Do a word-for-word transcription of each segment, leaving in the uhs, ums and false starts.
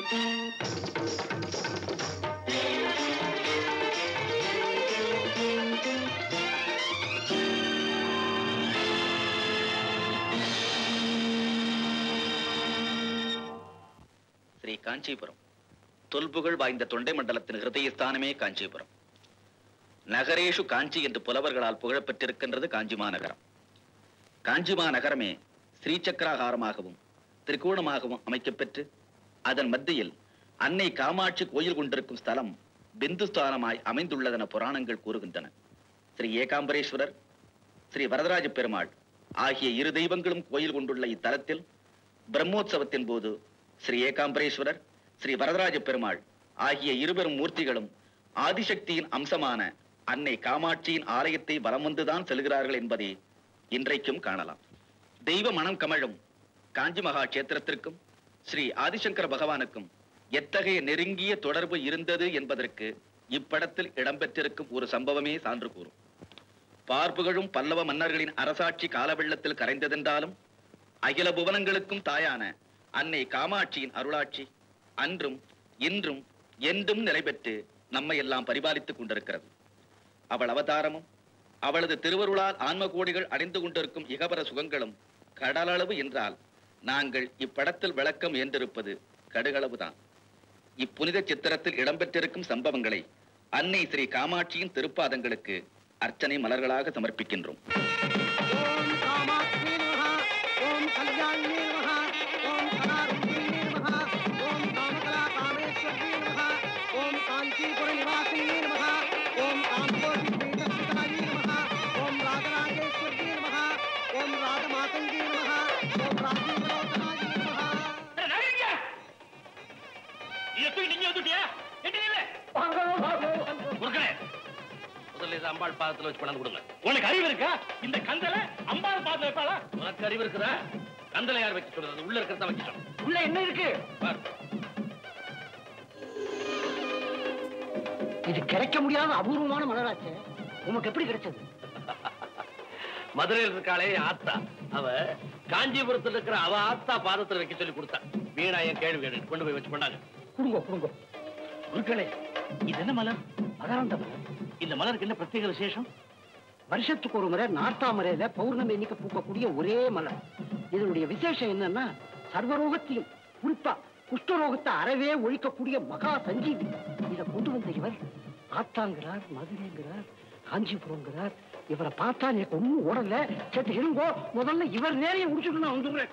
ஸ்ரீ காஞ்சிபுரம் தொல்புகழ் வாய்ந்த தொண்டை மண்டலத்தின் ஹிருதயஸ்தானமே காஞ்சிபுரம். நகரேஷு காஞ்சி என்று புலவர்களால் புகழப்பெற்றிருக்கின்றது காஞ்சிமா நகரம். காஞ்சிமா நகரமே ஸ்ரீசக்கராகாரமாகவும் திரிகோணமாகவும் அமைக்கப்பெற்று அதன் மத்தியில் அன்னை காமாட்சி கோயில் கொண்டிருக்கும் ஸ்தலம் பிந்துஸ்தானமாய் அமைந்துள்ளதென புராணங்கள் கூறுகின்றன. ஸ்ரீ ஏகாம்பரேஸ்வரர், ஸ்ரீ வரதராஜ பெருமாள் ஆகிய இரு தெய்வங்களும் கோயில் கொண்டுள்ள இத்தலத்தில் பிரம்மோற்சவத்தின் போது ஸ்ரீ ஏகாம்பரேஸ்வரர், ஸ்ரீ வரதராஜ பெருமாள் ஆகிய இருவரும் மூர்த்திகளும் ஆதிசக்தியின் அம்சமான அன்னை காமாட்சியின் ஆலயத்தை வலம் வந்துதான் செல்கிறார்கள் என்பதை இன்றைக்கும் காணலாம். தெய்வ மனம் கமழும் காஞ்சி மகா கஷேத்திரத்திற்கும் ஸ்ரீ ஆதிசங்கர பகவானுக்கும் எத்தகைய நெருங்கிய தொடர்பு இருந்தது என்பதற்கு இப்படத்தில் இடம்பெற்றிருக்கும் ஒரு சம்பவமே சான்று கூறும். பார்ப்புகழும் பல்லவ மன்னர்களின் அரசாட்சி காலவெள்ளத்தில் கரைந்ததென்றாலும் அகில புவனங்களுக்கும் தாயான அன்னை காமாட்சியின் அருளாட்சி அன்றும் இன்றும் என்றும் நிலை பெற்று நம்மை எல்லாம் பரிபாலித்துக் கொண்டிருக்கிறது. அவள் அவதாரமும் அவளது திருவருளால் ஆன்ம கோடிகள் அடைந்து கொண்டிருக்கும் இகபர சுகங்களும் கடலளவு என்றால் நாங்கள் இப்படத்தில் விளக்கம் என்றிருப்பது கடுகளவுதான். இப்புனித சித்திரத்தில் இடம்பெற்றிருக்கும் சம்பவங்களை அன்னை ஸ்ரீ காமாட்சியின் திருப்பாதங்களுக்கு அர்ச்சனை மலர்களாக சமர்ப்பிக்கின்றோம். அம்பாள் பாதத்துல வச்சு பணம் கொடுங்க. உனக்கு அறிவு இருக்கா? இந்த கந்தலை அம்பாள் பாதத்துல வைப்பாளா? உனக்கு அறிவு இருக்குதா? கந்தலை யார் வைக்க சொல்றது? உள்ள இருக்கிறத வைக்கணும். உள்ள என்ன இருக்கு? இது கிடைக்க முடியாத அபூர்வமான மலராச்சு. உனக்கு எப்படி கிடைச்சது? மதுரையில் இருக்காளே ஆத்தா, அவ காஞ்சிபுரத்தில் இருக்கிற அவ ஆத்தா பாதத்துல வைக்க சொல்லி கொடுத்தா. வீணா என் கேள்வி கேட்டு கொண்டு போய் வச்சு பண்ணாங்க. குடுங்க குடுங்க. குருக்களே, இது என்ன மலர்? அதாந்த மலர். இந்த மலருக்கு என்ன பிரத்யேக விசேஷம்? வருஷத்துக்கு ஒரு முறை நார்த்தாமரையில பௌர்ணமி எண்ணிக்கை பூக்கக்கூடிய ஒரே மலர். இதனுடைய விசேஷம் என்னன்னா சர்வரோகத்தையும் குறிப்பா குஷ்டரோகத்தை அறவே ஒழிக்கக்கூடிய மகா சஞ்சீவி. இதை கொண்டு வந்த இவர் ஆத்தாங்கிறார், மதுரைங்கிறார், காஞ்சிபுரம்ங்கிறார். இவரை பார்த்தா எனக்கு ஒன்னும் ஓடல. சேர்த்து இருங்கோ, முதல்ல இவர் நேரைய முடிச்சுட்டு நான் வந்துடுறேன்.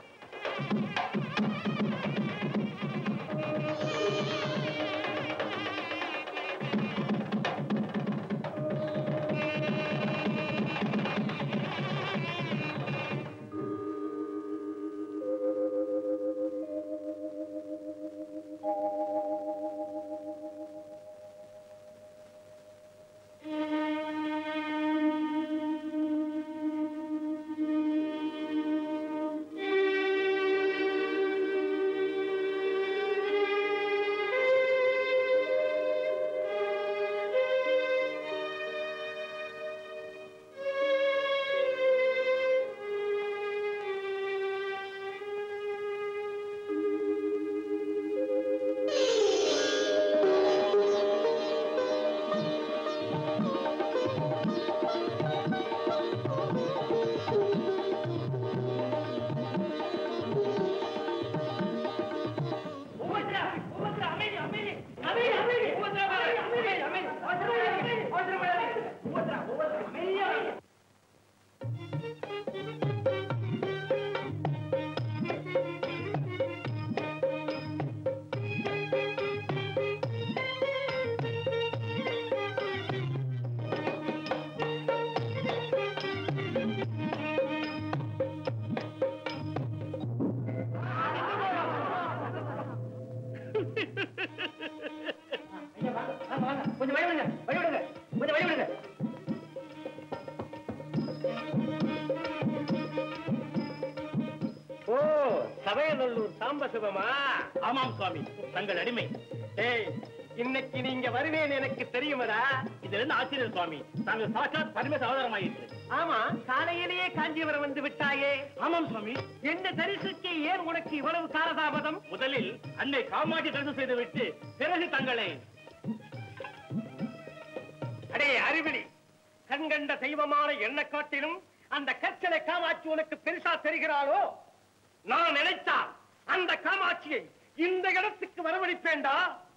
ஆமாம் சுவாமி, தங்கள் அடிமை. இன்னைக்கு நீங்க வருவேன் எனக்கு தெரியுமடா. இதுல இருந்து ஆச்சரியம் சுவாமி, தாங்கள் சாட்சாத் பரமேச அவதாரமாயிற்று. ஆமா, காலையிலேயே காஞ்சிபுரம் வந்து விட்டாயே. ஆமாம் சுவாமி. என்ன தரிசிக்க ஏன் உனக்கு இவ்வளவு காலதாமதம்? முதலில் அன்னை காமாட்சி தரிசனம் செய்து விட்டு பிறகு தங்களை. அடே அறிவிலி, கண்கண்ட தெய்வமான என்ன காட்டிலும் அந்த கற்களை காமாட்சி உனக்கு பெருசா தெரிகிறாளோ? நான் நினைத்தால் அந்த காமாட்சியை இந்த இடத்துக்கு வரவழைப்பேண்டா.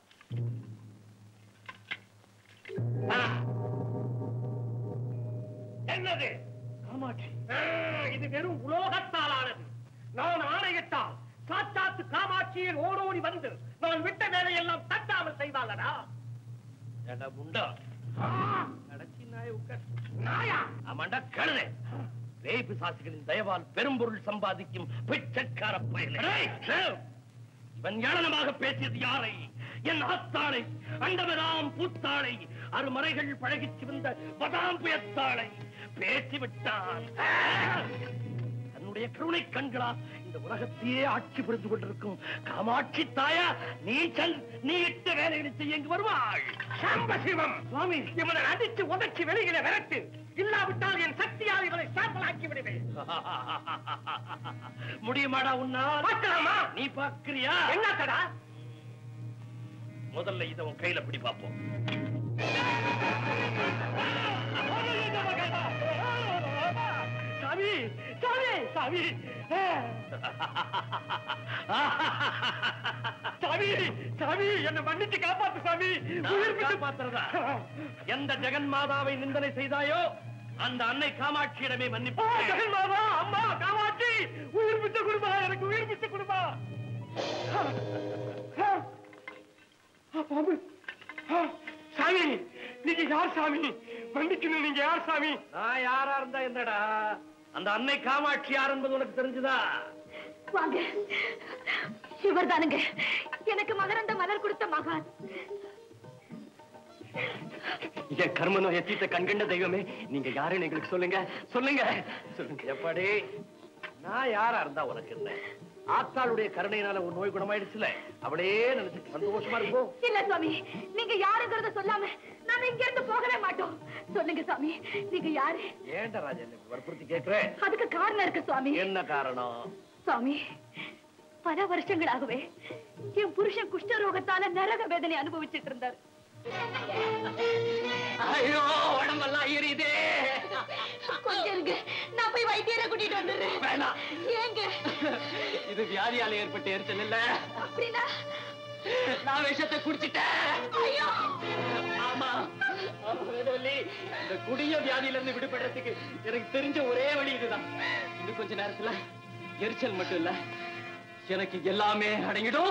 என்னது காமாட்சி? இது வெறும் உலோகத்தால் ஆனது. நான் ஆணையிட்டால் சாத்தாத்து காமாட்சியில் ஓடோடி வந்து நான் விட்ட வேலையெல்லாம் தட்டாமல் செய்வாளடா. முண்டா கடைசி நாய உட்கார். நாயா? ஆமாண்டா கழுதை. பேய் பிசாசுகளின் தயவால் பெரும்பொருள் சம்பாதிக்கும் பிச்சைக்கார பயலே. இவன் ஏளனமாக பேசியது யாரை? என் ஆத்தாளை, அண்டவராம் பூத்தாளை, அருமறைகள் பழகிச் சிவந்த பதாம் புயத்தாளை பேசிவிட்டான். தன்னுடைய கருணை கண்களா இந்த உலகத்தையே ஆட்சி புரிந்து கொண்டிருக்கும் காமாட்சி தாயா, நீ செல், நீ இட்ட வேலைகளை செய்ய இங்கு வருவாள். சாம்பசிவம் சுவாமி, இவனை அடித்து உதச்சி வெளியில விரட்டு. இல்லாவிட்டால் என் சக்தியால் இவனை சாம்பலாக்கி விடுவேன். முடியுமாடா உன்னால்? பார்க்கலாமா? நீ பார்க்கிறியா? என்னடா? முதல்ல இதை உன் கையில பிடி பார்ப்போம். சாமி, சாமி, சாமி, சாமி, சாமி, என்ன மன்னிச்சு காப்பாத்து சாமி. உயிர் காப்பாத்துறதா? எந்த ஜெகன் மாதாவை நிந்தனை செய்தாயோ அந்த அன்னை காமாட்சியிடமே மன்னிப்பு. ஜெகன் மாதா, அம்மா காமாட்சி, உயிர் பிச்சை கொடுப்பா, எனக்கு உயிர் பிச்சை கொடுப்பா. சாமி, நீங்க யார் சாமி? மன்னிக்கணும், நீங்க யார் சாமி? நான் யாரா இருந்தா என்னடா, அந்த அன்னை காமாட்சி யார் என்பது உனக்கு தெரிஞ்சுதா? வாங்க, இவர் தானுங்க எனக்கு மகரந்த மலர் கொடுத்த மகான். என் கர்ம நோயை தீர்த்த கண்கண்ட தெய்வமே, நீங்க யாருன்னு எங்களுக்கு சொல்லுங்க, சொல்லுங்க, சொல்லுங்க. எப்படி நான் யாரா இருந்தா உனக்கு என்ன? ஆத்தாளுடைய கருணையினால ஒரு நோய் குணமாயிடுச்சுல, அவளே நினைச்சு சந்தோஷமா இருப்போம். இல்ல சுவாமி, நீங்க யாருங்கிறத சொல்லாம நாம இங்க இருந்து போகவே மாட்டோம். சொல்லுங்க சுவாமி, நீங்க யாரு? ஏன்டா ராஜா வற்புறுத்தி கேட்கிறேன்? அதுக்கு காரணம் இருக்கு சுவாமி. என்ன காரணம்? சுவாமி, பல வருஷங்களாகவே என் புருஷன் குஷ்டரோகத்தால நரக வேதனை அனுபவிச்சுட்டு இருந்தார். ஐயோ, உடம்பெல்லாம் எரியுதே. கொஞ்சம் இருங்க, நான் போய் வைத்தியரை கூட்டிட்டு வந்துடுறேன். வேணாம். ஏங்க? இது வியாதியால ஏற்பட்ட எரிச்சல் இல்ல. அப்படின்னா நான் விஷத்தை குடிச்சிட்டேன். ஐயோ, ஆமா, இந்த குடிய வியாதியில இருந்து விடுபடுறதுக்கு எனக்கு தெரிஞ்ச ஒரே வழி இதுதான். இன்னும் கொஞ்ச நேரத்துல எரிச்சல் மட்டும் இல்ல, எனக்கு எல்லாமே அடங்கிடும்.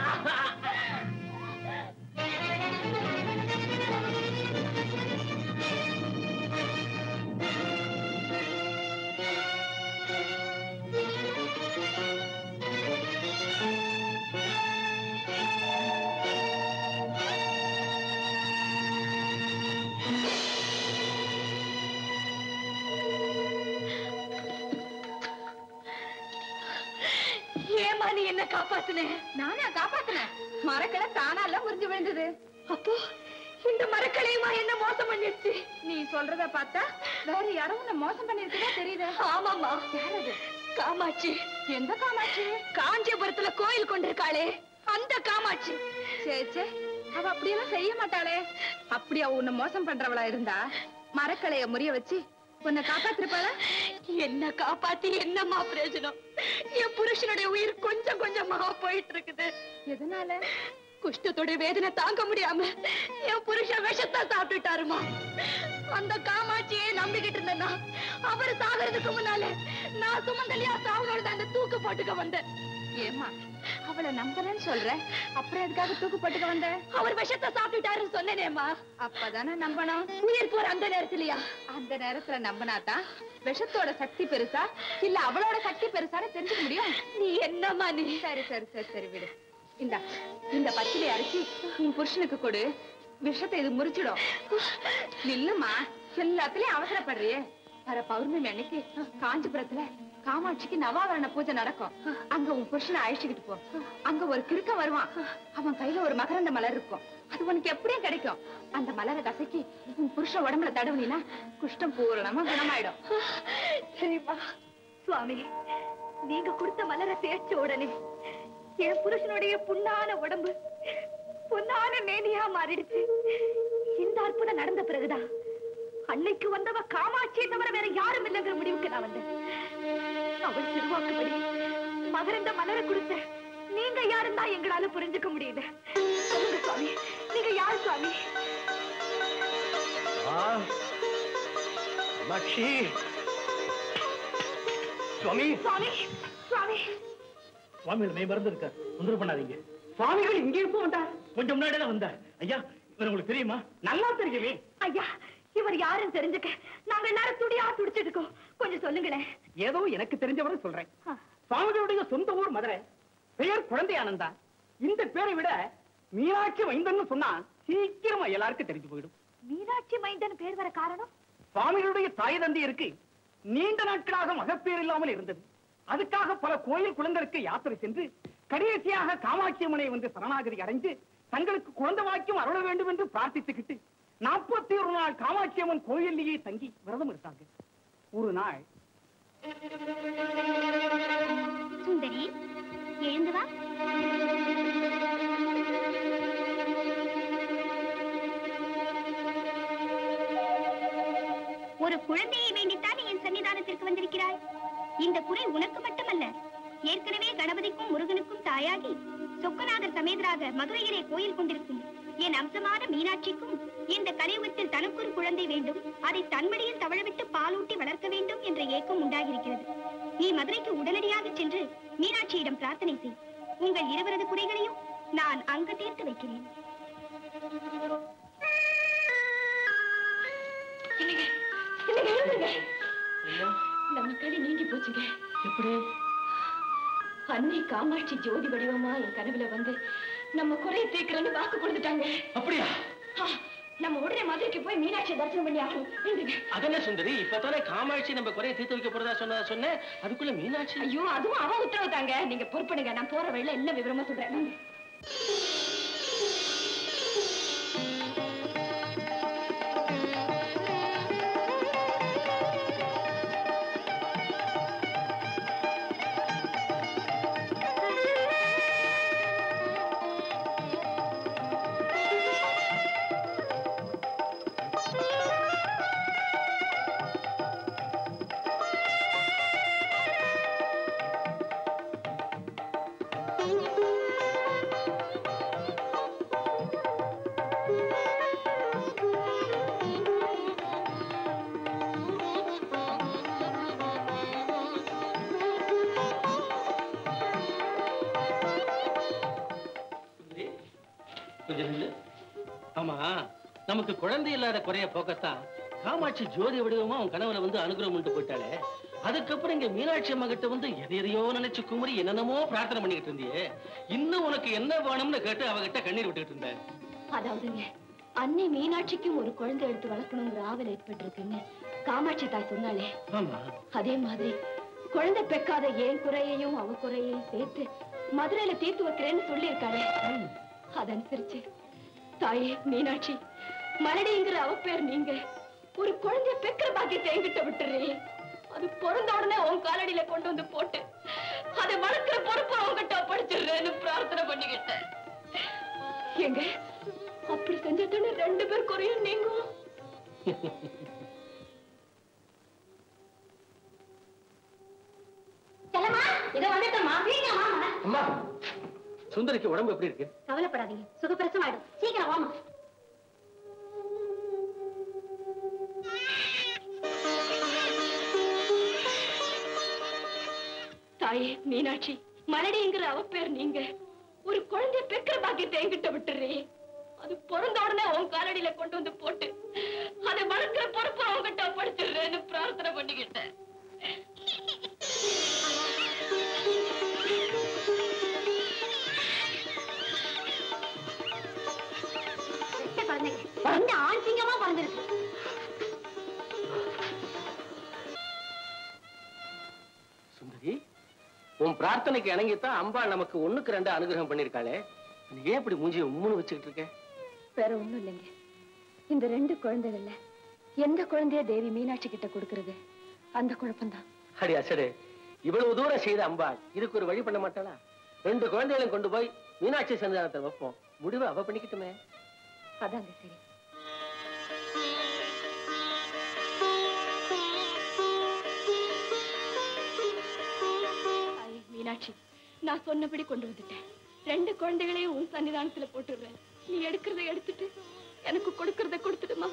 ஏமா நீ என்ன காப்பாத்துன? நானே காப்பாத்துனேன். மரக்கலை தானால முறிஞ்சு விழுந்தது. அப்போ இந்த மரக்கலையுமா என்ன மோசம் பண்ணிடுச்சு? நீ சொல்றத பார்த்தா வேற யாரும் உன்னை மோசம் பண்ணிருக்கதா தெரியுது. ஆமாமா. யாரது? காமாட்சி. எந்த காமாட்சி? காஞ்சிபுரத்துல கோயில் கொண்டிருக்காளே அந்த காமாட்சி. சே சே, அவ அப்படியெல்லாம் செய்ய மாட்டாளே. அப்படி அவ உன்னை மோசம் பண்றவளா இருந்தா மரக்கலைய முறிய வச்சு உன்னை காப்பாத்திருப்பாள? என்ன காப்பாத்தி என்னமா பிரயோஜனம்? என் புருஷனுடைய உயிர் கொஞ்சம் கொஞ்சமா போயிட்டு இருக்குது. எதனால? குஷ்டத்தோட வேதனை தாங்க முடியாம என் புருஷன் விஷத்தை சாப்பிட்டுட்டாருமா. அந்த காமாட்சியே நம்பிக்கிட்டு இருந்தேன்னா அவர் சாகிறதுக்கு முன்னால நான் சுமந்தலியா சாவனோட அந்த தூக்கு போட்டுக்க வந்தேன். ஏமா அவளை நம்பலன்னு சொல்ற, அப்புறம் எதுக்காக தூக்கு போட்டுக்க வந்த? அவர் விஷத்தை சாப்பிட்டுட்டாருன்னு சொன்னேனேமா. அப்பதானே நம்பணும். உயிர் போற அந்த நேரத்துலயா? அந்த நேரத்துல நம்பினாதான் விஷத்தோட சக்தி பெருசா இல்ல அவளோட சக்தி பெருசான்னு தெரிஞ்சுக்க முடியும். நீ என்னம்மா நீ? சரி சரி சரி சரி விடு. இந்த இந்த பச்சிலை அரைச்சி உன் புருஷனுக்கு கொடு, விஷத்தை இது முறிச்சிடும். நில்லுமா, எல்லாத்துலயும் அவசரப்படுறியே. வர பௌர்ணமி அன்னைக்கு காஞ்சிபுரத்துல காமாட்சிக்கு நவாவரண பூஜை நடக்கும். அங்க உன் புருஷனை அழைச்சுக்கிட்டு போ. அங்க ஒரு கிறுக்க வருவான். அவன் கையில ஒரு மகரந்த மலர் இருக்கும். அது உனக்கு எப்படியும் கிடைக்கும். அந்த மலரை கசக்கி உன் புருஷன் உடம்புல தடவுனா குஷ்டம் பூரணமா குணமாயிடும். சரிப்பா. சுவாமி, நீங்க கொடுத்த மலரை தேய்ச்ச உடனே என் புருஷனுடைய புண்ணான உடம்பு பொன்னான மேனியா மாறிடுச்சு. இந்த அற்புதம் நடந்த பிறகுதான் அன்னைக்கு வந்தவ காமாட்சியை தவிர வேற யாரும் இல்லைங்கிற முடிவுக்கு நான் வந்தேன். அவள் திருவாக்குபடி மகரந்த மலரை கொடுத்த நீங்க யாரும் தான் எங்களால புரிஞ்சுக்க முடியல. சொல்லுங்க சுவாமி, நீங்க யார் சுவாமி? காமாட்சி. சுவாமி சுவாமி சுவாமி சுவாமிகள் மெய் மறந்து இருக்கார். தொந்தரவு பண்ணாதீங்க. சுவாமிகள் இங்கே இருப்ப வந்தார். கொஞ்சம் முன்னாடி தான் வந்தார். ஐயா, இவர் உங்களுக்கு தெரியுமா? நல்லா தெரியுமே. ஐயா, இவர் யாருன்னு தெரிஞ்சுக்க நாங்க எல்லாரும் துடியா துடிச்சிட்டு இருக்கோம். கொஞ்சம் சொல்லுங்களேன். ஏதோ எனக்கு தெரிஞ்சவரை சொல்றேன். சுவாமிகளுடைய சொந்த ஊர் மதுரை. பெயர் குழந்தை ஆனந்தா. இந்த பேரை விட மீனாட்சி மைந்தன் சொன்னா சீக்கிரமா எல்லாருக்கும் தெரிஞ்சு போயிடும். மீனாட்சி மைந்தன் பேர் வர காரணம்? சுவாமிகளுடைய தாய் தந்தையருக்கு நீண்ட நாட்களாக மகப்பேர் இல்லாமல் இருந்தது. அதுக்காக பல கோயில் குழந்தைக்கு யாத்திரை சென்று கடைசியாக காமாட்சி அம்மனை வந்து சரணாகதி அடைந்து தங்களுக்கு குழந்தை வாக்கியம் அருள வேண்டும் என்று பிரார்த்தித்துக்கிட்டு நாற்பத்தி ஒரு நாள் காமாட்சி அம்மன் கோயிலேயே தங்கி விரதம் இருக்காங்க. ஒரு நாள் சுந்தரி, எழுந்து வா. ஒரு குழந்தையை வேண்டித்தான் என் சன்னிதானத்திற்கு வந்திருக்கிறாய். இந்த குறை உனக்கு மட்டுமல்ல, ஏற்கனவே கணபதிக்கும் முருகனுக்கும் தாயாகி சொக்கநாதர் சமேதராக மதுரையிலே கோயில் கொண்டிருக்கும் என் அம்சமான மீனாட்சிக்கும் இந்த கலியுகத்தில் தனக்கு ஒரு குழந்தை வேண்டும், அதை தன்மடியில் தவழவிட்டு பாலூட்டி வளர்க்க வேண்டும் என்ற ஏக்கம் உண்டாகியிருக்கிறது. நீ மதுரைக்கு உடனடியாக சென்று மீனாட்சியிடம் பிரார்த்தனை செய். உங்கள் இருவரது குறைகளையும் நான் அங்கு தீர்த்து வைக்கிறேன். நம்ம களி நீங்கி போச்சுங்க. எப்படி? அன்னை காமாட்சி ஜோதி வடிவமா என் கனவுல வந்து நம்ம குறைய தீர்க்கிறேன்னு வாக்கு கொடுத்துட்டாங்க. அப்படியா? நம்ம உடனே மதுரைக்கு போய் மீனாட்சி தரிசனம் பண்ணி ஆகணும். அதென்ன சுந்தரி, இப்பதானே காமாட்சி நம்ம குறைய தீர்த்து வைக்க போறதா சொன்னதா சொன்னேன். அதுக்குள்ள மீனாட்சி? ஐயோ, அதுவும் அவன் உத்தரவு தாங்க. நீங்க பொறுப்படுங்க, நான் போற வழியில என்ன விவரமா சொல்றேன். ஆமா, நமக்கு குழந்தை இல்லாத குறைய போக்கத்தான் காமாட்சி ஜோதி வடிவமா உன் கனவுல வந்து அனுகிரகம் பண்ணிட்டு போயிட்டாலே. அதுக்கப்புறம் இங்க மீனாட்சி அம்மா கிட்ட வந்து எதையோ நினைச்சு குமரி என்னென்னமோ பிரார்த்தனை பண்ணிக்கிட்டு இருந்தியே. இன்னும் உனக்கு என்ன வேணும்னு கேட்டு அவகிட்ட கண்ணீர் விட்டுக்கிட்டு இருந்தேன். அதாவதுங்க, அன்னை மீனாட்சிக்கும் ஒரு குழந்தை எடுத்து வளர்க்கணுங்கிற ஆவல் ஏற்பட்டிருக்குன்னு காமாட்சி தாய் சொன்னாலே, அதே மாதிரி குழந்தை பெக்காத என் குறையையும் அவ குறையையும் சேர்த்து மதுரையில தீர்த்து வைக்கிறேன்னு சொல்லி இருக்காளே. அதனுசரிச்சு தாயே மீனாட்சி, மலடிங்கிற அவ பேர் நீங்க ஒரு குழந்தைய பெக்கிற பாக்கியத்தை என்கிட்ட விட்டுறே. அது பிறந்த உடனே உன் காலடியில கொண்டு வந்து போட்டு அதை வளர்க்கிற பொறுப்பு அவங்கிட்ட படிச்சிடுறேன்னு பிரார்த்தனை பண்ணிக்கிட்டேன். எங்க அப்படி செஞ்சதுன்னு ரெண்டு பேர் குறையும் நீங்க. அம்மா, சுந்தரிக்கு உடம்பு எப்படி இருக்கு? கவலைப்படாதீங்க, சுகப்பிரசவம் ஆயிடும். சீக்கிரம் வாமா. தாயே மீனாட்சி, மலடிங்கிற அவ பேர் நீங்க ஒரு குழந்தைய பெக்கிற பாக்கியத்தை என்கிட்ட விட்டுறே. அது பிறந்த உடனே உன் காலடியில கொண்டு வந்து போட்டு அதை வளர்க்கிற பொறுப்பு அவங்கிட்ட படிச்சிடுறேன்னு பிரார்த்தனை பண்ணிக்கிட்டேன். குழந்தை ஆண் சிங்கமா பிறந்திருக்கு. பிரார்த்தனைக்கு இணங்கித்தான் அம்பாள் நமக்கு ஒண்ணுக்கு ரெண்டு அனுகிரகம் பண்ணிருக்காளே. ஏன் இப்படி மூஞ்சி உம்முன்னு வச்சுக்கிட்டு இருக்க? வேற ஒண்ணும் இல்லைங்க. இந்த ரெண்டு குழந்தைகள்ல எந்த குழந்தைய தேவி மீனாட்சி கிட்ட கொடுக்கறது, அந்த குழப்பம்தான். அடி அசடு, இவ்வளவு தூரம் செய்த அம்பாள் இதுக்கு ஒரு வழி பண்ண மாட்டாளா? ரெண்டு குழந்தைகளையும் கொண்டு போய் மீனாட்சி சன்னிதானத்தை வைப்போம், முடிவு அவ பண்ணிக்கிட்டுமே. அதாங்க சரி. மீனாட்சி, நான் சொன்னபடி கொண்டு வந்துட்டேன். ரெண்டு குழந்தைகளையும் உன் சன்னிதானத்துல போட்டுடுறேன். நீ எடுக்கிறத எடுத்துட்டு எனக்கு கொடுக்கறத கொடுத்துடுமா.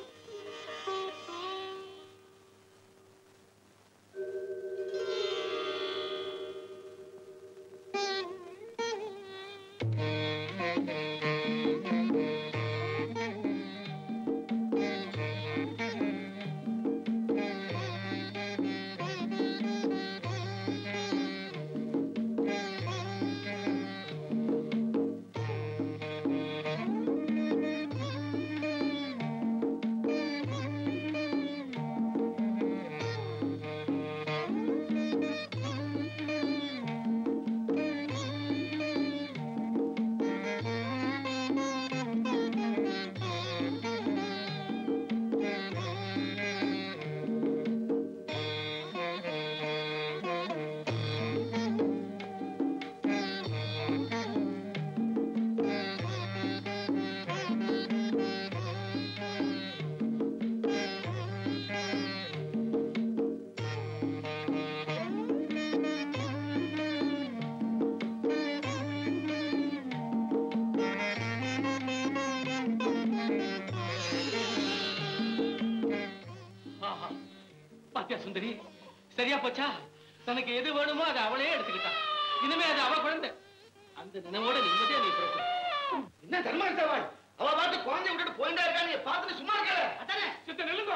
சுந்தரி, சரியா போச்சா? தனக்கு எது வேணுமோ அதை அவளே எடுத்துக்கிட்டான். இனிமே அது அவ குழந்தை. அந்த நினைவோட நிம்மதியா நீ பிறப்பு. என்ன தர்மார்த்தவாள், அவ பார்த்து குழந்தை விட்டுட்டு போயிட்டா இருக்கா, நீ பார்த்துட்டு சும்மா இருக்கல. அதானே சித்த நில்லுங்க.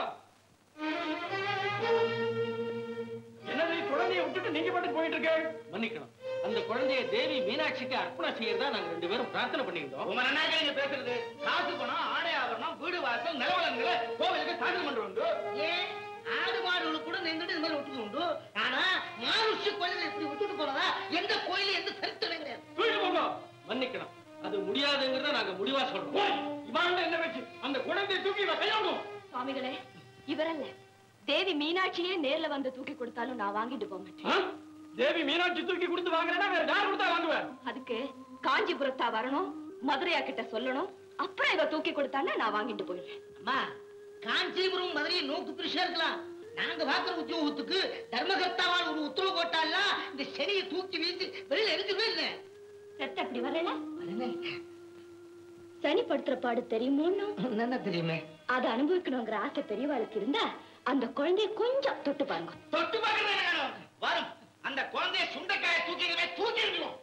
என்னது குழந்தைய விட்டுட்டு நீங்க பாட்டு போயிட்டு இருக்க? மன்னிக்கணும், அந்த குழந்தைய தேவி மீனாட்சிக்கு அர்ப்பணம் செய்யறதா நாங்க ரெண்டு பேரும் பிரார்த்தனை பண்ணிருந்தோம். உங்க நன்னாக நீங்க பேசுறது காசு பணம், ஆடை ஆபரணம், வீடு வாசல், நிலவலங்களை கோவிலுக்கு சாதனை பண்ற உண்டு. ஏன் ஆடு மாடுகளுக்கு கூட நீங்கிட்டு இந்த மாதிரி விட்டுட்டு உண்டு. ஆனா மானுஷ கோயில இப்படி விட்டுட்டு போனதா எந்த கோயில எந்த சரித்திரம் கிடையாது. தூக்கி போங்க. மன்னிக்கணும், அது முடியாதுங்கிறத நாங்க முடிவா சொல்றோம். இவன் என்ன வச்சு அந்த குழந்தையை தூக்கி கையாடும். சுவாமிகளே, இவரல்ல, தேவி மீனாட்சியே நேர்ல வந்து தூக்கி கொடுத்தாலும் நான் வாங்கிட்டு போக மாட்டேன். தேவி மீனாட்சி தூக்கி கொடுத்து வாங்குறேன்னா வேற யார் கொடுத்தா வாங்குவேன்? அதுக்கு காஞ்சிபுரத்தா வரணும், மதுரையா கிட்ட சொல்லணும், அப்புறம் இவ தூக்கி கொடுத்தான்னா நான் வாங்கிட்டு போயிடுறேன். அம்மா, காஞ்சிபுரம் மதுரையை நோக்கு பிரிச்சா இருக்கலாம். நாங்க பாக்குற உத்தியோகத்துக்கு தர்மகர்த்தாவால் ஒரு உத்தரவு போட்டால இந்த செடியை தூக்கி வீசி வெளியில எரிஞ்சுவே இல்லை. ரத்த அப்படி வரல, சனிப்படுத்துற பாடு தெரியுமோன்னு என்ன தெரியுமே. அதை அனுபவிக்கணுங்கிற ஆசை பெரியவாளுக்கு இருந்தா அந்த குழந்தைய கொஞ்சம் தொட்டு பாருங்க. தொட்டு பாக்குறது வரும். அந்த குழந்தைய சுண்டைக்காய தூக்கி தூக்கி இருக்கணும்.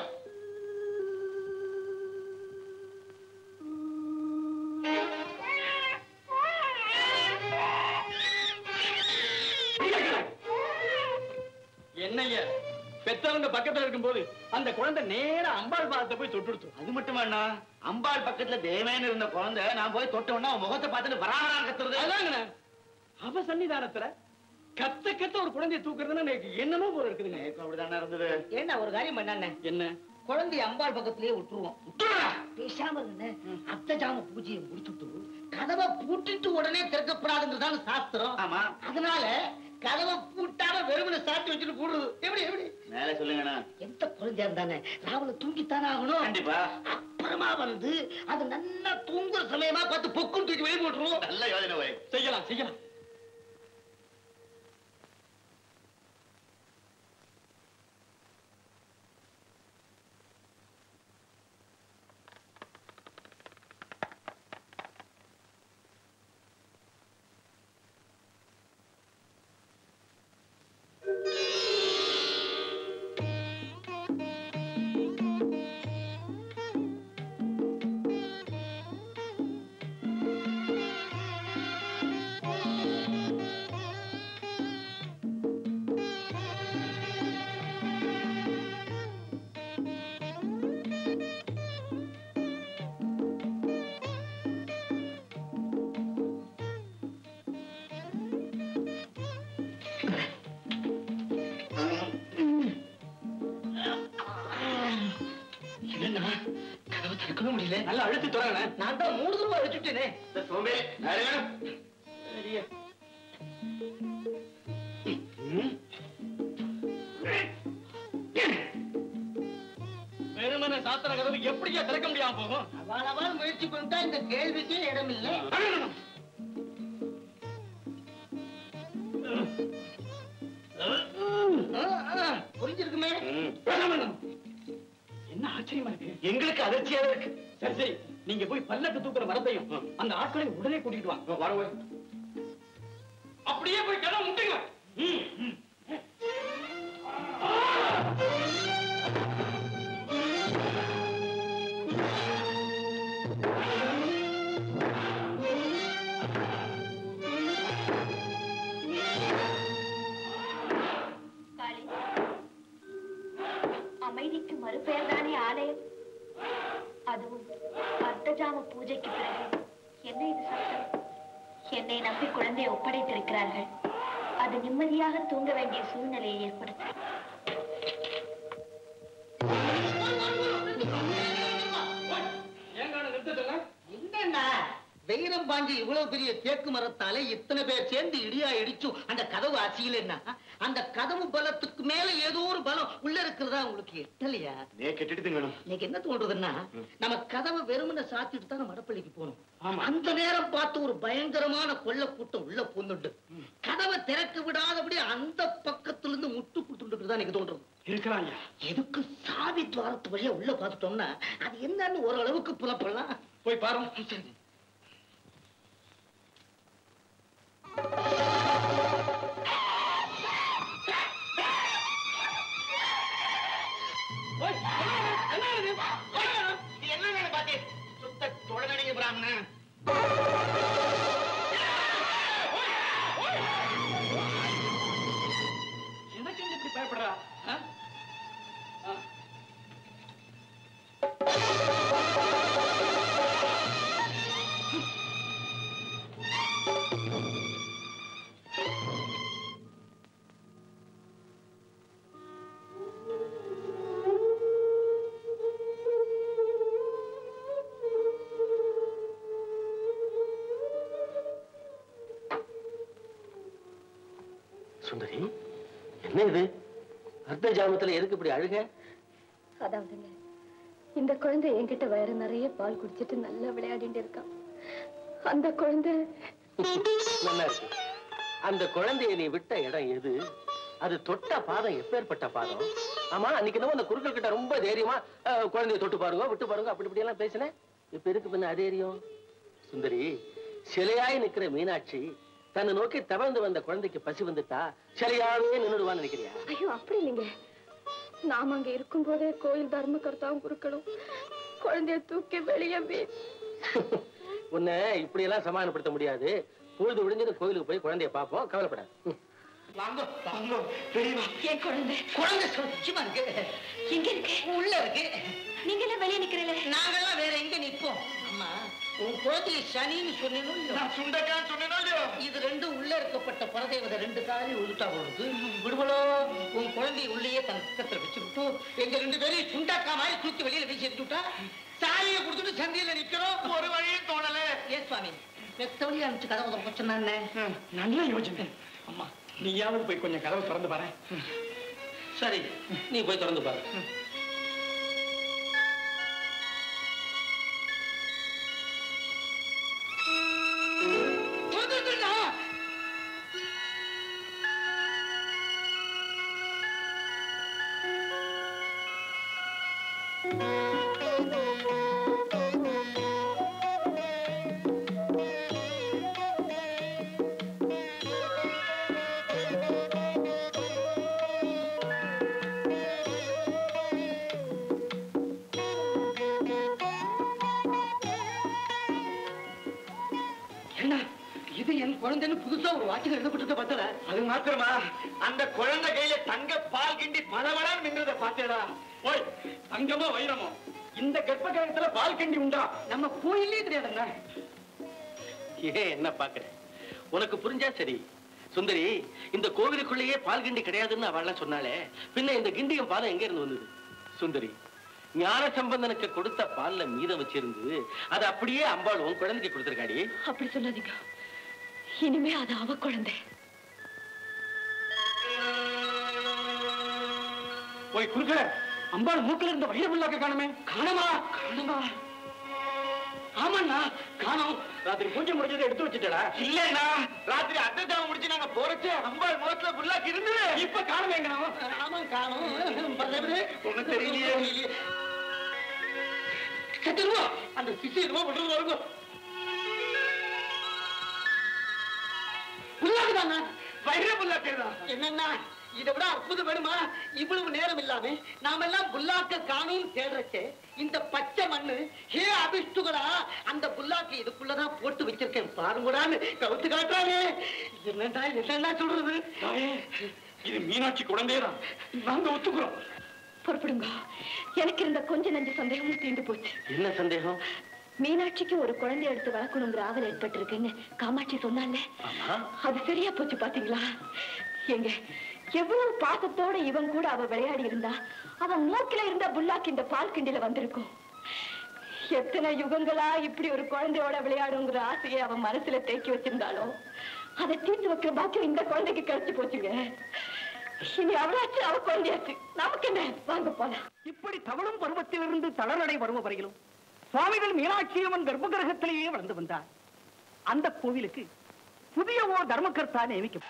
என்னைய பெத்தவங்க பக்கத்துல இருக்கும் போது அந்த குழந்தை நேரா அம்பாள் பாதத்தை போய் தொட்டுடுச்சு. அது மட்டும் வேணா, அம்பாள் பக்கத்துல தேவேன்னு இருந்த குழந்தை நான் போய் தொட்டோம்னா முகத்தை பார்த்துட்டு வராம கத்துறது. அதாங்கண்ணா, அவ சன்னிதானத்துல கத்த கத்த ஒரு குழந்தைய தூக்குறதுன்னா எனக்கு என்னமோ போல இருக்குதுங்க. அப்படிதானே இருந்தது. ஏன்னா ஒரு காரியம் பண்ணானே, என்ன குழந்தைய அம்பாள் பக்கத்திலேயே விட்டுருவோம். பேசாம இருந்தேன். அத்த ஜாம பூஜையை முடிச்சுட்டு கதவை பூட்டிட்டு உடனே திறக்கப்படாதுன்றதான சாஸ்திரம். ஆமா, அதனால கதவை பூட்டாம வெறுமனை சாத்தி வச்சுட்டு போடுறது. எப்படி எப்படி மேல சொல்லுங்கண்ணா. எந்த குழந்தையா இருந்தானே ராவல தூங்கித்தானே ஆகணும். கண்டிப்பா. அப்புறமா வந்து அது நல்லா தூங்குற சமயமா பார்த்து பொக்கும் தூக்கி வெளியே போட்டுருவோம். நல்ல யோஜனை. செய்யலாம் செய்யலாம். திறக்கவே முடியல. நல்லா அழுத்தி திறங்க. நான் தான் மூணு தடவை அழிச்சுட்டேனே. சோம்பே வெறுமன சாத்திர கதவு எப்படியா திறக்க முடியாம போகும்? அவாளவாள் முயற்சி பண்ணிட்டா இந்த கேள்விக்கே இடம் இல்லை. புரிஞ்சிருக்குமே. என்ன ஆச்சரியமா இருக்கு? எங்களுக்கு அதிர்ச்சியா இருக்கு. சரி சரி, நீங்க போய் பல்லக்கு தூக்குற மரத்தையும் அந்த ஆட்களை உடனே கூட்டிட்டு வாங்க. வரவே அப்படியே போய் கதவை முட்டுங்க. அமைதிக்கு மறுபெயர் தானே ஆலயம். அதுவும் அர்த்தஜாம பூஜைக்கு பிறகு என்ன இது சத்தம்? என்னை நம்பி குழந்தையை ஒப்படைத்திருக்கிறார்கள். அது நிம்மதியாக தூங்க வேண்டிய சூழ்நிலையை ஏற்படுத்தும். என்னன்னா வைரம் பாஞ்சி இவ்வளவு பெரிய தேக்கு மரத்தாலே இத்தனை பேர் சேர்ந்து இடியா இடிச்சும் அந்த கதவு அசியலன்னா அந்த கதவு பலத்துக்கு மேல ஏதோ ஒரு பலம் உள்ள இருக்கிறதா உங்களுக்கு எட்டலையா? நீங்க என்ன தோன்றதுன்னா நம்ம கதவை வெறுமனை சாத்திட்டு தான் நம்ம மடப்பள்ளிக்கு போகணும். அந்த நேரம் பார்த்து ஒரு பயங்கரமான கொள்ள கூட்டம் உள்ள பூந்துட்டு கதவை திறக்க விடாதபடி அந்த பக்கத்துல இருந்து முட்டு கொடுத்துட்டு தான் நீங்க தோன்றது இருக்கிறாங்க. எதுக்கு சாவி துவாரத்து வழியா உள்ள பார்த்துட்டோம்னா அது என்னன்னு ஓரளவுக்கு புலப்படலாம். போய் பாருங்க. என்ன பாத்தே சுத்த தொடனடிங்க பிராமணன். எனக்கு இப்படி பயப்படுறா? சுந்தரி, என்ன இது அர்த்த ஜாமத்துல எதுக்கு இப்படி அழுக? அதாவதுங்க, இந்த குழந்தை என்கிட்ட வயிறு நிறைய பால் குடிச்சிட்டு நல்லா விளையாடிட்டு இருக்கான். அந்த குழந்தை நல்லா இருக்கு. அந்த குழந்தைய நீ விட்ட இடம் எது? அது தொட்ட பாதம் எப்பேற்பட்ட பாதம்? ஆமா, அன்னைக்கு நம்ம அந்த குருக்கள் கிட்ட ரொம்ப தைரியமா குழந்தைய தொட்டு பாருங்க, விட்டு பாருங்க, அப்படி இப்படி எல்லாம் பேசினேன். இப்ப இருக்கு பின்ன அதேரியம். சுந்தரி, சிலையாய் நிக்கிற மீனாட்சி தன்னை நோக்கி தவழ்ந்து வந்த குழந்தைக்கு பசி வந்துட்டா சிலையாவே நின்றுடுவான்னு நினைக்கிறியா? ஐயோ, அப்படி இல்லைங்க. நாம அங்க இருக்கும் போதே கோயில் தர்மகர்த்தாவும் குருக்களும் குழந்தைய தூக்கி வெளியே உன்னை இப்படி எல்லாம் சமாதானப்படுத்த முடியாது. பொழுது விடுஞ்சது கோயிலுக்கு போய் குழந்தைய பார்ப்போம், கவலைப்படாது. என் குழந்தை குழந்தை சுத்தமா இருக்கு. எங்க இருக்கு? உள்ள இருக்கு. நீங்க எல்லாம் வெளியே நிக்கிறீங்களே. நாங்கெல்லாம் வேற எங்க நிப்போம்? அம்மா, உன் குழந்தைய சனின்னு சொன்னேன், சுண்டக்கான்னு சொன்னேனோ இல்லையோ? இது ரெண்டும் உள்ள இருக்கப்பட்ட பரதேவதை ரெண்டு காலையும் உழுட்டா போடுது. விடுவலோ, உன் குழந்தைய உள்ளேயே தன் பக்கத்துல வச்சுக்கிட்டு எங்க ரெண்டு பேரையும் சுண்டாக்கா மாதிரி தூக்கி வெளியில வீசி எடுத்துட்டா சாலியை கொடுத்துட்டு சந்தையில நிக்கிறோம். ஒரு வழியும் தோணல. ஏ சுவாமி, மெத்தவழி அனுப்பிச்சு கதவை திறக்க சொன்னானே. நல்ல யோசனை. அம்மா, நீயாவது போய் கொஞ்சம் கதவை திறந்து பாரு. சரி, நீ போய் திறந்து பாரு. புதுசா ஒரு வாட்சி எழுதப்பட்டிருக்க பார்த்தல? அது மாத்திரமா, அந்த குழந்தை கையில தங்க பால் கிண்டி பலவளம் நின்றத பார்த்தேடா. ஓய், தங்கமோ வைரமோ இந்த கர்ப்ப கிரகத்துல பால் கிண்டி உண்டா? நம்ம கோயிலே தெரியாதுங்க. ஏன் என்ன பாக்குற? உனக்கு புரிஞ்சா சரி. சுந்தரி, இந்த கோவிலுக்குள்ளேயே பால் கிண்டி கிடையாதுன்னு அவள் சொன்னாலே, பின்ன இந்த கிண்டியும் பாலம் எங்க இருந்து வந்தது? சுந்தரி, ஞான சம்பந்தனுக்கு கொடுத்த பால்ல மீதம் வச்சிருந்து அது அப்படியே அம்பாள் உன் குழந்தைக்கு கொடுத்திருக்காடி. அப்படி சொல்லாதீங்க. இனிமே அது அவ குழந்தை. போய் குறுக்க அம்பாள் மூக்கில இருந்த வயிறு புல்லாக்க காணுமே. காணமா காணுமா? ஆமாண்ணா காணோம். ராத்திரி பூஜை முடிஞ்சதை எடுத்து வச்சுட்டா? இல்லண்ணா, ராத்திரி அட்டை முடிச்சு நாங்க போறச்சு அம்பாள் முகத்துல புல்லாக்கி இருந்தது. இப்ப காணுமேங்க. ஆமா காணும். ஒண்ணு தெரியலையே. செத்துருவோம். அந்த சிசி என்னமோ பண்றது இருக்கும். புல்லாக்குதாண்ணா, வயிறு புல்லாக்குதான். என்னன்னா இதை விட அற்புதம் வேணுமா? இவ்வளவு நேரம் இல்லாம நாம எல்லாம் புல்லாக்க காணும் தேடுறச்சே இந்த பச்சை மண்ணு ஹே அபிஷ்டுகளா அந்த புல்லாக்கு இதுக்குள்ளதான் போட்டு வச்சிருக்கேன் பாருங்கடான்னு கவுத்து காட்டுறாங்க. என்னடா என்னடா சொல்றது? இது மீனாட்சி குழந்தையதான், நாங்க ஒத்துக்கிறோம். புறப்படுங்க. எனக்கு இருந்த கொஞ்ச நஞ்சு சந்தேகமும் தீர்ந்து போச்சு. என்ன சந்தேகம்? மீனாட்சிக்கு ஒரு குழந்தை எடுத்து வளர்க்கணுங்கிற ஆவல் ஏற்பட்டிருக்குன்னு காமாட்சி சொன்னால அது சரியா போச்சு பாத்தீங்களா? எங்க எவ்வளவு பாசத்தோட இவன் கூட அவ விளையாடி இருந்தா அவன் மூக்கில இருந்த புல்லாக்கு இந்த பால் கிண்டில வந்திருக்கும். எத்தனை யுகங்களா இப்படி ஒரு குழந்தையோட விளையாடுங்கிற ஆசையை அவன் மனசுல தேக்கி வச்சிருந்தாலும் அதை தீர்த்து வைக்கிற பாக்கியம் இந்த குழந்தைக்கு கிடைச்சு போச்சுங்க. இனி அவளாச்சு அவ குழந்தையாச்சு, நமக்கு என்ன? வாங்க போலாம். இப்படி தவழும் பருவத்திலிருந்து தளர்நடை பருவ வரையிலும் சுவாமிகள் மீனாட்சியம்மன் கர்ப்ப கிரகத்திலேயே வளர்ந்து வந்தார். அந்த கோவிலுக்கு புதிய ஓர் தர்மகர்த்தா நியமிக்கும்.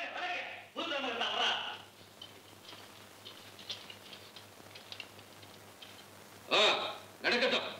நடக்கட்டும்.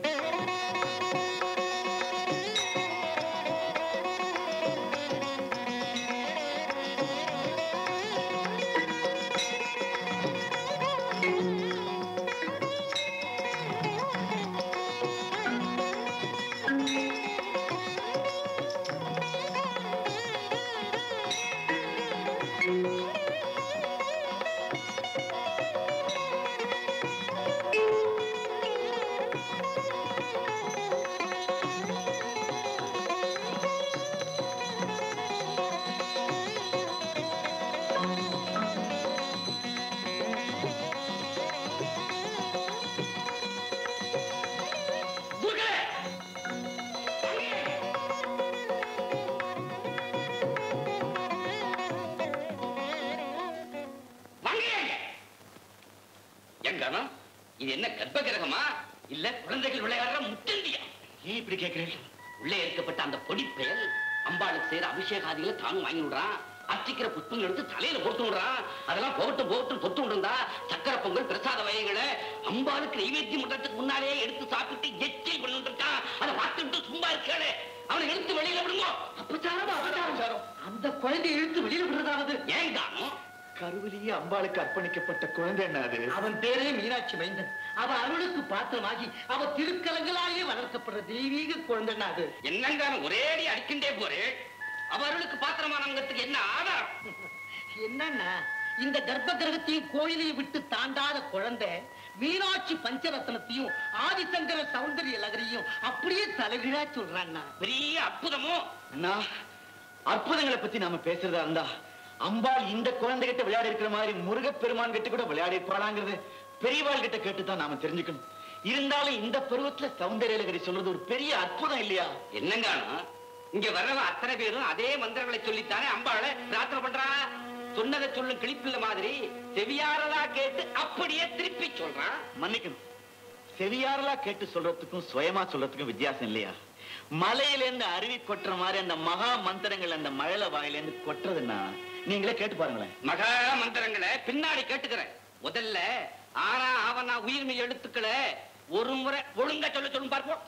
இது என்ன கர்ப்ப கிரகமா இல்ல குழந்தைகள் விளையாடுற முத்தந்தியா? ஏன் இப்படி கேட்கிறீர்கள்? உள்ளே இருக்கப்பட்ட அந்த பொடி பெயல் அம்பாளுக்கு செய்யற அபிஷேகாதிகளை தானும் வாங்கி விடுறான். அர்ச்சிக்கிற புஷ்பங்கள் எடுத்து தலையில போட்டு விடுறான். அதெல்லாம் போட்டு போட்டு தொட்டு விடுந்தா சக்கரை பொங்கல் பிரசாத வகைகளை அம்பாளுக்கு நைவேத்தியம் பண்றதுக்கு முன்னாலே எடுத்து சாப்பிட்டு எச்சில் பண்ணிட்டு இருக்கான். அதை பார்த்துட்டு சும்மா இருக்காளே, அவனை எடுத்து வெளியில விடுங்க. அபச்சாரம் அபச்சாரம். அந்த குழந்தை இழுத்து வெளியில விடுறதாவது ஏன் காணும்? கருவிலேயே அம்பாளுக்கு அர்ப்பணிக்கப்பட்ட குழந்தை என்ன அது? அவன் பேரே மீனாட்சி மைந்தன். அவ அருளுக்கு பாத்திரமாகி அவ திருக்கலங்களாலே வளர்க்கப்படுற தெய்வீக குழந்தை அது. என்னங்க ஒரேடி அடிக்கின்றே போறேன். அவ அருளுக்கு பாத்திரமானவங்கிறதுக்கு என்ன ஆதாரம்? என்னன்னா இந்த கர்ப்ப கிரகத்தையும் கோயிலையும் விட்டு தாண்டாத குழந்தை மீனாட்சி பஞ்சரத்னத்தையும் ஆதிசங்கர சௌந்தரிய லகரியும் அப்படியே தலைகீழா சொல்றான்னா. பெரிய அற்புதமோ? அண்ணா, அற்புதங்களை பத்தி நாம பேசுறதா இருந்தா அம்பாள் இந்த குழந்தைகிட்ட விளையாடி இருக்கிற மாதிரி முருகப்பெருமான் கிட்ட கூட விளையாடி இருப்பாளாங்கிறது பெரியவாள் கிட்ட கேட்டுதான் நாம தெரிஞ்சுக்கணும். இருந்தாலும் இந்த பருவத்துல சௌந்தரிய லகரி சொல்றது ஒரு பெரிய அற்புதம் இல்லையா? என்னங்க இங்க வர்றவன் அத்தனை பேரும் அதே மந்திரங்களை சொல்லித்தானே அம்பாளை பிரார்த்தனை பண்றா. சொன்னதை சொல்லும் கிளிப்பிள்ள மாதிரி செவியாரலா கேட்டு அப்படியே திருப்பி சொல்றான். மன்னிக்கணும், செவியாரலா கேட்டு சொல்றதுக்கும் சுயமா சொல்றதுக்கும் வித்தியாசம் இல்லையா? மலையில இருந்து அருவி கொட்டுற மாதிரி அந்த மகா மந்திரங்கள் அந்த மழல வாயில இருந்து கொட்டுறதுன்னா நீங்களே கேட்டு பாருங்களேன். மகா மந்திரங்களை பின்னாடி கேட்டுக்கிறேன். முதல்ல ஆனா ஆவனா உயிர்மை எழுத்துக்களை ஒரு முறை ஒழுங்கா சொல்ல சொல்லும் பார்ப்போம்.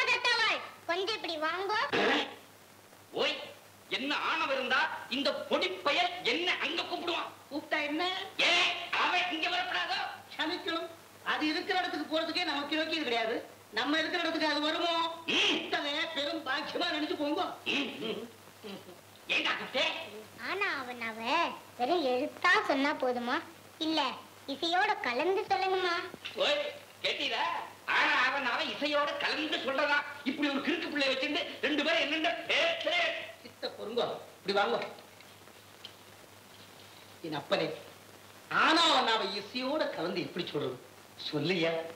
கொஞ்சம் இப்படி வாங்க. ஓய், என்ன ஆணவம் இருந்தா இந்த பொடி பயல் என்ன அங்க கூப்பிடுவான்? கூப்பிட்டா என்ன? ஏ அவன் இங்க வரப்படாதோ? சமைக்கணும். அது இருக்கிற இடத்துக்கு போறதுக்கே நமக்கு யோக்கியம் கிடையாது. நம்ம இருக்கிற இடத்துக்கு அது வருமோ? பெரும் பாக்கியமா நினைச்சு போங்க. ஆனா அவன் அவ வெறும் எழுத்தா சொன்னா போதுமா, இல்ல இசையோட கலந்து சொல்லணுமா? ஓய், கேட்டீரா? ஆனா அவன் அவன் இசையோட கலந்து சொல்றதா? இப்படி ஒரு கிறுக்கு பிள்ளை வச்சிருந்து ரெண்டு பேரும் என்னென்ன பேசுறேன். சித்த பொருங்க, இப்படி வாங்க. என் அப்பனே, ஆனா அவன் அவன் இசையோட கலந்து எப்படி சொல்றது? சொல்லியா?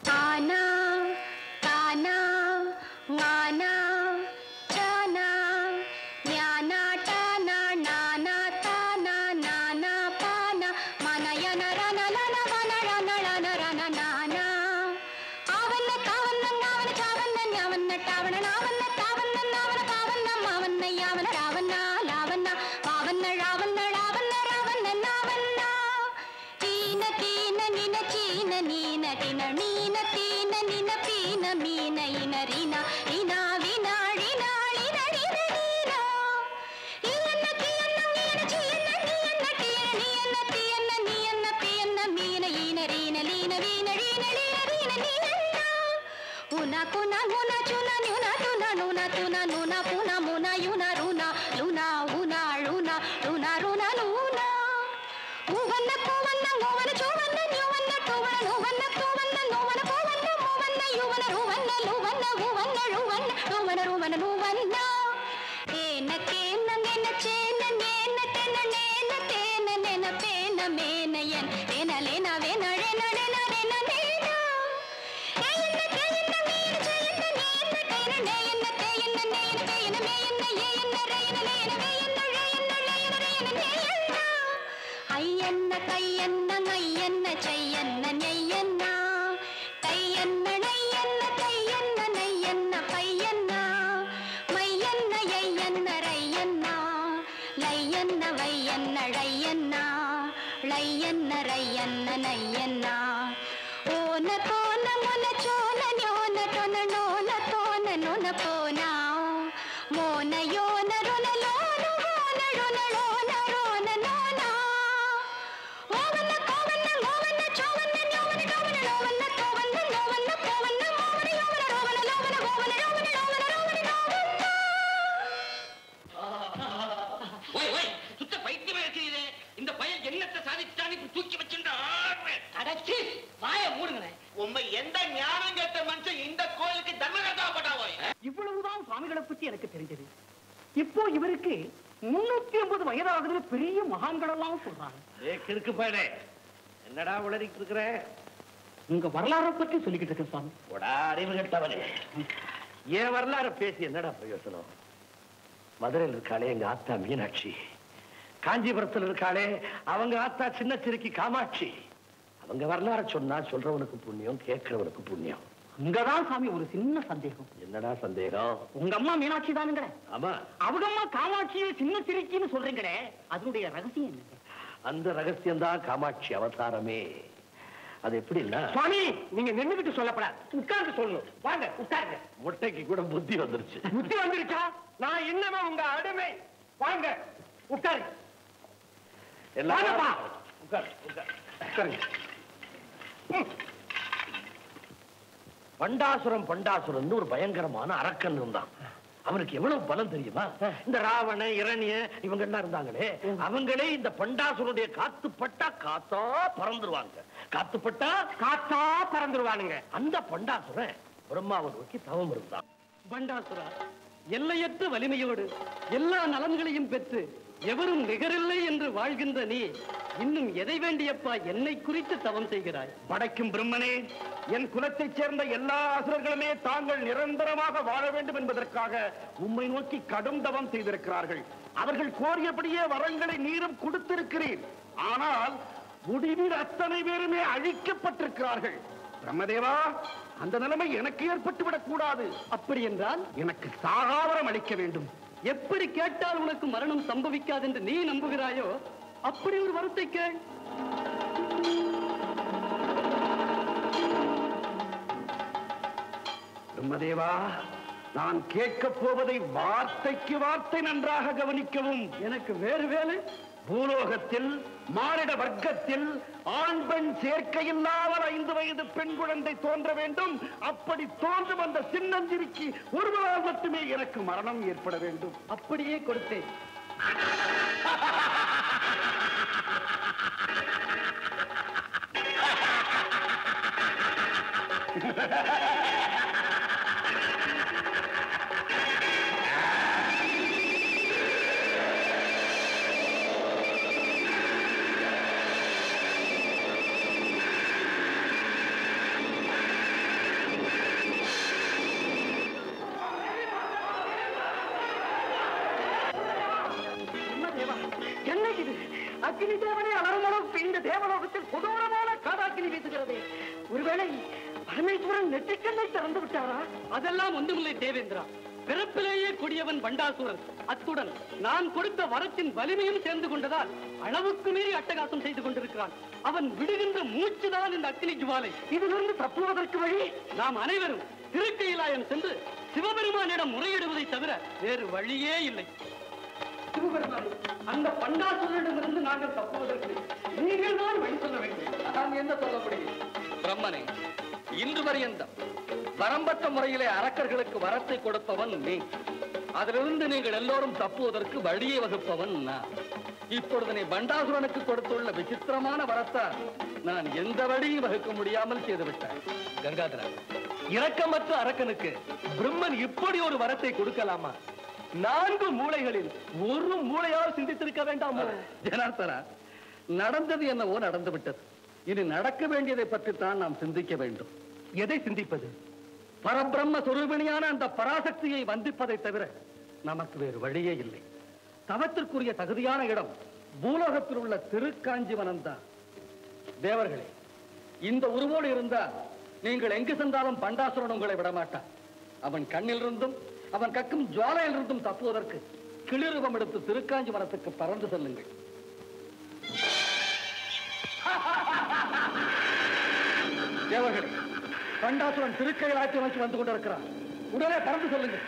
இவ்வளவுதான் சுவாமிகளை பற்றி எனக்கு தெரிஞ்சது. இப்போ இவருக்கு முன்னூத்தி ஐம்பது வயதாகுது, பெரிய மகான்கள் எல்லாம் சொல்றாங்க. என்னடா உளறிட்டு இருக்கிற? உங்க வரலாறை பற்றி சொல்லிக்கிட்டு இருக்க சுவாமி. அறிவு கட்டவனே, என் வரலாறு பேசி என்னடா பிரயோசனம்? மதுரையில் இருக்காளே எங்க ஆத்தா மீனாட்சி, காஞ்சிபுரத்தில் இருக்காளே அவங்க ஆத்தா சின்ன சிறுக்கி காமாட்சி. அவங்க வரலாறு சொன்னா சொல்றவனுக்கு புண்ணியம், கேட்கிறவனுக்கு புண்ணியம். அங்கதான் சாமி ஒரு சின்ன சந்தேகம். என்னடா சந்தேகம்? உங்க அம்மா மீனாட்சி தானுங்க. ஆமா. அவங்க அம்மா காமாட்சியை சின்ன சிறுக்கின்னு சொல்றீங்களே, அதனுடைய ரகசியம் என்ன? அந்த ரகசியம் தான் காமாட்சி அவதாரமே. அது எப்படி இல்ல சுவாமி, நீங்க நின்றுகிட்டு சொல்லப்படாது, உட்கார்ந்து சொல்லணும். வாங்க உட்காருங்க. முட்டைக்கு கூட புத்தி வந்துருச்சு. புத்தி வந்துருச்சா? நான் இன்னமே உங்க அடிமை. வாங்க உட்காருங்க. எல்லாரும் உட்காரு உட்காருங்க. பண்டாசுரம் பண்டாசுரன் ஒரு பயங்கரமான அரக்கன் இருந்தான். அவருக்கு எவ்வளவு பலம் தெரியுமா? இந்த ராவண இரணிய இவங்க எல்லாம் இருந்தாங்களே, அவங்களே இந்த பண்டாசுரனுடைய காத்துப்பட்டா காத்தா பறந்துருவாங்க. காத்துப்பட்டா காத்தா பறந்துருவானுங்க. அந்த பண்டாசுரன் பிரம்மாவை நோக்கி தவம் இருந்தான். பண்டாசுரா, எல்லையற்ற வலிமையோடு எல்லா நலன்களையும் பெற்று எவரும் நிகரில்லை என்று வாழ்கின்ற நீ இன்னும் எதை வேண்டியப்பா என்னை குறித்து தவம் செய்கிறாய்? படைக்கும் பிரம்மனே, என் குலத்தைச் சேர்ந்த எல்லா அசுரர்களுமே தாங்கள் நிரந்தரமாக வாழ வேண்டும் என்பதற்காக உம்மை நோக்கி கடும் தவம் செய்திருக்கிறார்கள். அவர்கள் கோரியபடியே வரங்களை நீரும் கொடுத்திருக்கிறீர். ஆனால் முடிவில் அத்தனை பேருமே அழிக்கப்பட்டிருக்கிறார்கள். பிரம்மதேவா, அந்த நிலைமை எனக்கு ஏற்பட்டு விடக் கூடாது. அப்படி என்றால் எனக்கு சாகாவரம் அளிக்க வேண்டும். எப்படி கேட்டால் உனக்கு மரணம் சம்பவிக்காது என்று நீ நம்புகிறாயோ அப்படி ஒரு வரத்தை கேள். பிரம்மதேவா, நான் கேட்கப் போவதை வார்த்தைக்கு வார்த்தை நன்றாக கவனிக்கவும். எனக்கு வேறு வேலை. பூலோகத்தில் மானிட வர்க்கத்தில் ஆண் பெண் சேர்க்கையில்லாமல் ஐந்து வயது பெண் குழந்தை தோன்ற வேண்டும். அப்படி தோன்றும் அந்த சின்னஞ்சிரிக்கு ஒருவரால் மட்டுமே எனக்கு மரணம் ஏற்பட வேண்டும். அப்படியே கொடுத்தேன். அக்னி தேவனை அலரும் அளவுக்கு இந்த தேவலோகத்தில் கொடூரமான காதாக்கினி வீசுகிறது. ஒருவேளை பரமேஸ்வரன் நெற்றிக்கண்ணை திறந்து விட்டாரா? அதெல்லாம் ஒன்றுமில்லை தேவேந்திரா. பிறப்பிலேயே கொடியவன் பண்டாசுரன். அத்துடன் நான் கொடுத்த வரத்தின் வலிமையும் சேர்ந்து கொண்டதால் அளவுக்கு மீறி அட்டகாசம் செய்து கொண்டிருக்கிறான். அவன் விடுகின்ற மூச்சுதான் இந்த அக்னி ஜுவாலை. இதிலிருந்து தப்புவதற்கு வழி நாம் அனைவரும் திருக்கையிலாயம் சென்று சிவபெருமானிடம் முறையிடுவதை தவிர வேறு வழியே இல்லை. சிவபெருமான், அந்த பண்டாசுரனிடமிருந்து நாங்கள் தப்புவதற்கு நீங்கள் தான் வழி சொல்ல வேண்டும். நான் என்ன சொல்ல முடியும்? பிரம்மனே, இன்று வரையந்தம் வரம்பற்ற முறையிலே அரக்கர்களுக்கு வரத்தை கொடுப்பவன் நீ. அதிலிருந்து நீங்கள் எல்லோரும் தப்புவதற்கு வழியை வகுப்பவன் நான். இப்பொழுது நீ பண்டாசுரனுக்கு கொடுத்துள்ள விசித்திரமான வரத்தால் நான் எந்த வழியும் வகுக்க முடியாமல் செய்துவிட்டேன். கங்காதரன், இரக்கமற்ற அரக்கனுக்கு பிரம்மன் இப்படி ஒரு வரத்தை கொடுக்கலாமா? நான்கு மூளைகளில் ஒரு மூளையால் சிந்தித்திருக்க வேண்டாமா? ஜனார்த்தனா, நடந்தது என்னவோ நடந்து விட்டது. இனி நடக்க வேண்டியதை பற்றித்தான் நாம் சிந்திக்க வேண்டும். எதை சிந்திப்பது? பரபிரம்ம சொரூபிணியான அந்த பராசக்தியை வந்திப்பதை தவிர நமக்கு வேறு வழியே இல்லை. தவத்திற்குரிய தகுதியான இடம் பூலோகத்தில் உள்ள திருக்காஞ்சிவனம் தான். தேவர்களே, இந்த உருவோடு இருந்தால் நீங்கள் எங்கு சென்றாலும் பண்டாசுரன் உங்களை விடமாட்டான். அவன் கண்ணிலிருந்தும் அவன் கக்கும் ஜுவாலையிலிருந்தும் தப்புவதற்கு கிளிருவம் எடுத்து திருக்காஞ்சிவனத்துக்கு பறந்து செல்லுங்கள். தேவர்களே, பண்டாசுரன் திருக்கையிலாயத்தை நோக்கி வந்து கொண்டிருக்கிறான். உடனே பறந்து செல்லுங்கள்.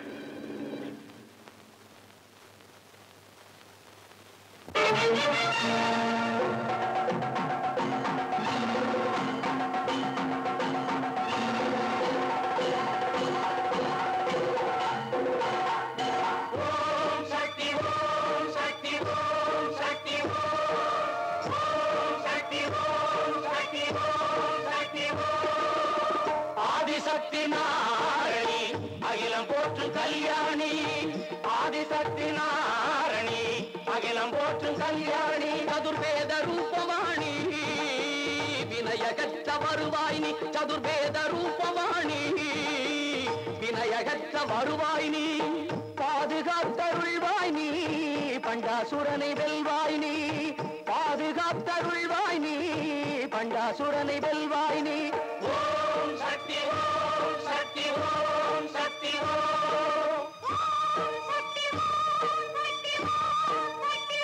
ஆதிசக்தி நாரணி அகிலம் போற்றும் கல்யாணி, ஆதிசக்தி நாரணி அகிலம் போற்றும் கல்யாணி, சதுர்வேத ரூபவாணி வினயகற்ற வருவாய் நீ, சதுர்வேத ரூபவாணி வினயகற்ற வருவாய் நீ, பாதுகாத்தருள்வாய் நீ பண்டாசுரனை வெல்வாய் நீ, பாதுகாத்தருள்வாய் நீ பண்டாசுரனை வெல்வாய் நீ. ஓம் சக்தி ஓம் சக்தி ஓம் சக்தி ஓம் சக்தி ஓம் சக்தி ஓம் சக்தி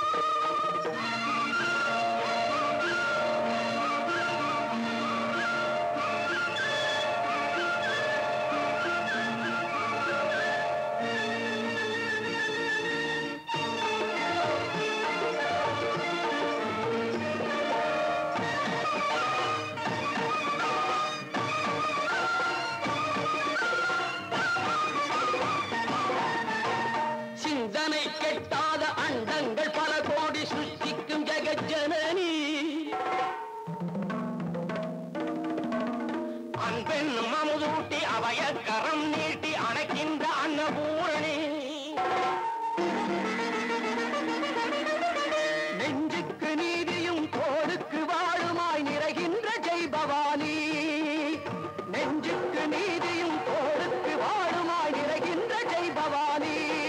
சிந்தனை கெட்டாத அண்டங்கள் பல கோடி சிருஷ்டிக்கும் ஜெகஜனனி, அன்பென்னும் அமுதூட்டி அவைய கரம் நீட்டி அணைக்கின்ற அன்னபூரணி, நெஞ்சுக்கு நீதியும் தோளுக்கு வாழுமாய் நிறைகின்ற ஜெய் பவானி, நெஞ்சுக்கு நீதியும் தோளுக்கு வாழுமாய் நிறைகின்ற ஜெய் பவானி.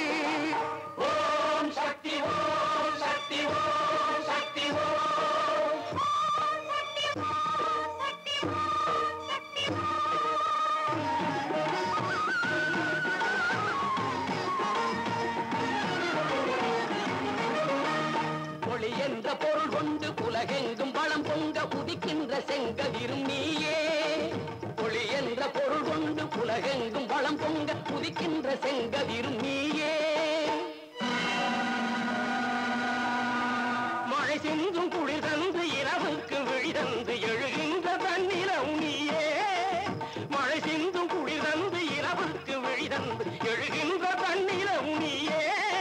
ஓம் சக்தி ஓம் சக்தி ஓம் சக்தி ஓம் சக்தி ஓம் சக்தி ஓம் சக்தி ஒளி என்ற பொருள் கொண்டு உலகெங்கும் வளம் பொங்க உதிக்கின்ற செங்கதிரும் நீயே, ஒளி என்ற பொருள் கொண்டு உலகெங்கும் வளம் பொங்க உதிக்கின்ற செங்கதிரும் நீயே, மழை சிந்தும் குளிர் தந்து இரவுக்கு விழிதந்து எழுகின்ற தன்னிலம் நீயே, மழை சிந்தும் குளிர் தந்து இரவுக்கு விழிதந்து எழுகின்ற தன்னிலம் நீயே,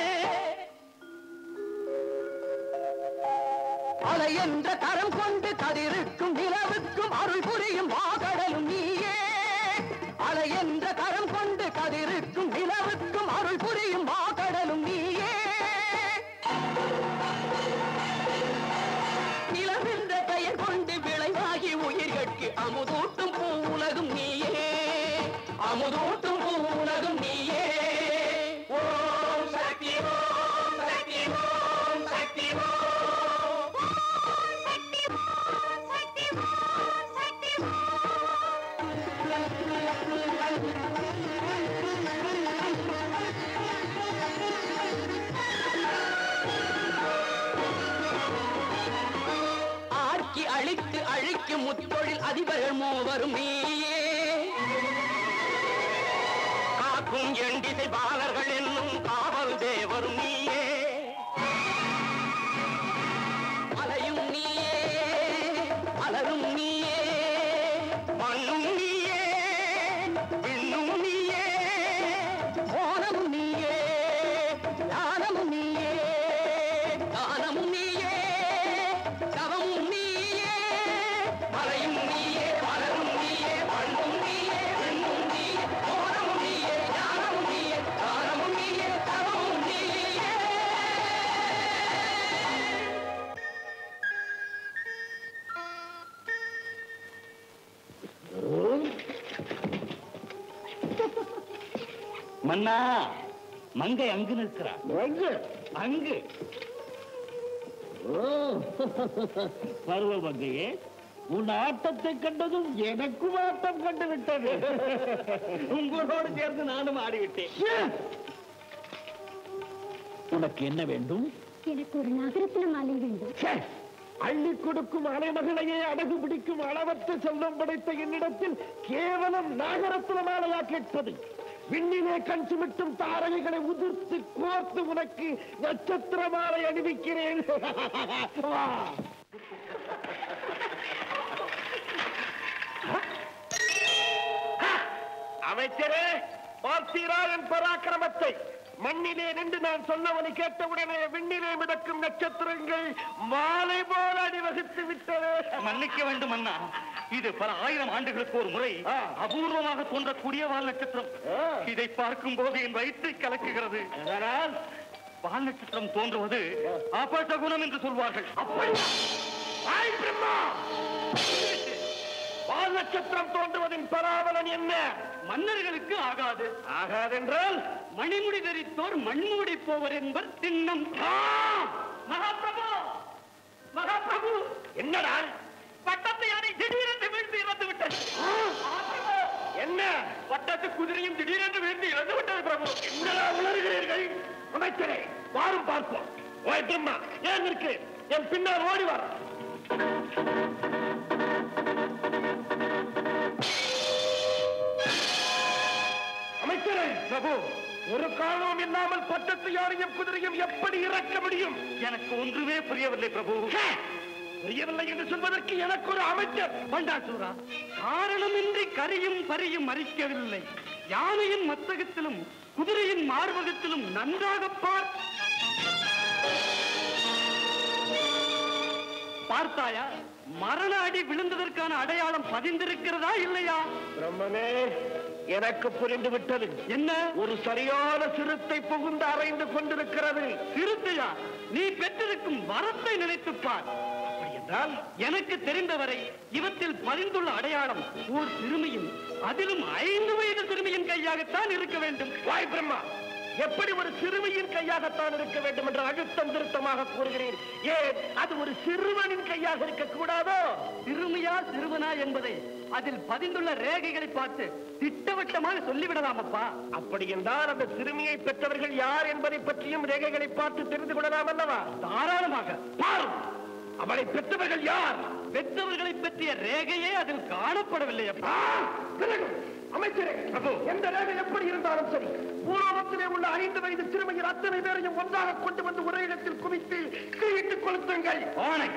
அலை என்ற கரம் கொண்டு கதிருக்கும் நிலவுக்கும் அருள் புரியும் மாகடலும் நீயே, அலை என்ற கரம் கொண்டு கதிருக்கும் நிலவுக்கும் அருள் புரியும் மாகடலும் நீயே, நிலவென்ற பெயர் கொண்டு விளைவாகி உயிர்கட்கு அமுதூட்டும் பூவுலகும் நீயே, அமுதூட்டும் பூவுலகும் நீயே. ஓம் சக்தி ஓம் சக்தி ஓம் சக்தி ஓம் அதிபர்கள் மூவரும் நீயே காக்கும் எண்டிசை பாலர்கள் என்னும் காவல் தேவரும் நீயே அலையும் நீயே அலரும் நீயே மண்ணும் நீயே விண்ணும் நீயே மோனமும் நீயே ஞானமும் நீயே தானமும் நீயே தவமும் நீயே மலையும் நீயே மலரும் நீயே மண்ணும் நீயே விண்ணும் நீயே மோனமும் நீயே ஞானமும் நீயே தானமும் நீயே தவமும் நீயே மன்னா மங்கை அங்கு நிற்கிறான் அங்கு அங்கு பருவ மங்கையே உன் ஆட்டத்தை கண்டதும் எனக்கும் ஆட்டம் கண்டு விட்டது உங்களோடு சேர்ந்து நானும் ஆடிவிட்டேன் உனக்கு என்ன வேண்டும் எனக்கு ஒரு நகரத்துல மாலை வேண்டும் அள்ளி கொடுக்கும் அலைமகளையே அடகு பிடிக்கும் அளவற்ற செல்வம் படைத்த என்னிடத்தில் கேவலம் நாகரத்ன மாலையா கேட்பது விண்ணிலே கண் சுமிட்டும் தாரகைகளை உதிர்த்து கோர்த்து உனக்கு நட்சத்திர மாலை அணிவிக்கிறேன் அமைச்சரே பார்த்தீரா என் பராக்கிரமத்தை மண்ணிலே நின்று நான் சொன்னவனை கேட்டவுடனே விண்ணிலே மிதக்கும் நட்சத்திரங்கள் மாலை போல அணிவகுத்து விட்டது. மன்னிக்க வேண்டும் அண்ணா, இது பல ஆயிரம் ஆண்டுகளுக்கு ஒரு முறை அபூர்வமாக தோன்றக்கூடிய வால் நட்சத்திரம். இதை பார்க்கும் போது என் வயிற்றை கலக்குகிறது. வால் நட்சத்திரம் தோன்றுவது அபசகுணம் என்று சொல்வார்கள். வால் நட்சத்திரம் தோன்றுவதின் பராபலன் என்ன? மன்னர்களுக்கு ஆகாது. ஆகாதென்றால் மணிமுடி தரித்தோர் மண்மூடி போவர் என்பர் திண்ணம். மகாபிரபு, மகாபிரபு, என்னடா பட்டத்து யானை திடீரென்று வீழ்ந்து இறந்து விட்டது. என்ன? பட்டத்து குதிரையும் திடீரென்று வீழ்ந்து இறந்து விட்டது பிரபு. என்னடா உணர்கிறீர்கள்? அமைச்சரே வாரும் பார்ப்போம். ஓய் பிரம்மா, ஏன் இருக்கு? என் பின்னால் ஓடி வர. அமைச்சரே பிரபு, ஒரு காரணம் இல்லாமல் பட்டத்து யானையும் குதிரையும் எப்படி இறக்க முடியும்? எனக்கு ஒன்றுமே புரியவில்லை பிரபு. புரியவில்லை என்று சொல்வதற்கு எனக்கு ஒரு அமைச்சர் பண்டாசூரா, காரணமின்றி கரியும் பரியும் மறிக்கவில்லை. யானையின் மத்தகத்திலும் குதிரையின் மார்பகத்திலும் நன்றாக பார். பார்த்தாயா? மரண அடி விழுந்ததற்கான அடையாளம் பதிந்திருக்கிறதா இல்லையா? பிரம்மனே, எனக்கு புரிந்து விட்டது. என்ன? ஒரு சரியான சிறுத்தை புகுந்து அறைந்து கொண்டிருக்கிறது. சிறுத்தையா? நீ பெற்றிருக்கும் வரத்தை நினைத்துப் பார். அப்படி என்றால் எனக்கு தெரிந்தவரை இவற்றில் பதிந்துள்ள அடையாளம் ஓர் சிறுமியின், அதிலும் ஐந்து வயது சிறுமியின் கையாகத்தான் இருக்க வேண்டும். வாய் பிரம்மா, எப்படி ஒரு சிறுமியின் கையாகத்தான் இருக்க வேண்டும் என்று அழுத்தம் திருத்தமாக கூறுகிறேன். ஏன் அது ஒரு சிறுவனின் கையாக இருக்க கூடாதோ? சிறுமியா சிறுவனா என்பதை அதில் பதிந்துள்ள ரேகைகளை பார்த்து திட்டவட்டமாக சொல்லிவிடலாம் அப்பா. அப்படி என்றால் அந்த சிறுமியை பெற்றவர்கள் யார் என்பதை பற்றியும் ரேகைகளை பார்த்து தெரிந்து கொள்ளலாம் அல்லவா? தாராளமாக. பார், அவளை பெற்றவர்கள் யார்? பெற்றவர்களை பற்றிய ரேகையே அதில் காணப்படவில்லை அப்பா. அமைச்சரே பிரபு, எந்த ரேகை எப்படி இருந்தாலும் சரி, பூலோகத்திலே உள்ள ஐந்து வயது சிறுமியின் அத்தனை பேரையும் ஒன்றாக கொண்டு வந்து ஒரே இடத்தில் குவித்து கீழிட்டுக் கொளுத்துங்கள். ஆணை.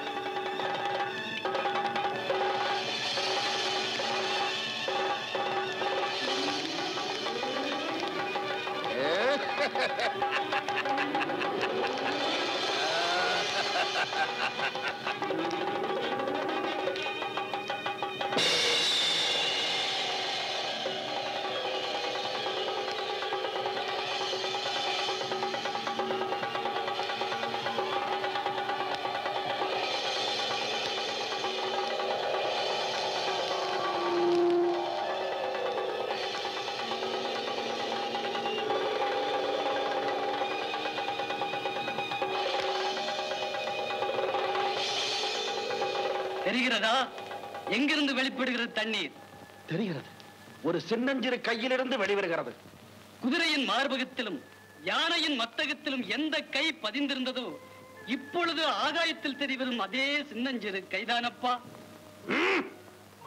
தெரிகிறதா? எங்கிருந்து வெளிப்படுகிறது தண்ணீர்? தெரிகிறது. ஒரு சின்னஞ்சிறு கையிலிருந்து வெளிவருகிறது. குதிரையின் மார்பகத்திலும் யானையின் மத்தகத்திலும் எந்த கை பதிந்திருந்ததோ இப்பொழுது ஆகாயத்தில் தெரிவதும் அதே சின்னஞ்சிறு கைதானப்பா.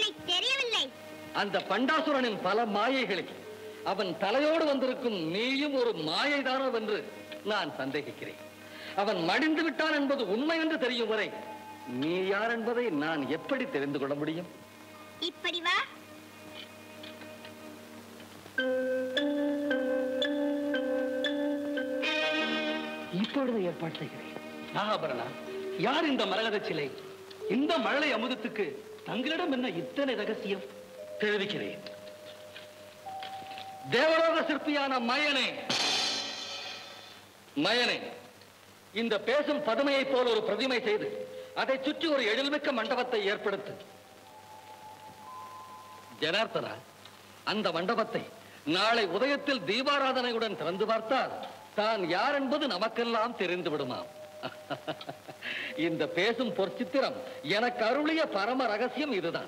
எனக்கு தெரியவில்லை. அந்த பண்டாசுரனின் பல மாயைகளில் அவன் தலையோடு வந்திருக்கும் நீயும் ஒரு மாயைதானோ என்று நான் சந்தேகிக்கிறேன். அவன் மடிந்து விட்டான் என்பது உண்மை என்று தெரியும் வரை நீ யார் என்பதை நான் எப்படி தெரிந்து கொள்ள முடியும்? இப்படி வா. இப்பொழுது ஏற்பாடு செய்கிறேன். நாகாபரணா, யார் இந்த மரகத சிலை? இந்த மழலை அமுதத்துக்கு தங்களிடம் என்ன இத்தனை ரகசியம்? தெரிவிக்கிறேன். தேவலோக சிற்பியான மயனே, மயனே, இந்த பேசும் பதுமையை போல் ஒரு பிரதிமை செய்து அதை சுற்றி ஒரு எழில்மிக்க மண்டபத்தை ஏற்படுத்து. ஜனார்த்தனா, அந்த மண்டபத்தை நாளை உதயத்தில் தீபாராதனையுடன் திறந்து பார்த்தால் தான் யார் என்பது நமக்கெல்லாம் தெரிந்து விடுமாம். இந்த பேசும் பொற்சித்திரம் எனக்கு அருளிய பரம ரகசியம் இதுதான்.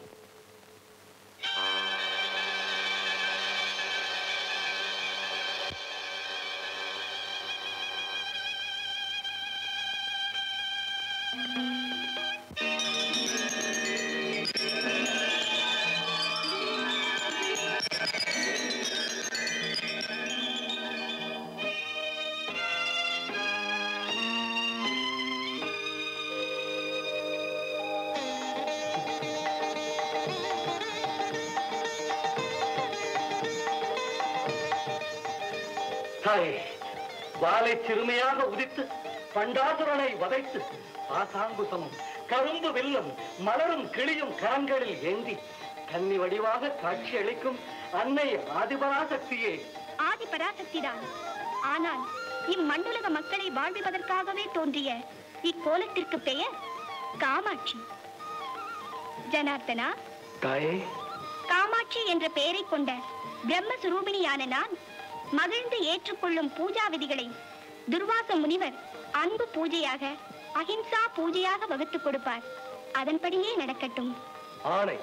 வாளை சிறுமையாக உதித்து பண்டாசுரனை வதைத்து ஆசாங்குசமும் கரும்பு வெல்லும் மலரும் கிளியும் கரங்களில் ஏந்தி கன்னி வடிவாக காட்சி அளிக்கும் அன்னை ஆதிபராசக்தியே. ஆதிபராசக்திதான். ஆனால் இம்மண்டுலக மக்களை வாழ்விப்பதற்காகவே தோன்றிய இக்கோலத்திற்கு பெயர் காமாட்சி. ஜனார்த்தனா, காமாட்சி என்ற பெயரை கொண்ட பிரம்மஸ்வரூபிணியான நான் மகிழ்ந்து ஏற்றுக்கொள்ளும் பூஜா விதிகளை துர்வாச முனிவர் அன்பு பூஜையாக, அஹிம்சா பூஜையாக வகுத்துக் கொடுப்பார். அதன்படியே நடக்கட்டும். ஆணை.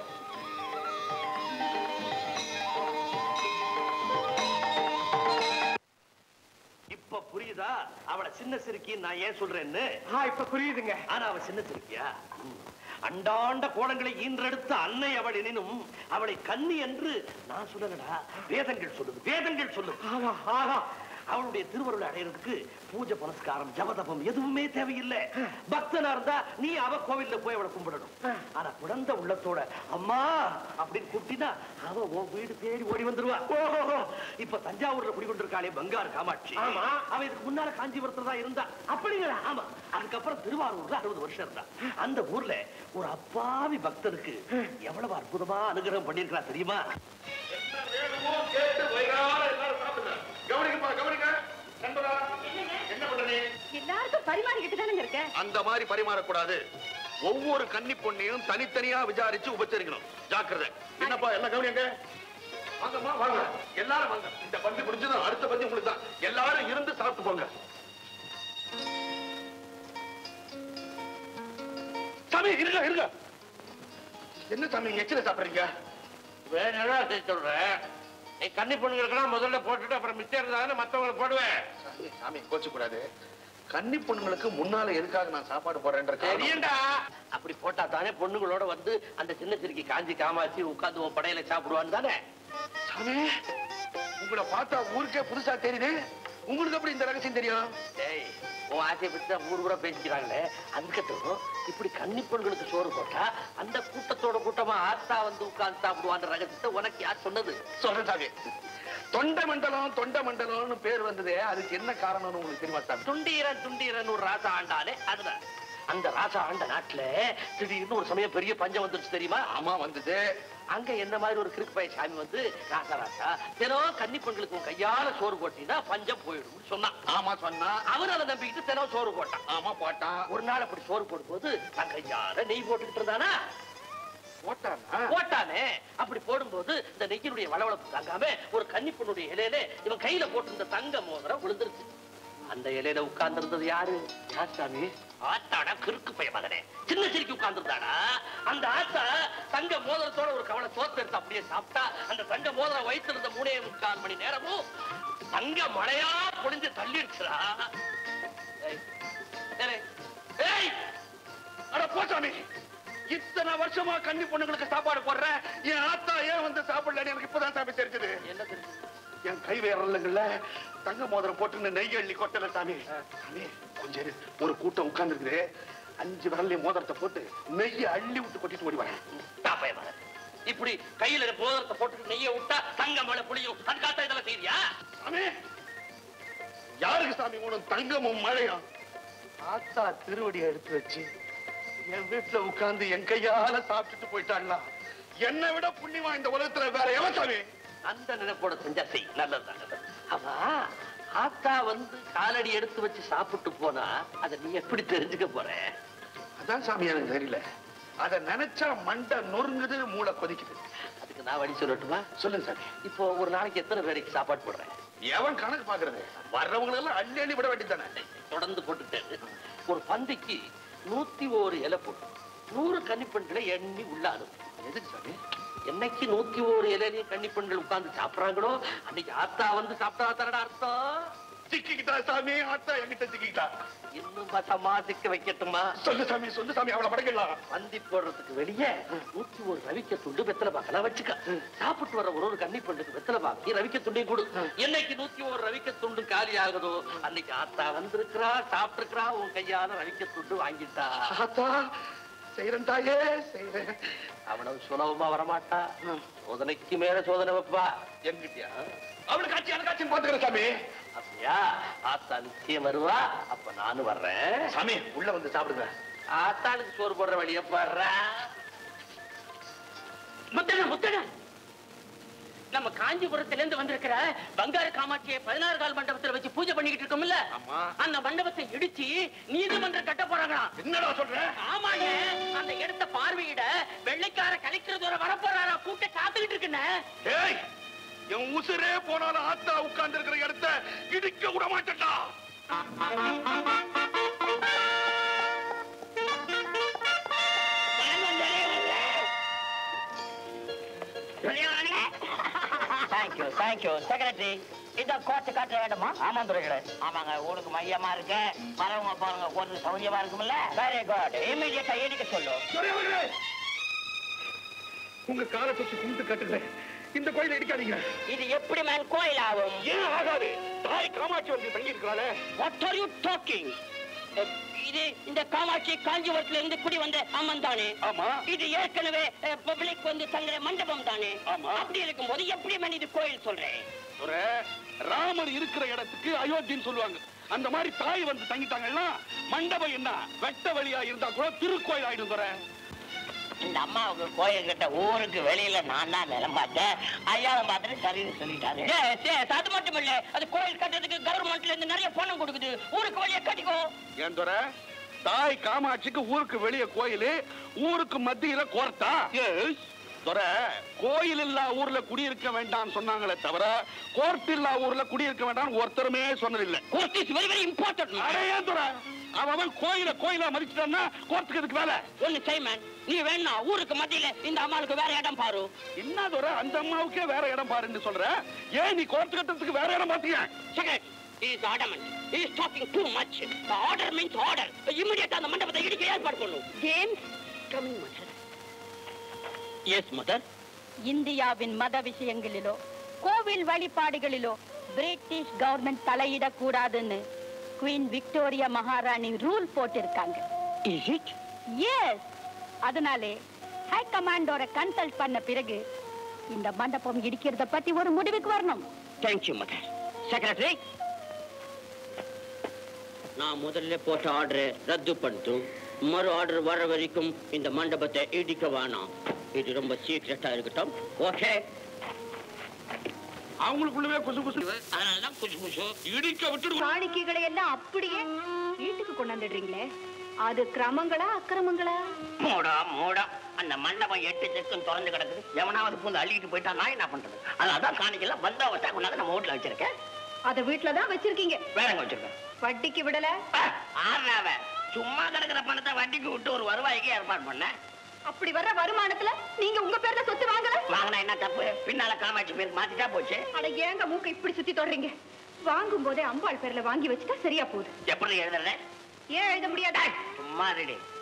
இப்ப புரியுதா அவளை சின்ன சிறுக்கி நான் ஏன் சொல்றேன்னு? இப்ப புரியுதுங்க. ஆனா அவ சின்ன சிறுக்கியா? அண்டாண்ட கோணங்களை ஈன்றெடுத்த அன்னை அவள் எனினும் அவளை கன்னி என்று நான் சொல்லலடா, வேதங்கள் சொல்லுது, வேதங்கள் சொல்லுது. அவளுடைய திருவருளை அடையிறதுக்கு பூஜை புனஸ்காரம் ஜபதபம் எதுவுமே தேவையில்லை. பக்தனா இருந்தா நீ அவ கோவில்ல போய் அவளை கும்பிடணும். ஆனா குழந்தை உள்ளத்தோட அம்மா அப்படின்னு கூப்பிட்டா அவ உன் வீடு தேடி ஓடி வந்துருவா. ஓஹோ, இப்ப தஞ்சாவூர்ல குடிக்கொண்டிருக்காளே பங்காரு காமாட்சி, அவ இதுக்கு முன்னால காஞ்சிபுரத்துல தான் இருந்தா. அப்படிங்களா? ஆமா. அதுக்கப்புறம் திருவாரூர்ல அறுபது வருஷம் இருந்தா. அந்த ஊர்ல ஒரு அப்பாவி பக்தனுக்கு எவ்வளவு அற்புதமா அனுகிரகம் பண்ணிருக்கா தெரியுமா? எல்லாருக்கும் பரிமாறிக்கிட்டு தானே இருக்க. அந்த மாதிரி பரிமாறக்கூடாது. ஒவ்வொரு கன்னி பொண்ணையும் தனித்தனியா விசாரிச்சு உபச்சரிக்கணும். ஜாக்கிரதை. என்னப்பா எல்லாம் கவனிங்க. வாங்கம்மா வாங்க, எல்லாரும் வாங்க. இந்த பந்தி முடிஞ்சதும் அடுத்த பந்தி உங்களுக்கு தான். எல்லாரும் இருந்து சாப்பிட்டு போங்க. சாமி இருங்க இருங்க. என்ன சாமி எச்சில சாப்பிடுறீங்க? வேணா சொல்றேன். கன்னி பொண்ணுங்களுக்கெல்லாம் முதல்ல போட்டுட்டு அப்புறம் மிச்சம் இருந்தாலும் மத்தவங்களை போடுவேன். சாமி கோச்சு கூடாது. கன்னி பொண்ணுங்களுக்கு முன்னால எதுக்காக நான் சாப்பாடு போடுறேன்ற தெரியண்டா. அப்படி போட்டா தானே பொண்ணுங்களோட வந்து அந்த சின்ன சிறுக்கி காஞ்சி காமாச்சி உட்காந்து உன் படையில சாப்பிடுவான்னு தானே. சாமி உங்களை பார்த்தா ஊருக்கே புதுசா தெரியுது. உங்களுக்கு எப்படி இந்த ரகசியம் தெரியும்? டேய், உன் ஆசையை பத்தி தான் ஊரு கூட பேசிக்கிறாங்களே. அதுக்கப்புறம் இப்படி கன்னி பொண்ணுங்களுக்கு சோறு போட்டா அந்த கூட்டத்தோட கூட்டமா ஆத்தா வந்து உட்கார்ந்து சாப்பிடுவான்ற ரகசியத்தை உனக்கு யார் சொன்னது? சொல்றேன் சாமி. தொண்டை மண்டலம் தொண்டை மண்டலம்னு பேர் வந்தது, அதுக்கு என்ன காரணம்னு உங்களுக்கு தெரியுமா சாமி? துண்டீரன் துண்டீரன் ஒரு ராசா ஆண்டானே, அதுதான். அந்த ராசா ஆண்ட நாட்டுல திடீர்னு ஒரு சமயம் பெரிய பஞ்சம் வந்துருச்சு தெரியுமா? ஆமா வந்தது. அங்க என்ன மாதிரி ஒரு கிறுக்கு பைய சாமி வந்து ராசா ராசா தினம் கன்னி பெண்களுக்கு கையால சோறு போட்டீங்கன்னா பஞ்சம் போயிடும் சொன்னான். ஆமா சொன்னா. அவன் அதை நம்பிக்கிட்டு தினம் சோறு போட்டான். ஆமா போட்டான். ஒரு நாள் அப்படி சோறு போடும்போது தன் கையால நெய் போட்டுக்கிட்டு இருந்தானா போட்டானா? போட்டானே. அப்படி போடும்போது இந்த நெய்யினுடைய வளவளப்பு தாங்காம ஒரு கன்னி பொண்ணுடைய இலையில இவன் கையில போட்டிருந்த தங்க மோதிரம் விழுந்துருச்சு. அந்த இலையில உட்கார்ந்து இருந்தது யாரு? சாமி. ஆத்தாடா கிறுக்கு பைய மகனே, சின்ன சிரிக்கு உட்கார்ந்து இருந்தாடா. அந்த ஆத்தா தங்க மோதிரத்தோட ஒரு கவலை சோத்து எடுத்து அப்படியே சாப்பிட்டா அந்த தங்க மோதிரம் வைத்திருந்த மூணே முக்கால் மணி நேரமும் தங்க மழையா பொழிஞ்சு தள்ளிடுச்சுடா. அட போசாமி, இத்தனை வருஷமா கன்னி பொண்ணுங்களுக்கு சாப்பாடு போடுற என் ஆத்தா ஏன் வந்து சாப்பிடல எனக்கு இப்பதான் சாமி தெரிஞ்சது. என்ன தெரிஞ்சது? என் கை விரல்கள்ல தங்க மோதிரம் போட்டு நெய் அள்ளி கொட்டல சாமி. சாமி கொஞ்சம் ஒரு கூட்டம் உட்கார்ந்துருக்குது, அஞ்சு விரல்ல மோதிரத்தை போட்டு நெய்யை அள்ளி விட்டு கொட்டிட்டு ஓடி வரேன். இப்படி கையில மோதிரத்தை போட்டு நெய்ய விட்டா தங்க மழை புளியும். அதுக்காக இதெல்லாம் செய்தியா சாமி? யாருக்கு சாமி வேணும் தங்கமும் மழையும்? ஆத்தா திருவடியை எடுத்து வச்சு என் வீட்டுல உட்கார்ந்து என் கையால சாப்பிட்டுட்டு போயிட்டாங்களா? என்னை விட புண்ணியமா இந்த உலகத்துல வேற எவன் சாமி? அந்த நினைப்போட செஞ்சா செய், நல்லது. ஆமா, ஆத்தா வந்து காலடி எடுத்து வச்சு சாப்பிட்டு போனா அதை நீ எப்படி தெரிஞ்சுக்க போற? அதான் சாமி எனக்கு தெரியல. அத நினைச்சா மண்டை நொறுங்குது, மூளை கொதிக்குது. அதுக்கு நான் வழி சொல்லட்டுமா? சொல்லுங்க சாமி. இப்போ ஒரு நாளைக்கு எத்தனை பேருக்கு சாப்பாடு போடுறேன்? எவன் கணக்கு பாக்குறது? வர்றவங்க எல்லாம் அள்ளி அள்ளி விட வேண்டியதானே. தொடர்ந்து போட்டுட்டேன். ஒரு பந்திக்கு நூத்தி ஒரு இலை போட்டு நூறு கன்னிப்பெண்களை எண்ணி உள்ள அனுப்பு. எதுக்கு சாமி? என்னைக்கு நூத்தி ஒரு இலையிலேயே கன்னிப்பெண்கள் உட்கார்ந்து சாப்பிடுறாங்களோ அன்னைக்கு ஆத்தா வந்து சாப்பிட்டா தரடா அர்த்தம். சிக்கிக்கிட்டா சாமி, ஆத்தா என்கிட்ட சிக்கிக்கிட்டா. இன்னும் பசமா சிக்க வைக்கட்டுமா? சொல்லு சாமி, சொல்லு சாமி. அவளை படைக்கலாம். பந்தி போடுறதுக்கு வெளியே நூத்தி ஒரு ரவிக்க துண்டு வெத்தலை பாக்கலாம் வச்சுக்க. சாப்பிட்டு வர ஒரு ஒரு கன்னி பெண்ணுக்கு வெத்தலை பாக்கி ரவிக்க துண்டையும் கொடு. என்னைக்கு நூத்தி ஒரு ரவிக்க துண்டு காலி ஆகுதோ அன்னைக்கு ஆத்தா வந்திருக்கிறா, சாப்பிட்டு இருக்கிறா, உன் கையால ரவிக்க துண்டு வாங்கிட்டா. ஆத்தா செய்யறேன் தாயே, செய்யறேன். அவனும் சுலபமா வரமாட்டா, சோதனைக்கு மேல சோதனை வைப்பா. என்கிட்டயா? அவளுக்கு காட்சி எனக்கு காட்சி போட்டுக்கிறேன் சாமி. அப்படியா? ஆத்தா நிச்சயம் வருவா, அப்ப நானும் வர்றேன். சாமி உள்ள வந்து சாப்பிடுங்க. ஆத்தாளுக்கு சோறு போடுற வழிய பாடுற. முத்தன முத்தன நம்ம காஞ்சிபுரத்துல இருந்து வந்திருக்கிற பங்காரு காமாட்சியை பதினாறு கால் மண்டபத்துல வச்சு பூஜை பண்ணிக்கிட்டு இருக்கோம்ல, அந்த மண்டபத்தை இடிச்சு நீதிமன்றம் கட்ட போறாங்களா? என்னடா சொல்ற? ஆமாங்க, அந்த இடத்தை பார்வையிட வெள்ளைக்கார கலெக்டர் வர போறாரா? கூட்ட காத்துக்கிட்டு இருக்குன்னு. ஏய், என் உசுரே போனாலும் ஆத்தா உட்கார்ந்து இருக்கிற இடத்தை இடிக்க விட மாட்டேன்டா. Thank you thank you secretary. இந்த கோர்ட்டு காட்ட வேண்டுமா? ஆமா துறைகளே. ஆமாங்க, ஊருக்கு மையமா இருக்கு, வரவங்க போறவங்க கோர்ட்டு சௌகரியமா இருக்கும்ல. வெரி குட், இமீடியட்டா இடிக்க சொல்லு. உங்க காலை தூக்கி கும்பிட்டு கட்டுறேன், இந்த கோயிலை இடிக்காதீங்க. இது எப்படி மேன் கோயில் ஆகும்? ஏன் ஆகாது? தாய் காமாட்சி வந்து தங்கி இருக்கிறாளே. What are you talking? இது இந்த காமாட்சி காஞ்சிபுரத்துல இருந்து குடி வந்த அம்மன் தானே? ஆமா. இது ஏற்கனவே பப்ளிக் வந்து தங்குற மண்டபம் தானே? ஆமா. அப்படி இருக்கும்போது எப்படி மேன் இது கோயில் சொல்றேன்? ராமர் இருக்கிற இடத்துக்கு அயோத்தின்னு சொல்லுவாங்க. அந்த மாதிரி தாய் வந்து தங்கிட்டாங்கன்னா மண்டபம் என்ன வெட்ட வழியா இருந்தா கூட திருக்கோயில் ஆயிடும். துறை, இந்த அம்மாவுக்கு கோயில் கிட்ட ஊருக்கு வெளியில நான் தான் நிலம் பார்த்தேன், ஐயாவும் பார்த்துட்டு சரின்னு சொல்லிட்டாரு. அது மட்டும் இல்ல, அது கோயில் கட்டுறதுக்கு கவர்மெண்ட்ல இருந்து நிறைய பணம் கொடுக்குது, ஊருக்கு வெளியே கட்டிக்கோ. ஏன் துறை, தாய் காமாட்சிக்கு ஊருக்கு வெளியே கோயில், ஊருக்கு மத்தியில கோர்த்தா? துறை, கோயில் இல்லா ஊர்ல குடியிருக்க வேண்டாம் சொன்னாங்களே தவிர கோர்ட் இல்லா ஊர்ல குடியிருக்க வேண்டாம் ஒருத்தருமே சொன்னதில்லை. Court is very very important. அடையே துறை, அவன் கோயில கோயிலா மதிச்சுட்டான்னா கோர்ட்டுக்கு எதுக்கு வேலை? ஒண்ணு செய்மேன், நீ வேணா ஊருக்கு மத்தியில இந்த அம்மாளுக்கு வேற இடம் பாரு. என்ன துறை, அந்த அம்மாவுக்கே வேற இடம் பாருன்னு சொல்ற, ஏன் நீ கோர்ட்டு கட்டத்துக்கு வேற இடம் பாத்தீங்க? Second, he is adamant, he is talking too much. The order means order. Immediately அந்த மண்டபத்தை இடிக்க ஏற்பாடு பண்ணு. James, Coming, mother. Yes, mother. இந்தியாவின் மத விஷயங்களிலோ கோவில் வழிபாடுகளிலோ பிரிட்டிஷ் கவர்மெண்ட் தலையிடக்கூடாதுன்னு குவீன் விக்டோரியா மகாராணி ரூல் போட்டிருக்காங்க. Is it? எஸ், அதனாலே ஹை கமாண்டோட கன்சல்ட் பண்ண பிறகு இந்த மண்டபம் இடிக்கிறத பத்தி ஒரு முடிவுக்கு வரணும். Thank you, mother. Secretary, நான் முதல்ல போட்ட ஆர்டரை ரத்து பண்ணிட்டோம். மறு ஆர்டர் வர வரைக்கும் இந்த மண்டபத்தை இடிக்க வேணாம். இது ரொம்ப சீக்கிரட்டா இருக்கட்டும். ஓகே? அவங்களுக்குள்ளவே குசு குசு, அதனாலதான் குசு குசு இடிக்க விட்டுடு. காணிக்கைகளை எல்லாம் அப்படியே வீட்டுக்கு கொண்டாந்துடுறீங்களே, அது கிரமங்களா அக்கிரமங்களா? மூடா மூடா, அந்த மண்டபம் எட்டு செக்கும் திறந்து கிடக்குது, எவனாவது பூந்து அள்ளிட்டு போயிட்டா நான் என்ன பண்றது? அதனாலதான் காணிக்கலாம் பந்தாவட்டா கொண்டாந்து நம்ம வீட்டுல வச்சிருக்கேன். அத வீட்டுலதான் வச்சிருக்கீங்க, வேற எங்க வச்சிருக்கேன்? வட்டிக்கு விடல. ஆறாவ சும்மா கிடக்குற பணத்தை வட்டிக்கு விட்டு ஒரு வருவாய்க்கு ஏற்பாடு பண்ண. அப்படி வர்ற வருமானத்துல நீங்க உங்க பேர்ல சொத்து வாங்கல? வாங்கினா என்ன தப்பு? பின்னால காமாட்சி பேர் மாத்திட்டா போச்சு. அட ஏங்க மூக்க இப்படி சுத்தி தொடறீங்க? வாங்கும் போதே அம்பாள் பேர்ல வாங்கி வச்சுட்டா சரியா போகுது. எப்படி எழுதுறேன்? ஏன் எழுத முடியாதா? சும்மா ரெடி.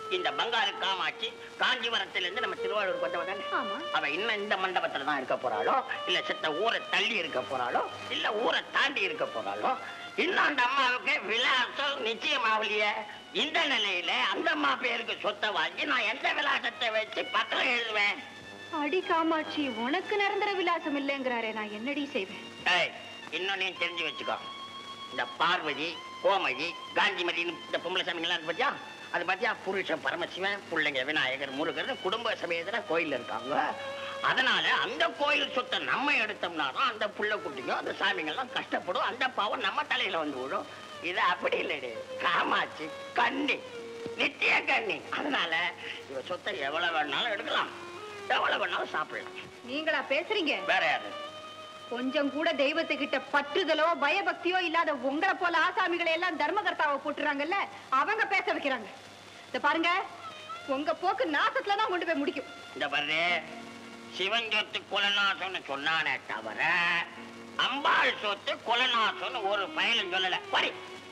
இந்த பங்காரு காமாட்சி காஞ்சிபுரத்திலிருந்து நம்ம திருவாரூர் கொண்டவங்க அவ இன்னும் இந்த மண்டபத்துல தான் இருக்க போறாளோ இல்ல செத்த ஊரை தள்ளி இருக்க போறாளோ இல்ல ஊரை தாண்டி இருக்க போறாளோ இன்னும் அந்த அம்மாவுக்கு விலாசம் நிச்சயமாவலிய இந்த நிலையில அந்த அம்மா பேருக்கு சொத்தை வாங்கி நான் எந்த விலாசத்தை வச்சு பத்திரம் எழுதுவேன்? அடி காமாட்சி, உனக்கு நிரந்தர விலாசம் இல்லைங்கிறாரே, நான் என்னடி செய்வேன்? இன்னும் நீ தெரிஞ்சு வச்சுக்கோ, இந்த பார்வதி கோமதி காந்திமதினு இந்த பொம்பளை சாமிங்கெல்லாம் இருக்கு பாத்தியா, அது பாத்தியா புருஷன் பரமசிவன் பிள்ளைங்க விநாயகர் முருகர் குடும்ப சமேதன கோயில் இருக்காங்க. அதனால அந்த கோயில் சொத்தை நம்ம எடுத்தோம்னா தான் அந்த புள்ள குட்டிங்க அந்த சாமிங்கெல்லாம் கஷ்டப்படும், அந்த பாவம் நம்ம தலையில வந்து விடும். இது அப்படி இல்லடி காமாட்சி கண்ணி நித்திய கண்ணி. அதனால இவ சொத்தை எவ்வளவு வேணாலும் எடுக்கலாம், எவ்வளவு வேணாலும் சாப்பிடலாம். நீங்களா பேசுறீங்க? வேற யாரு? கொஞ்சம் கூட தெய்வத்துக்கிட்ட பற்றுதலோ பயபக்தியோ இல்லாத உங்களை போல ஆசாமிகளை எல்லாம் தர்மகர்த்தாவை போட்டுறாங்கல்ல, அவங்க பேச வைக்கிறாங்க. இத பாருங்க, உங்க போக்கு நாசத்துலதான் கொண்டு போய் முடிக்கும். இந்த பாரு, சிவன் சொத்து குலநாசம்னு சொன்னானே தவிர அம்பாள் சொத்து குலநாசம்னு ஒரு பயலும் சொல்லல. படி.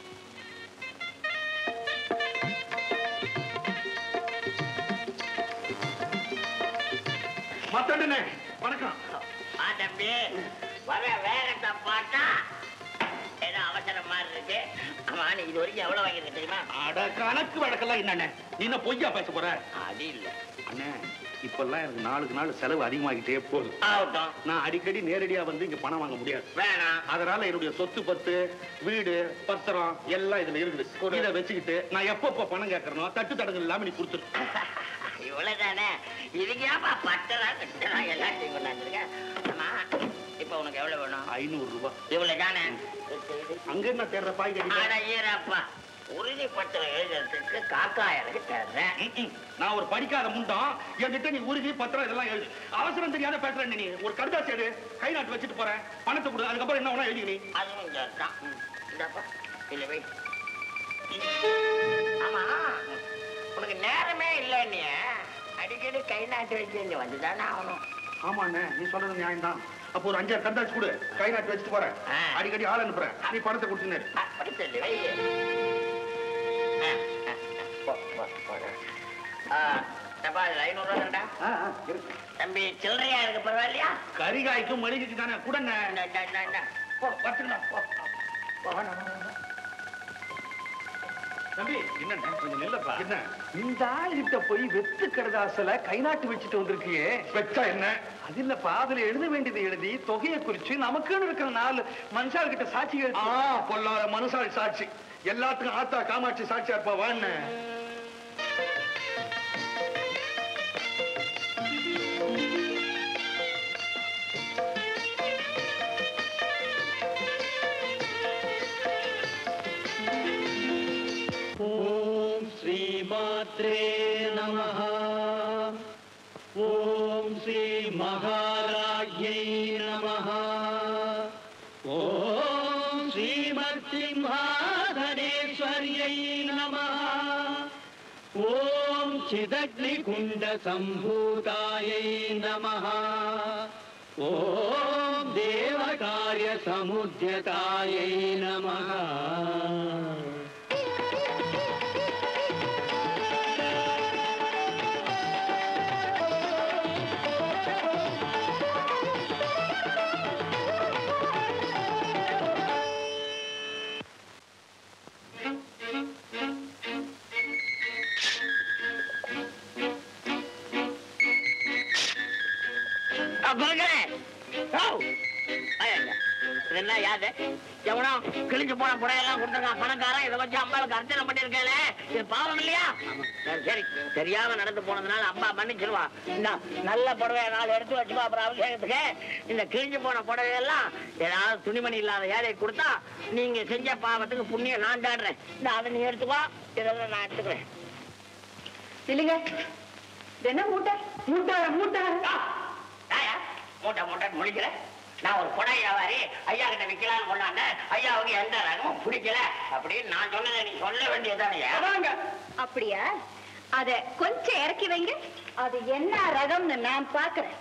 வணக்கம். தம்பி வர வேகத்தை பார்த்தா ஏதோ அவசரம் மாதிரி இருக்கு. ஆமா, நீ இது வரைக்கும் எவ்வளவு வாங்கிருக்க தெரியுமா? அட கணக்கு வழக்கெல்லாம் என்னண்ணே, நீ என்ன பொய்யா பேச போற? அது இல்ல அண்ணே, இப்பெல்லாம் எனக்கு நாளுக்கு நாள் செலவு அதிகமாகிட்டே போகுது. ஆகட்டும், நான் அடிக்கடி நேரடியா வந்து இங்க பணம் வாங்க முடியாது. வேணாம். அதனால என்னுடைய சொத்து பத்து வீடு பத்திரம் எல்லாம் இதுல இருக்குது. இதை வச்சுக்கிட்டு நான் எப்பப்ப பணம் கேட்கறனோ தட்டு தடங்கள் இல்லாம நீ கொடுத்துரு. இவ்வளவுதானே, இதுக்கு ஏப்பா பத்தலாம் கட்டலாம் எல்லாத்தையும் கொண்டாந்துருக்க. ஆமா, இப்ப உனக்கு எவ்வளவு வேணும்? ஐநூறு ரூபாய். இவ்வளவு தானே? அங்க என்ன தேடுற பாய்? ஈரப்பா, உறுதி பத்திரம் எழுதுறதுக்கு காக்கா எனக்கு தேடுறேன். நான் ஒரு படிக்காத முண்டம், என்கிட்ட நீ உறுதி பத்திரம் இதெல்லாம் எழுது. அவசரம் தெரியாத பேசுறேன். நீ ஒரு கடுதாசி எடு, கை நாட்டு வச்சுட்டு போறேன், பணத்தை கொடு, அதுக்கப்புறம் என்ன வேணா எழுதி. அதுவும் சரிதான். இந்தப்பா இல்ல வை. ஆமா, உனக்கு நேரமே இல்லை, நீ அடிக்கடி கை நாட்டு வச்சு இங்க வந்துதானே ஆகணும். ஆமாண்ணே, நீ சொல்றது நியாயம் தான். அப்போ ஒரு அஞ்சாறு கண்டாச்சு கொடு, கை நாட்டு வச்சுட்டு போறேன், அடிக்கடி ஆள் அனுப்புறேன், நீ பணத்தை கொடுத்துனே. அப்படி சொல்லி வை. ஐநூறு ரூபா தான்டா தம்பி, சில்லறையா இருக்கு பரவாயில்லையா? கரிகாய்க்கும் மளிகைக்கு தானே கூடங்க. தம்பி என்ன கொஞ்சம் நெல்லப்பா. என்ன இந்த ஆள் கிட்ட போய் வெத்து கடதாசல கை நாட்டு வச்சுட்டு வந்திருக்கியே, வெச்சா என்ன? அது இல்லப்பா, அதுல எழுத வேண்டியதை எழுதி தொகையை குறிச்சு நமக்குன்னு இருக்கிற நாலு மனுஷால் கிட்ட சாட்சி பொல்லாத மனுஷால் சாட்சி, எல்லாத்துக்கும் ஆத்தா காமாட்சி சாட்சியா இருப்பா. வான்னு ஓம் ஸ்ரீ மாத்ரே நமஹ. ஓம் ஸ்ரீ மகாராஜ்யை நமஹ. ஓம் ஸ்ரீமத் சிம்ஹாசனேஸ்வர்யை நமஹ. ஓம் சிதக்னிகுண்ட சம்பூதாயை நமஹ. ஓம் தேவகாரிய சமுத்யதாயை நமஹ. என்ன யாது எவனோ கிழிஞ்சு போன புடையெல்லாம் கொடுத்துருக்கான் பணக்காரன், இதை வச்சு அம்பாளுக்கு அர்ச்சனை பண்ணிருக்கேன். இது பாவம் இல்லையா? சரி, தெரியாம நடந்து போனதுனால அம்மா மன்னிச்சிருவா. இந்த நல்ல புடவைய நாள் எடுத்து வச்சுக்கோ, அப்புறம் அபிஷேகத்துக்கு. இந்த கிழிஞ்சு போன புடவையெல்லாம் ஏதாவது துணிமணி இல்லாத ஏழை கொடுத்தா நீங்க செஞ்ச பாவத்துக்கு புண்ணியம் நான் தாடுறேன். இந்த அதை நீ எடுத்துக்கோ, இதெல்லாம் நான் எடுத்துக்கிறேன். இல்லைங்க, என்ன மூட்டை மூட்டை மூட்டை மூட்டை மூட்டை முடிக்கிறேன். நான் ஒரு கொடை வியாபாரி, ஐயா கிட்ட விக்கலான்னு கொண்டாங்க. ஐயாவுக்கு எந்த ரகமும் பிடிக்கல அப்படின்னு நான் சொன்னதை நீ சொல்ல வேண்டியதானே? அப்படியா? அத கொஞ்சம் இறக்கி வைங்க, அது என்ன ரகம்னு நான் பாக்குறேன்.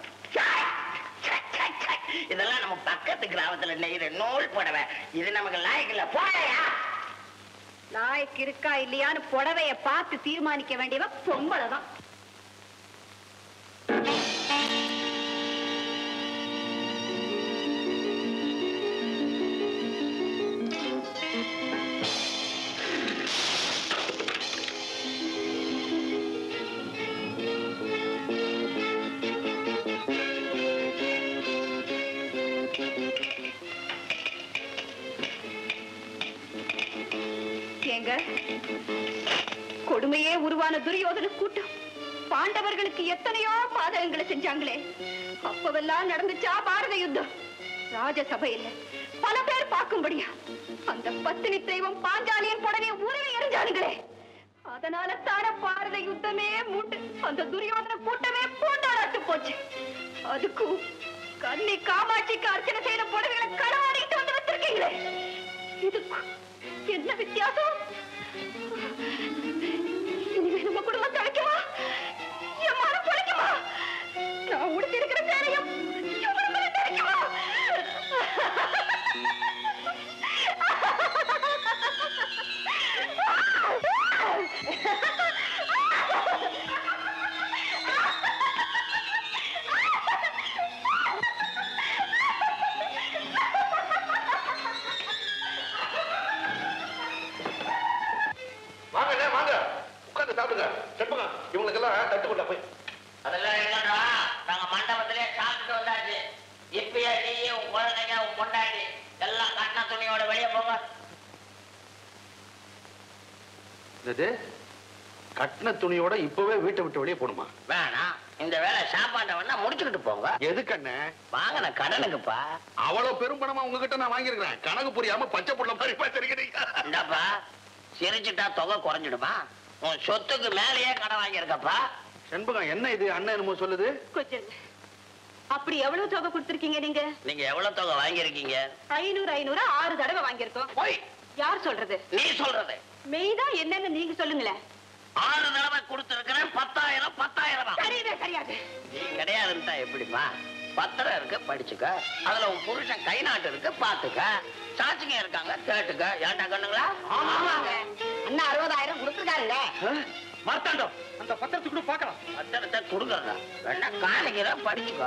இதெல்லாம் நம்ம பக்கத்து கிராமத்துல நெய்கிற நூல் புடவை, இது நமக்கு லாய்க்கல. போயா லாய்க்கு இருக்கா இல்லையான்னு புடவைய பார்த்து தீர்மானிக்க வேண்டியவ பொம்பளைதான். கொடுமையே உருவான துரியோதன கூட்டம் பாண்டவர்களுக்கு எத்தனையோ பாதகங்களை செஞ்சாங்களே, அப்பவெல்லாம் நடந்துச்சா பாரத யுத்தம்? ராஜசபையில் பல பேர் பார்க்கும்படியா அந்த பத்தினி தெய்வம் பாஞ்சாலியின் புடவை உருவி எறிஞ்சானுங்களே, அதனால தான பாரத யுத்தமே மூட்டு அந்த துரியோதன கூட்டமே பூண்டாடாட்டு போச்சு. அதுக்கும் கண்ணி காமாட்சிக்கு அர்ச்சனை செய்யற புடவைகளை களவாடிட்டு வந்து வச்சிருக்கீங்களே, இதுக்கு என்ன வித்தியாசம்? இனிமே நம்ம குடும்பம் தழைக்குமா? என் மனம் பொழைக்குமா? நான் உடுத்தி இருக்கிற சேரையும் தழைக்குமா? இவங்களுக்கெல்லாம் தட்டு கொண்டா போய். அதெல்லாம் இல்லடா, நாங்க மண்டபத்திலே சாப்பிட்டு வந்தாச்சு. இப்பயே நீ உன் குழந்தைங்க உன் பொண்டாட்டி எல்லாம் கண்ண துணியோட வெளியே போங்க. இது கட்டின துணியோட இப்பவே வீட்டை விட்டு வெளியே போகணுமா? வேணாம், இந்த வேலை சாப்பாட்டை வேணா முடிச்சுக்கிட்டு போங்க. எது கண்ணு? வாங்கின கடனுக்குப்பா. அவ்வளவு பெரும் பணமா உங்ககிட்ட நான் வாங்கிருக்கிறேன், கணக்கு புரியாம பச்சை புள்ள மாதிரி பார்த்திருக்கிறீங்க. இந்தாப்பா, சிரிச்சுட்டா தொகை குறைஞ்சிடுமா? உன் சொத்துக்கு மேலேயே கடன் வாங்கியிருக்கப்பா. செண்பகம் என்ன இது அண்ணன் என்னமோ சொல்லுது? கொஞ்சம் அப்படி எவ்வளவு தொகை கொடுத்திருக்கீங்க நீங்க? நீங்க எவ்வளவு தொகை வாங்கியிருக்கீங்க? ஐநூறு ஐநூறு ஆறு தடவை வாங்கியிருக்கோம். போய் யார் சொல்றது? நீ சொல்றது. மெய்தா என்னன்னு நீங்க சொல்லுங்களேன். ஆறு தடவை கொடுத்திருக்கிறேன். பத்தாயிரம் பத்தாயிரம் சரியா கிடையாது. நீ கிடையாதுன்னு எப்படிமா? பத்திரம் இருக்கு, படிச்சுக்க. அதுல உன் புருஷன் கை நாட்டு இருக்கு, பாத்துக்க. சாட்சிங்க இருக்காங்க, கேட்டுக்க. ஏன்டா கண்ணுங்களா? அண்ணா அறுபதாயிரம் கொடுத்துருக்காருங்க. மார்த்தாண்டம், அந்த பத்திரத்துக்கு கூட பாக்கலாம். பத்திரத்தை கொடுக்கறதா? வேணா காணிக்கிற, படிச்சுக்கோ.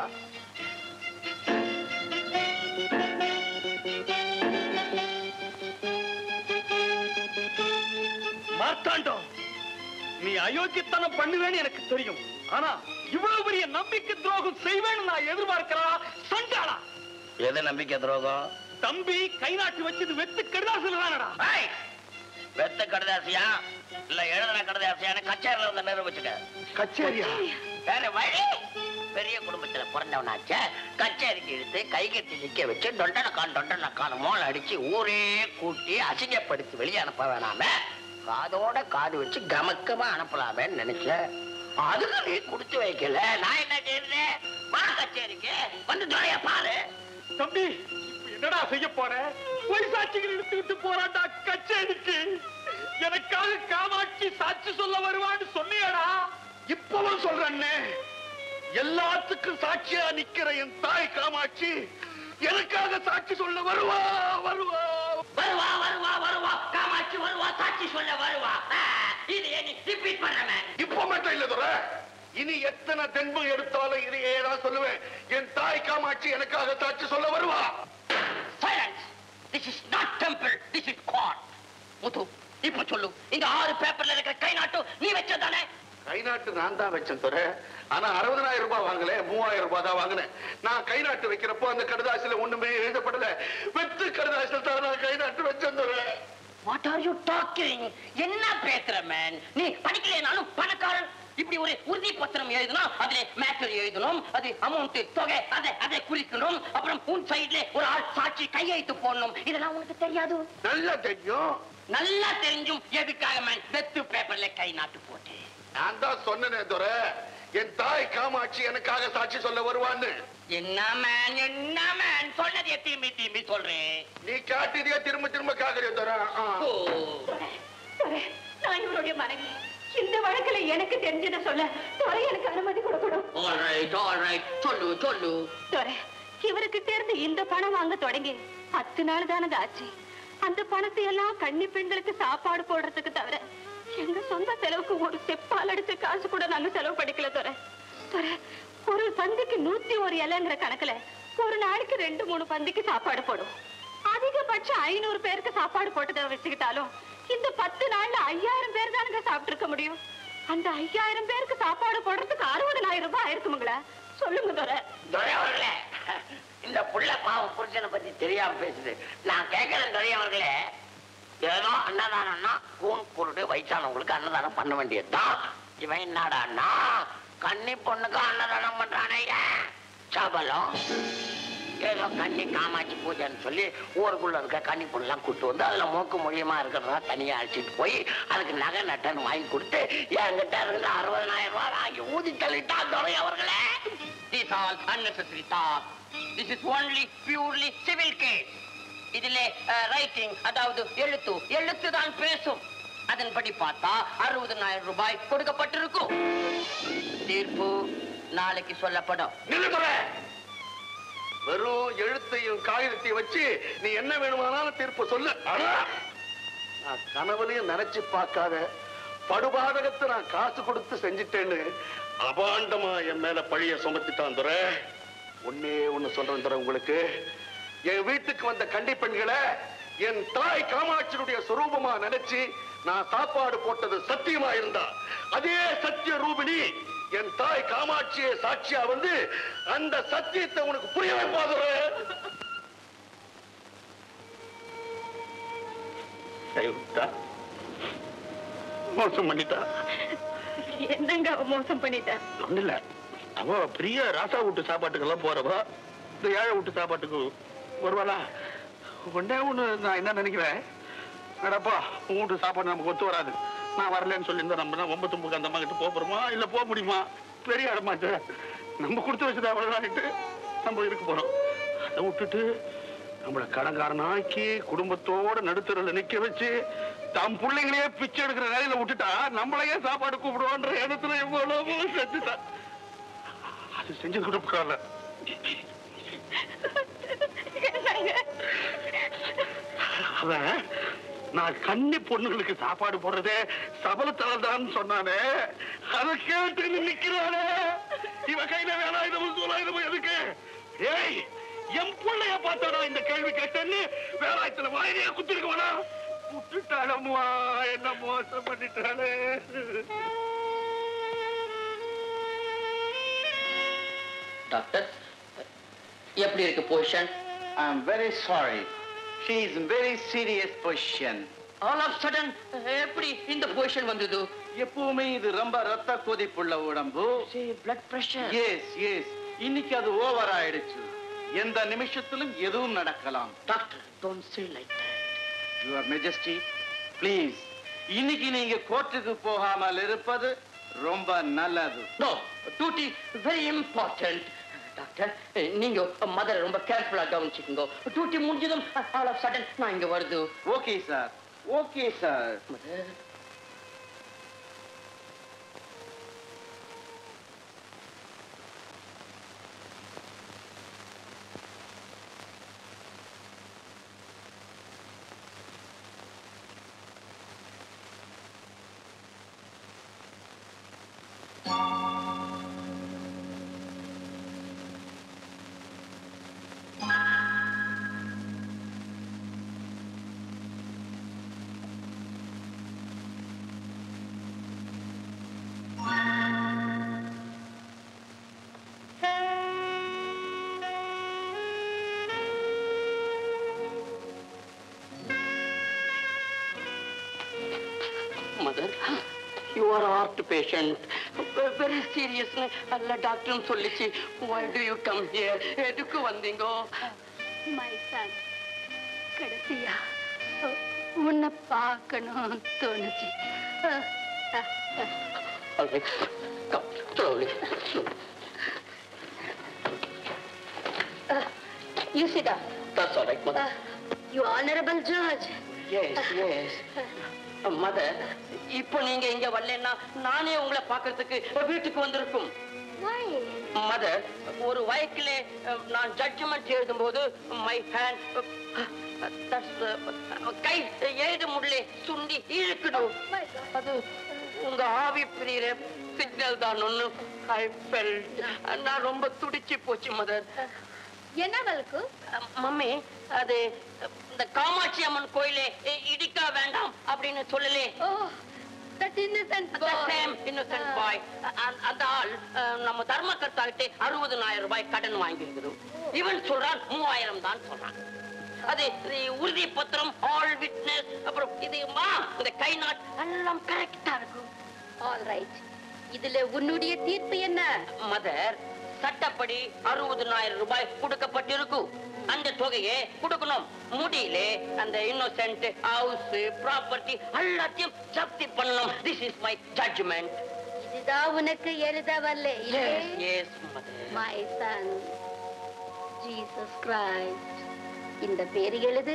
மார்த்தாண்டம், நீ அயோக்கியத்தனம் பண்ணுவேன்னு எனக்கு தெரியும். ஆனா இவ்வளவு பெரிய நம்பிக்கை துரோகம் செய்வேன்னு நான் எதிர்பார்க்கிறா சண்டாளா? எது நம்பிக்கை துரோகம்? தம்பி கை நாட்டு வச்சது வெத்து கடுதாசில தானடா. வெத்த கடுதாசியா இல்ல எழுதுன கடுதாசியான கச்சேரியில வந்து நிரூபிச்சுக்க. கச்சேரியா? வேற வழி. பெரிய குடும்பத்துல பிறந்தவனாச்ச, கச்சேரிக்கு இழுத்து கை கட்டி நிக்க வச்சு டொண்டனக்கான் டொண்டனக்கான் மோளை அடிச்சு ஊரே கூட்டி அசிங்கப்படுத்தி வெளியே அனுப்ப வேணாம காதோட காது வச்சு கமக்கமா அனுப்பலாமேன்னு நினைச்சேன். அதுக்கு நீ கொடுத்து வைக்கல. நான் என்ன செய்யறேன்? வா கச்சேரிக்கு வந்து துணைய பாரு. தம்பி என்னடா செய்ய போற? பொய் சாட்சிகள் எடுத்துக்கிட்டு போறாண்டா கச்சேரிக்கு. எனக்காக காமாட்சி சாட்சி சொல்ல வருவான்னு சொன்னியடா. இப்பவும் சொல்றேன்னு, எல்லாத்துக்கும் சாட்சியா நிக்கிற என் தாய் காமாட்சி எனக்காக சாட்சி சொல்ல வருவா வருவா வருவா வருவா வருவா காமாட்சி வருவா, சாட்சி சொல்ல வருவா. இது நீ ரிப்பீட் பண்ணவே. இப்ப மட்டும் இல்ல துரை, இனி எத்தனை தென்பம் எடுத்தாலும் இதையே தான் சொல்லுவேன். என் தாய் காமாட்சி எனக்காக சாட்சி சொல்ல வருவா. Silence. This is not temple. This is court. முத்து, இப்ப சொல்லு, இந்த ஆறு பேப்பர்ல இருக்கிற கை நாட்டு நீ வச்சதானே? கை நாட்டு நான் தான் வச்சேன் துரை. ஆனா அறுபதாயிரம் ரூபாய் வாங்கல, மூவாயிரம் ரூபாய் தான் வாங்கினேன். நான் கை நாட்டு வைக்கிறப்போ அந்த கடுதாசில ஒண்ணுமே எழுதப்படல. வெத்து கடுதாசில தான் நான் கை நாட்டு வச்சேன் துரை. What are you talking? என்ன பேசுற man? நீ படிக்கலைனாலும் பணக்காரன். இப்படி ஒரு உறுதி பத்திரம் எழுதணும், அதுல மேட்டர் எழுதணும், அது அமௌண்ட் தொகை அதை அதை குறிக்கணும், அப்புறம் உன் சைடுல ஒரு ஆள் சாட்சி கையெழுத்து போடணும். இதெல்லாம் உனக்கு தெரியாது? நல்லா தெரியும். நல்லா தெரிஞ்சும் எதுக்காக மேன் வெத்து பேப்பர்ல கை நாட்டு போட்டு? நான் தான் சொன்னேனே துரை, என் தாய் காமாட்சி எனக்காக சாட்சி சொல்ல வருவான்னு. என்ன மேன் என்ன மேன் சொன்னதே திரும்பி திரும்பி சொல்றேன். நீ காட்டியதே திரும்ப திரும்ப காக்கறிய துரை. நான் இவருடைய மனைவி. இந்த வழக்குல எனக்கு தெரிஞ்சதை சொல்ல துறை எனக்கு அனுமதி கொடுக்கணும். All right, all right. சொல்லு சொல்லு. துறை, இவருக்கு தெரிந்து இந்த பணம் வாங்க தொடங்கி பத்து நாள் தானது ஆச்சு. அந்த பணத்தை எல்லாம் கன்னி பெண்களுக்கு சாப்பாடு போடுறதுக்கு தவிர எங்க சொந்த செலவுக்கு ஒரு செப்பால் அடிச்ச காசு கூட நாங்க செலவு படிக்கல துறை. துறை, ஒரு பந்திக்கு நூத்தி ஒரு இலைங்கிற கணக்குல ஒரு நாளைக்கு ரெண்டு மூணு பந்திக்கு சாப்பாடு போடும். அதிகபட்சம் ஐநூறு பேருக்கு சாப்பாடு போட்டதை வச்சுக்கிட்டாலும் இந்த பத்து நாள்ல ஐயாயிரம் பேர் தானுங்க சாப்பிட்டு இருக்க முடியும். அந்த ஐயாயிரம் பேருக்கு சாப்பாடு போடுறதுக்கு அறுபதாயிரம் ரூபாய் ஆயிருக்குமுங்களா? சொல்லுங்க துறை. துரை அவர்களே, இந்த புள்ள பாவம் புருஷனை பத்தி தெரியாம பேசுது. நான் கேட்கிறேன் துரை அவர்களே, ஏதோ அன்னதானம்னா கூன் பொருடு வயசானவங்களுக்கு அன்னதானம் பண்ண வேண்டியதுதான். இவன் என்னடான்னா கன்னி பொண்ணுக்கு அன்னதானம் பண்றானே, சபலம். ஏதோ கன்னி காமாட்சி பூஜைன்னு சொல்லி ஊருக்குள்ள இருக்க கன்னி பொண்ணெல்லாம் கூட்டு வந்து அதுல மூக்கு மொழியமா இருக்கிறதா தனியா அழைச்சிட்டு போய் அதுக்கு நகை நட்டன்னு வாங்கி கொடுத்து என்கிட்ட இருந்து அறுபதாயிரம் ரூபாய் வாங்கி ஊதி தள்ளிட்டா துரை அவர்களே. This all unnecessary talk. This is only purely civil case. இதிலே ரைட்டிங், அதாவது எழுத்து எழுத்து தான் பேசும். அதன்படி பார்த்தா அறுபதாயிரம் ரூபாய் கொடுக்கப்பட்டிருக்கும். தீர்ப்பு நாளைக்கு சொல்லப்படும். வெறும் எழுத்தையும் காகிதத்தையும் வச்சு நீ என்ன வேணுமானாலும் தீர்ப்பு சொல்லு. ஆனா நான் கனவுலையும் நினைச்சு பார்க்காத படுபாதகத்தை நான் காசு கொடுத்து செஞ்சிட்டேன்னு அபாண்டமா என் மேல பழிய சுமத்திட்டான் துரை. ஒன்னே ஒண்ணு சொல்றேன் துரை உங்களுக்கு, என் வீட்டுக்கு வந்த கன்னி பெண்களை என் தாய் காமாட்சியுடைய சுரூபமா நினைச்சு நான் சாப்பாடு போட்டது சத்தியமா இருந்தா அதே சத்திய ரூபிணி என் தாய் காமாட்சியை சாட்சியா வந்து அந்த சத்தியத்தை உனக்கு புரிய வைப்பாதுற. மோசம் பண்ணிட்டா. என்னங்க அவ மோசம் பண்ணிட்டா? ஒண்ணு இல்ல, அவ பிரிய ராசா வீட்டு சாப்பாட்டுக்கெல்லாம் போறவா இந்த ஏழை வீட்டு சாப்பாட்டுக்கு வருவாளா? ஒன்னே ஒண்ணு நான் என்ன நினைக்கிறேன், நடப்பா உன் வீட்டு சாப்பாடு நமக்கு ஒத்து வராது, நான் வரலன்னு சொல்லியிருந்தா நம்ம ஒன்பது தும்புக்கு அந்த அம்மா கிட்ட போறோமா இல்ல போக முடியுமா? பெரிய இடமாச்சு, நம்ம கொடுத்து வச்சது அவ்வளவுதான்ட்டு நம்ம இருக்க போறோம். அதை விட்டுட்டு நம்மள கடன்காரனாக்கி குடும்பத்தோட நடுத்தருல நிக்க வச்சு தம் பிள்ளைங்களையே பிச்சை எடுக்கிற நிலையில விட்டுட்டா நம்மளையே சாப்பாடு கூப்பிடுவான்ற இடத்துல எவ்வளவு செஞ்சுட்டா. அது செஞ்சது கூட பரவாயில்ல. அவன் நான் கன்னி பொண்ணுகளுக்கு சாப்பாடு போடுறதே சபலத்தலதான் சொன்னானே, அதை கேட்டு நிக்கிறானே. இவ கையில வேலாயுதமும் சூலாயுதமும் எதுக்கு? ஏய், என் பிள்ளைய பார்த்தாடா இந்த கேள்வி கேட்டேன்னு வேலாயத்துல வாயிலே குத்திருக்கவனா? விட்டுட்டாளம்மா, என்ன மோசம் பண்ணிட்டாளே. டாக்டர், எப்படி இருக்கு position? I am very sorry. She is in very serious position. All of sudden எப்படி இந்த பொசிஷன் வந்தது? எப்பவுமே இது ரொம்ப ரத்த கொதிப்புள்ள உடம்பு. blood pressure. Yes, yes. இன்னைக்கு அது ஓவர் ஆயிடுச்சு. எந்த நிமிஷத்திலும் எதுவும் நடக்கலாம். Doctor, don't say like that. Your Majesty, please. இன்னைக்கு நீங்க கோர்ட்டுக்கு போகாமல் இருப்பது ரொம்ப நல்லது. No, duty very important. Doctor, நீங்க மதரை ரொம்ப கேர்ஃபுல்லா கவனிச்சுக்கோங்க. டியூட்டி முடிஞ்சதும் ஆல் ஆஃப் சடன் நான் இங்க வருது. Okay sir, okay sir. Mother, mother, you are heart patient, very serious அல்ல டாக்டர் சொல்லிச்சு. why do you come here? எதுக்கு வந்தீங்க? மை சன், கடைசியா உன்னை பார்க்கணும் தோணுச்சு. Come, slowly. You sit down. That's all right, mother. You honorable judge. Yes, yes. Mother, இப்போ நீங்க இங்க வரலன்னா நானே உங்களை பார்க்கிறதுக்கு வீட்டுக்கு வந்திருக்கும். Why? மதர், ஒரு வழக்கிலே நான் ஜட்ஜ்மெண்ட் எழுதும் போது மை ஹேண்ட் கை ஏது முள்ளே சுண்டி இழுக்கணும். அது உங்க ஆவி பிரியிற சிக்னல் தான் ஒண்ணு. ஐ ஃபெல்ட் நான் ரொம்ப துடிச்சு போச்சு மதர். என்ன வழக்கு? மம்மி அது இந்த காமாட்சி அம்மன் கோயிலே இடிக்க வேண்டாம் அப்படின்னு சொல்லலே. ஓ that innocent boy. The same innocent boy. அந்த ஆள் நம்ம தர்மகர்த்தா கிட்ட அறுபதாயிரம் ரூபாய் கடன் வாங்கி இருக்குது. இவன் சொல்றான் மூவாயிரம் தான் சொல்றான். அது உறுதி பத்திரம், ஆல் விட்னஸ், அப்புறம் இது இந்த கை நாட் எல்லாம் கரெக்டா இருக்கும். All right. இதுல உன்னுடைய தீர்ப்பு என்ன? மதர், சட்டப்படி அறுபதாயிரம் ரூபாய் கொடுக்கப்பட்டிருக்கும். அந்த தொகையை கொடுக்கணும். முடியல அந்த இன்னோசென்ட் ஹவுஸ் ப்ராப்பர்ட்டி எல்லாத்தையும் ஜப்தி பண்ணணும். This is my judgment. இதுதான் உனக்கு எழுத வரல. Yes mother. My son Jesus Christ. இந்த பேரு எழுது.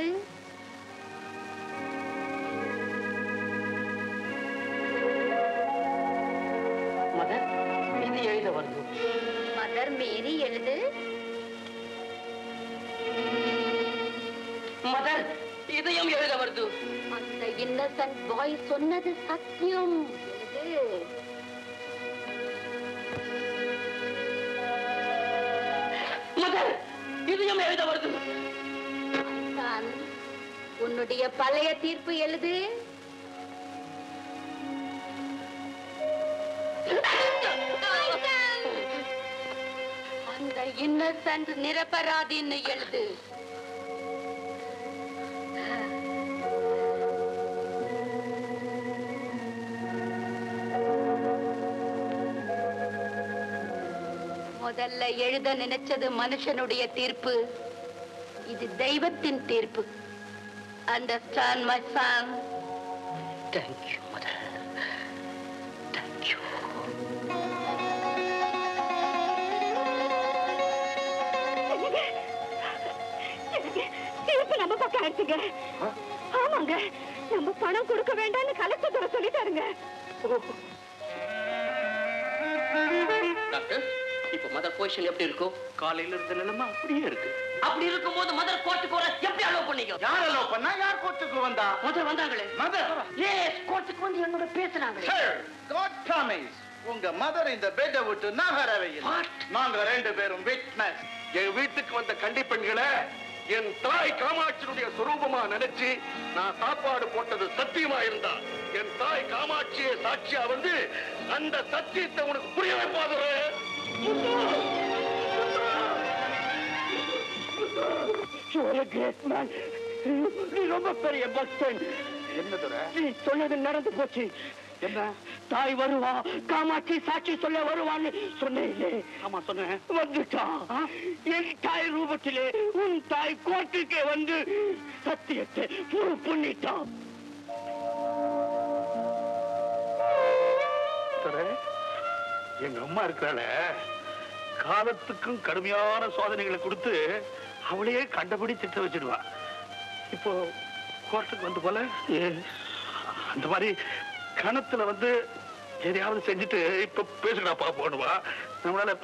மதர், இது எழுத வருது. மதர் மேரி எழுது. மதர், இதையும் எழுத வருது. அந்த இன்னசென்ட் பாய் சொன்னது சத்தியம். எழுது. மதர், இதையும் எழுத வருது. உன்னுடைய பழைய தீர்ப்பு எழுது. அந்த இன்னசென்ட் நிரபராதின்னு எழுது. முதல்ல எழுத நினைச்சது மனுஷனுடைய தீர்ப்பு. இது தெய்வத்தின் தீர்ப்பு. Understand, my son? Thank you, mother. Thank you. தீர்ப்பு நம்ம பக்கம் எடுத்துங்க. ஆமாங்க, நம்ம பணம் கொடுக்க வேண்டாம்னு கலெக்டர் சொல்லிட்டாருங்க. டாக்டர், இப்ப மதர் பொசிஷன் எப்படி இருக்கும்? காலையில இருந்த நிலைமை அப்படியே இருக்கு. அப்படி இருக்கும்போது மதர் கோர்ட்டுக்கு வர எப்படி அலோவ் பண்ணீங்க? யார் அலோவ் பண்ணா? யார் கோர்ட்டுக்கு வந்தா? மதர் வந்தாங்களே. மதர்? எஸ், கோர்ட்டுக்கு வந்து என்னோட பேசுறாங்களே. சார், காட் ப்ராமிஸ் உங்க மதர் இந்த பெட்டை விட்டு நகரவே இல்லை. நாங்க ரெண்டு பேரும் விட்னஸ். என் வீட்டுக்கு வந்த கன்னி பெண்களை என் தாய் காமாட்சியுடைய சுரூபமா நினைச்சு நான் சாப்பாடு போட்டது சத்தியமா இருந்தா என் தாய் காமாட்சியை சாட்சியா வந்து அந்த சத்தியத்தை உனக்கு புரிய வைப்பாது. நீ ரொம்ப பெரிய பக்தன். என்ன துறை? நீ சொன்னது நடந்து போச்சு. என்ன? தாய் வருவா, காமாட்சி சாட்சி சொல்ல வருவான்னு சொன்னே. ஆமா சொன்னேன். வந்துட்டான். என் தாய் ரூபத்திலே உன் தாய் கோர்ட்டுக்கே வந்து சத்தியத்தை ப்ரூவ் பண்ணிட்டான். எங்க அம்மா இருக்கிறாள, காலத்துக்கும் கடுமையான சோதனைகளை கொடுத்து அவளையே கண்டபடி திட்ட வச்சிடுவா. இப்போ கோர்ட்டுக்கு வந்து போல அந்த மாதிரி கணத்துல வந்து எதையாவது செஞ்சுட்டு இப்ப பேசுறாப்பா போடுவா. நம்மளால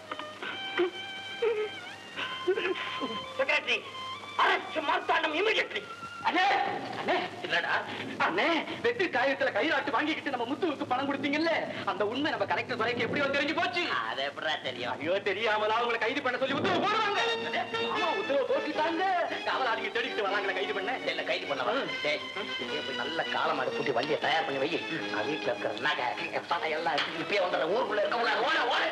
செக்ரட்டரி, அரஸ்ட் மார்த்தாண்டம் இமிடியட்லி. அண்ணே, அண்ணே, இல்லடா அண்ணே, வெற்றி காயத்துல கைராட்டு வாங்கிக்கிட்டு நம்ம முத்துவுக்கு பணம் கொடுத்தீங்கல்ல, அந்த உண்மை நம்ம கலெக்டர் துறைக்கு எப்படி வந்து தெரிஞ்சு போச்சு? அது எப்படா தெரியும்? ஐயோ, தெரியாமலா உங்களை கைது பண்ண சொல்லி உத்தரவு போடுவாங்க. ஆமா, உத்தரவு போட்டுட்டாங்க. காவலாளிங்க தேடிக்கிட்டு வராங்களே கைது பண்ண. இல்ல, கைது பண்ணவா? டேய், இப்படியே போய் நல்ல காலமாடு கூட்டி வண்டியை தயார் பண்ணி வை. நான் வீட்டுல இருக்கிற நகை பணம் எல்லாம் இப்பயே வந்துடுற. ஊருக்குள்ள இருக்க ஓட ஓட.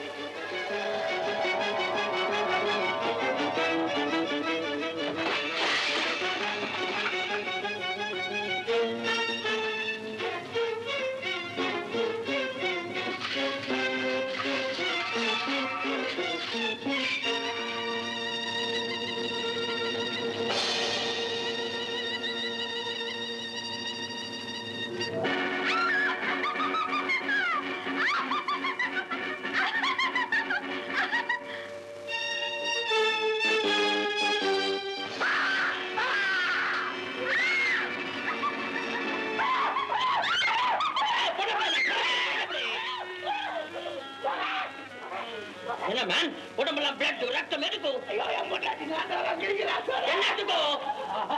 என்ன மேன், உடம்பெல்லாம் பிளட் ரத்தம் எதுக்கும்? என்னத்துக்கும்?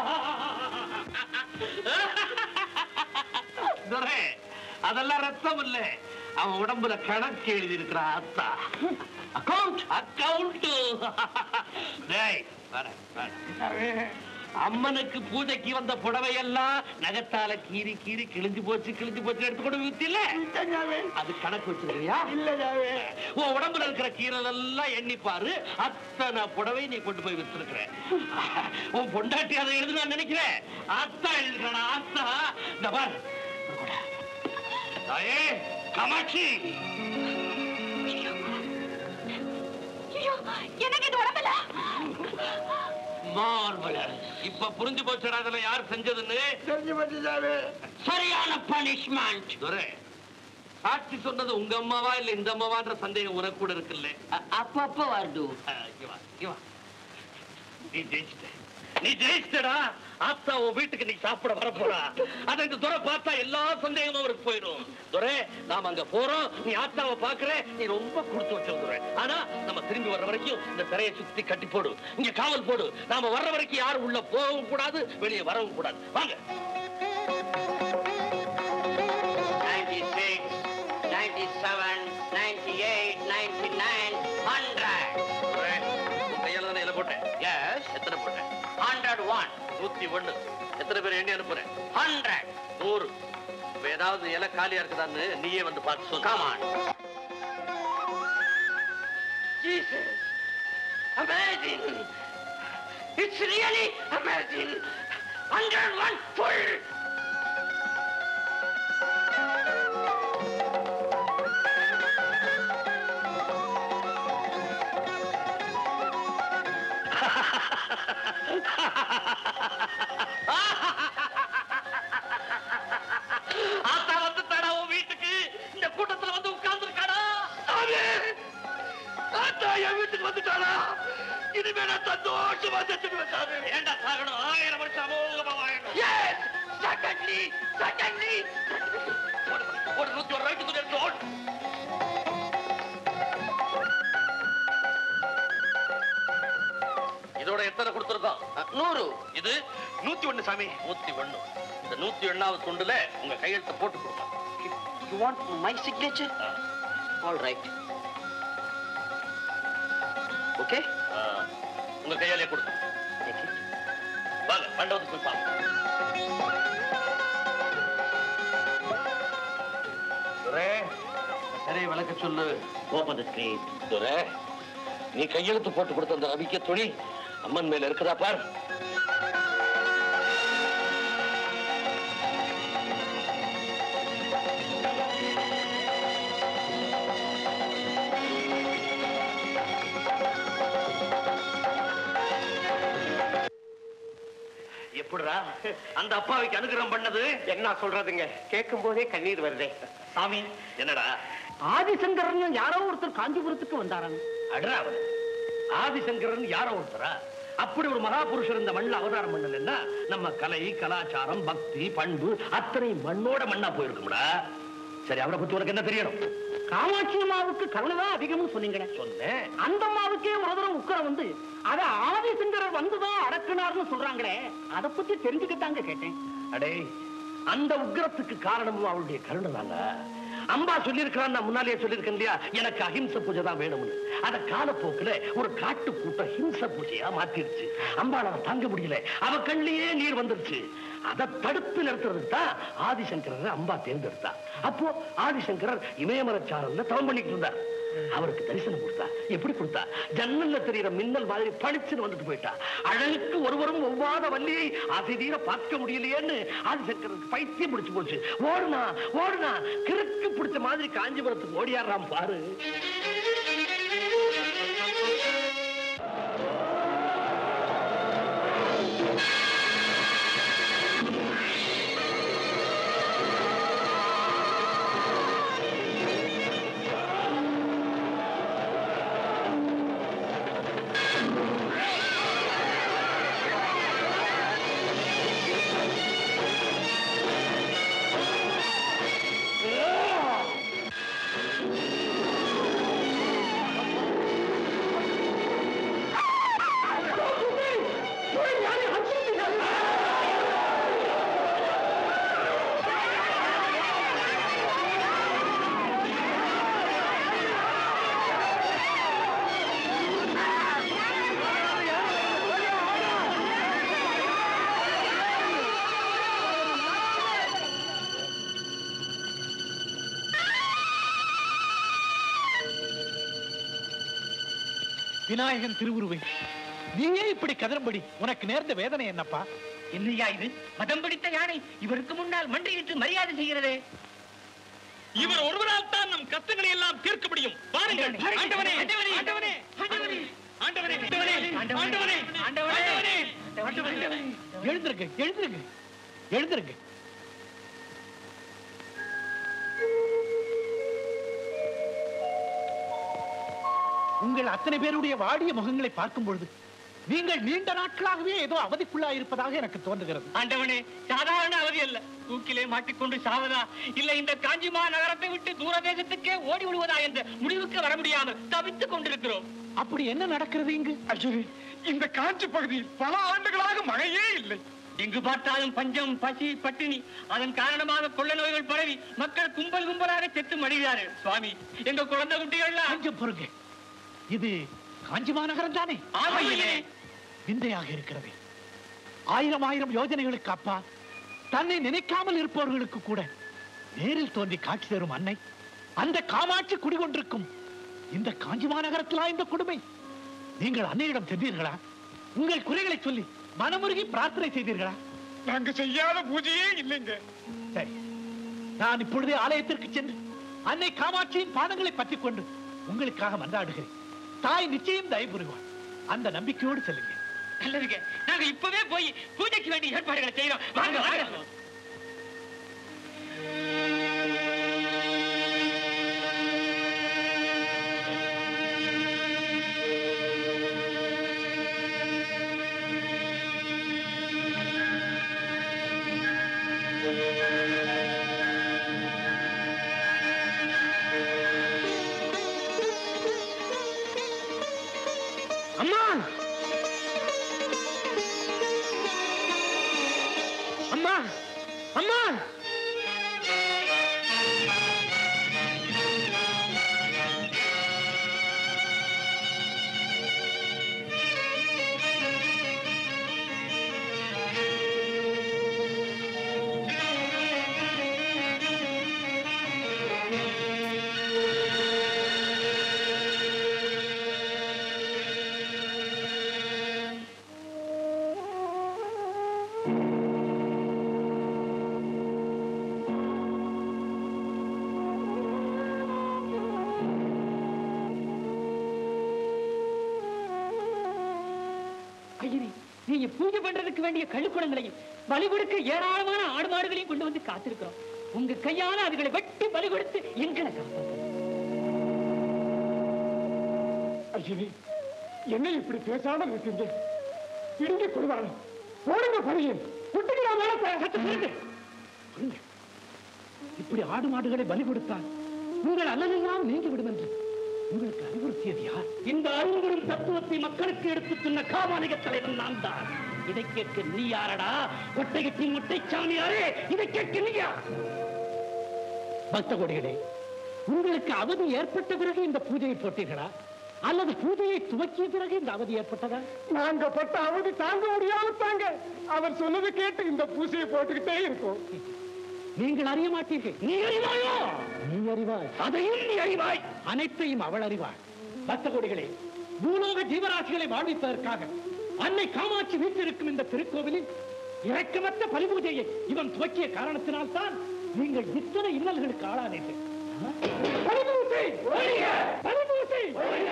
துரை, அதெல்லாம் ரத்தம் இல்ல, அவன் உடம்புல கணக்கு எழுதி இருக்கிற அத்தா. Account account. அம்மனுக்கு பூஜைக்கு வந்த புடவை எல்லாம் நகத்தால கீறி கீறி கிழிஞ்சு போச்சு கிழிஞ்சு போச்சு எடுத்துக்கொண்டு வித்தில அது கணக்கு வச்சிருக்கியா? இல்ல உன் உடம்புல இருக்கிற கீரல் எல்லாம் எண்ணிப்பாரு, அத்தனை புடவை நீ கொண்டு போய் வித்திருக்கிற. உன் பொண்டாட்டி அதை எழுது நான் நினைக்கிறேன். அத்தா எழுதுறானா? அத்தா இந்த பார் தாயே காமாட்சி. எனக்கு இது உடம்புல மார்வலஸ். இப்ப புரிஞ்சு போச்சுடா அதெல்லாம் யார் செஞ்சதுன்னு. தெரிஞ்சு போச்சு. சரியான பனிஷ்மெண்ட். துரை, சாட்சி சொன்னது உங்க அம்மாவா இல்ல இந்த அம்மாவான்ற சந்தேகம் உனக்கு கூட இருக்குல்ல? அப்பப்ப வருது. நீ ஜெயிச்சிட்ட, நீ ஜெயிச்சிட்டடா. ஆத்தா உன் வீட்டுக்கு நீ சாப்பிட வர போறா. அதை இந்த துரை பார்த்தா எல்லா சந்தேகமும் அவருக்கு போயிடும். துரை, நாம அங்க போறோம், நீ ஆத்தாவை பாக்குற, நீ ரொம்ப கொடுத்து வச்ச துரை. ஆனா நம்ம திரும்பி வர்ற வரைக்கும் இந்த திரையை சுத்தி கட்டி போடு, இங்க காவல் போடு. நாம வர்ற வரைக்கும் யாரும் உள்ள போகவும் கூடாது, வெளியே வரவும் கூடாது. வாங்க. எத்தனை போட்டேன்? நூத்தி ஒண்ணு. எத்தனை பேர் எண்ணி அனுப்புறேன்? ஹண்ட்ரட். நூறு. ஏதாவது இலை காலியா இருக்குதான்னு நீயே வந்து பார்த்து சொல்லு. Come on. Jesus. Amazing. It's really amazing. one hundred one full. ஆத்தா வந்துட்டாடா உன் வீட்டுக்கு. இந்த கூட்டத்துல வந்து உட்கார்ந்து இருக்காடா. ஆத்தா என் வீட்டுக்கு வந்துட்டாடா. இனிமே நான் சந்தோஷமா செத்துடுவேன். ஏண்டா சாகணும்? ஆயிரம் வருஷம் அமோகமா வாழணும். Yes. Secondly, secondly. ஒரு நூத்தி ஒரு ரூபாய்க்கு துணி எடுத்து ஓடு. இதோட எத்தனை கொடுத்திருக்கோம்? நூறு. இது நூத்தி ஒண்ணு சாமி. நூத்தி ஒண்ணு. இந்த நூத்தி ஒண்ணாவது துண்டுல உங்க கையெழுத்து போட்டு கொடுங்க. You want my signature? All right. Okay? உங்க கையாலே கொடுங்க. வாங்க மண்டபத்துக்கு போய் பாப்போம். துரை, சரி விளக்க சொல்லு. Open the screen. துரை, நீ கையெழுத்து போட்டு கொடுத்த அந்த ரவிக்க துணி அம்மன் மேல இருக்குதா பார். எப்படிடா அந்த அப்பாவிக்கு அனுகிரகம் பண்ணது? என்ன சொல்றதுங்க, கேட்கும் போதே கண்ணீர் வருதே. சாமி என்னடா? ஆதிசங்கரன் யாரோ ஒருத்தர் காஞ்சிபுரத்துக்கு வந்தாராங்க. அடரா, ஆதிசங்கரன் யாரோ ஒருத்தரா? அப்படி ஒரு மகாபுருஷர் இந்த மண்ணில் அவதாரம் பண்ணலன்னா நம்ம கலை, கலாச்சாரம், பக்தி, பண்பு அத்தனை மண்ணோட மண்ணா போயிருக்கும்டா. சரி, அவரை பத்தி உனக்கு என்ன தெரியணும்? காமாட்சி அம்மாவுக்கு கருணைதான் அதிகம்னு சொன்னீங்க. சொன்னேன். அந்த அம்மாவுக்கே ஒரு தடவை உக்கரம் வந்து அத ஆதிசங்கரர் வந்துதான் அடக்குனார்னு சொல்றாங்களே, அதை பத்தி தெரிஞ்சுக்கிட்டாங்க கேட்டேன். அடே, அந்த உக்கிரத்துக்கு காரணமும் அவளுடைய கருணை தாங்க. அம்பா சொல்லியிருக்கிறான், நான் முன்னாலேயே சொல்லியிருக்கேன் இல்லையா, எனக்கு அஹிம்சை பூஜை தான் வேணும்னு. அத காலப்போக்குல ஒரு காட்டு கூட்டம் ஹிம்ச பூஜையா மாத்திருச்சு. அம்பாளால தாங்க முடியல, அவ கண்ணிலேயே நீர் வந்துருச்சு. அதை தடுத்து நிறுத்துறதுக்கு தான் ஆதிசங்கரர் அம்பா தேர்ந்தெடுத்தா. அப்போ ஆதிசங்கரர் இமயமரச்சாரல்ல தவம் பண்ணிட்டு இருந்தார். அவருக்கு தரிசனம் கொடுத்தா. எப்படி கொடுத்தா? ஜன்னல்ல தெரியுற மின்னல் மாதிரி பளிச்சுன்னு வந்துட்டு போயிட்டா. அழகுக்கு ஒருவரும் ஒவ்வாத வள்ளியை ஆசை தீர பார்க்க முடியலையேன்னு ஆதிசங்கருக்கு பைத்தியம் பிடிச்சு போச்சு. ஓடுனா ஓடுனா கிறுக்கு பிடிச்ச மாதிரி காஞ்சிபுரத்துக்கு ஓடியாடுறான் பாரு. விநாயகன் திருவுருவை நீயே இப்படி கதறும்படி உனக்கு நேர்ந்த வேதனை என்னப்பா? என்னையா இது? மதம் பிடித்த யானை இவருக்கு முன்னால் மண்டியிட்டு மரியாதை செய்கிறதே. இவர் ஒருவரால் தான் நம் கஷ்டங்களை எல்லாம் தீர்க்க முடியும். பாருங்கள். ஆண்டவனே, ஆண்டவனே, ஆண்டவனே, ஆண்டவனே, ஆண்டவனே, ஆண்டவனே, ஆண்டவனே, ஆண்டவனே, எழுந்திருங்க, எழுந்திருங்க, எழுந்திருங்க. உங்கள் அத்தனை பேருடைய வாடிய முகங்களை பார்க்கும் பொழுது நீங்கள் நீண்ட நாட்களாகவே ஏதோ அவதிக்குள்ளா இருப்பதாக எனக்கு தோன்றுகிறது. ஆண்டவனே, சாதாரண அவதி அல்ல. தூக்கிலே மாட்டிக்கொண்டு சாவதா இல்ல இந்த காஞ்சிமா நகரத்தை விட்டு தூர தேசத்துக்கே ஓடி விடுவதா என்ற முடிவுக்கு வர முடியாமல் தவித்துக் கொண்டிருக்கிறோம். அப்படி என்ன நடக்கிறது இங்கு? இந்த காஞ்சி பகுதியில் பல ஆண்டுகளாக மழையே இல்லை. எங்கு பார்த்தாலும் பஞ்சம், பசி, பட்டினி. அதன் காரணமாக கொள்ள நோய்கள் பரவி மக்கள் கும்பல் கும்பலாக செத்து மடிகிறார்கள். சுவாமி, எங்க குழந்தை குட்டிகள் கொஞ்சம் பொறுங்க. இது காஞ்சி மாநகரம் தானே? விந்தையாக இருக்கிறது. ஆயிரம் ஆயிரம் யோஜனைகளுக்கு அப்பா தன்னை நினைக்காமல் இருப்பவர்களுக்கு கூட நேரில் தோன்றி காட்சி தரும் அன்னை அந்த காமாட்சி குடிகொண்டிருக்கும் இந்த காஞ்சி மாநகரத்திலா இந்த கொடுமை? நீங்கள் அன்னையிடம் சென்றீர்களா? உங்கள் குறைகளை சொல்லி மனமுருகி பிரார்த்தனை செய்தீர்களா? நாங்க செய்யாத பூஜையே இல்லைங்க. சரி, நான் இப்பொழுதே ஆலயத்திற்கு சென்று அன்னை காமாட்சியின் பாதங்களை பற்றிக் கொண்டு உங்களுக்காக மன்றாடுகிறேன். தாய் நிச்சயம் தயவு புரிவாள். அந்த நம்பிக்கையோடு செல்லுங்க. நல்லதுங்க. நாங்க இப்பவே போய் பூஜைக்கு வேண்டிய ஏற்பாடுகளை செய்யறோம். வாங்க, வாங்க. அம்மா, அம்மா, அம்மா, நீங்க பூஜை பண்றதுக்கு வேண்டிய கழுக்குடங்களையும் பலி கொடுக்க ஏராளமான ஆடு மாடுகளையும் கொண்டு வந்து காத்திருக்கிறோம். உங்க கையால அதுகளை வெட்டி பலி கொடுத்து எங்களை காப்பாற்று. ஐயனே, என்ன இப்படி பேசாமல் இருக்கீங்க? இடிஞ்சு கொடுவாங்க. போடுங்க பலியை. இப்படி ஆடு மாடுகளை பலி கொடுத்தால் உங்கள் அல்லலெல்லாம் நீங்கிவிடும் என்று உங்களுக்கு அறிவுறுத்தியது யார்? இந்த அரும்பெரும் தத்துவத்தை மக்களுக்கு எடுத்து சொன்ன காமானிக தலைவன் நான் தான். இதை கேட்க நீ யாரடா? ஒட்டகத்தி முட்டை சாமியாரே, இதை கேட்க நீ யார்? பக்த கோடிகளே, உங்களுக்கு அவதி ஏற்பட்ட பிறகு இந்த பூஜையை போட்டீர்களா அல்லது பூஜையை துவக்கிய பிறகு இந்த அவதி ஏற்பட்டதா? நாங்க பட்ட அவதி தாங்க முடியாம தாங்க அவர் சொன்னதை கேட்டு இந்த பூஜையை போட்டுக்கிட்டே இருக்கோம். நீங்கள் அறிய மாட்டீர்கள். நீ அறிவாயோ? நீ அறிவாய், அதையும் நீ அறிவாய், அனைத்தையும் அவள் அறிவாள். பக்த கோடிகளே, பூலோக ஜீவராசிகளை வாழ்விப்பதற்காக அன்னை காமாட்சி வீட்டிருக்கும் இந்த திருக்கோவிலில் இரக்கமற்ற பலிபூஜையை இவன் துவக்கிய காரணத்தினால் தான் நீங்கள் இத்தனை இன்னல்களுக்கு ஆளானீர்கள். பலிபூஜை, பலிபூஜை,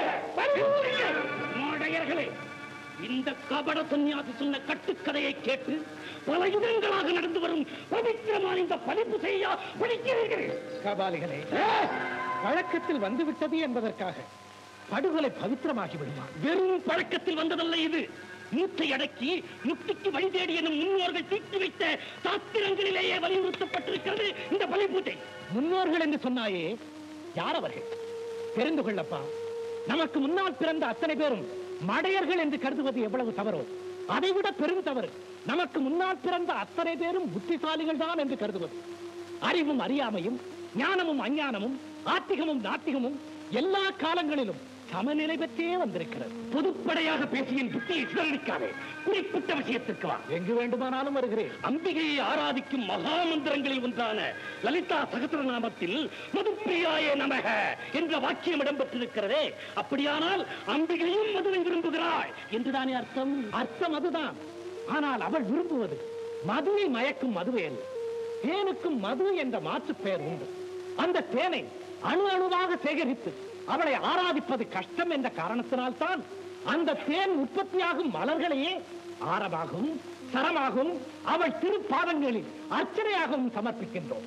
மாடையர்களே, இந்த கபட சன்னியாசி சொன்ன கட்டுக்கதையை கேட்டு பல யுகங்களாக நடந்து வரும் பவித்திரமான இந்த பலிப்பு செய்ய படிக்கிறீர்கள். கபாலிகளே, பழக்கத்தில் வந்துவிட்டது என்பதற்காக படுகொலை பவித்திரமாகி விடுமா? வெறும் பழக்கத்தில் வந்ததல்ல இது. மூச்சை அடக்கி முக்திக்கு வழி தேடி எனும் முன்னோர்கள் தீட்டி வைத்த சாத்திரங்களிலேயே வலியுறுத்தப்பட்டிருக்கிறது இந்த பலி பூஜை. முன்னோர்கள் என்று சொன்னாயே, யார் அவர்கள்? தெரிந்து கொள்ளப்பா. நமக்கு முன்னால் பிறந்த அத்தனை பேரும் மடையர்கள் என்று கருதுவது எவ்வளவு தவறோ அதைவிட பெரும் தவறு நமக்கு முன்னால் பிறந்த அத்தனை பேரும் புத்திசாலிகள் தான் என்று கருதுவது. அறிவும் அறியாமையும், ஞானமும் அஞ்ஞானமும், ஆத்திகமும் நாத்திகமும் எல்லா காலங்களிலும் சமநிலை பற்றே வந்திருக்கிறது. பொதுப்படையாக பேசியின் புத்தியை சிதறடிக்காதே. குறிப்பிட்ட விஷயத்திற்கு வா. எங்கு வேண்டுமானாலும் வருகிறேன். அம்பிகையை ஆராதிக்கும் மகா மந்திரங்களில் ஒன்றான லலிதா சகஸ்ரநாமத்தில் மதுப்பிரியாய நமக என்ற வாக்கியம் இடம்பெற்றிருக்கிறதே. அப்படியானால் அம்பிகையும் மதுவை விரும்புகிறாள் என்றுதானே அர்த்தம்? அர்த்தம் அதுதான். ஆனால் அவள் விரும்புவது மதுவை மயக்கும் மதுவை அல்ல. தேனுக்கும் மது என்ற மாற்று பெயர் உண்டு. அந்த தேனை அணு அணுவாக சேகரித்து அவளை ஆராதிப்பது கஷ்டம் என்ற காரணத்தினால் தான் அந்த தேன் உற்பத்தியாகும் மலர்களையே ஆரமாகவும் சரமாகவும் அவள் திருப்பாதங்களில் அர்ச்சனையாகவும் சமர்ப்பிக்கின்றோம்.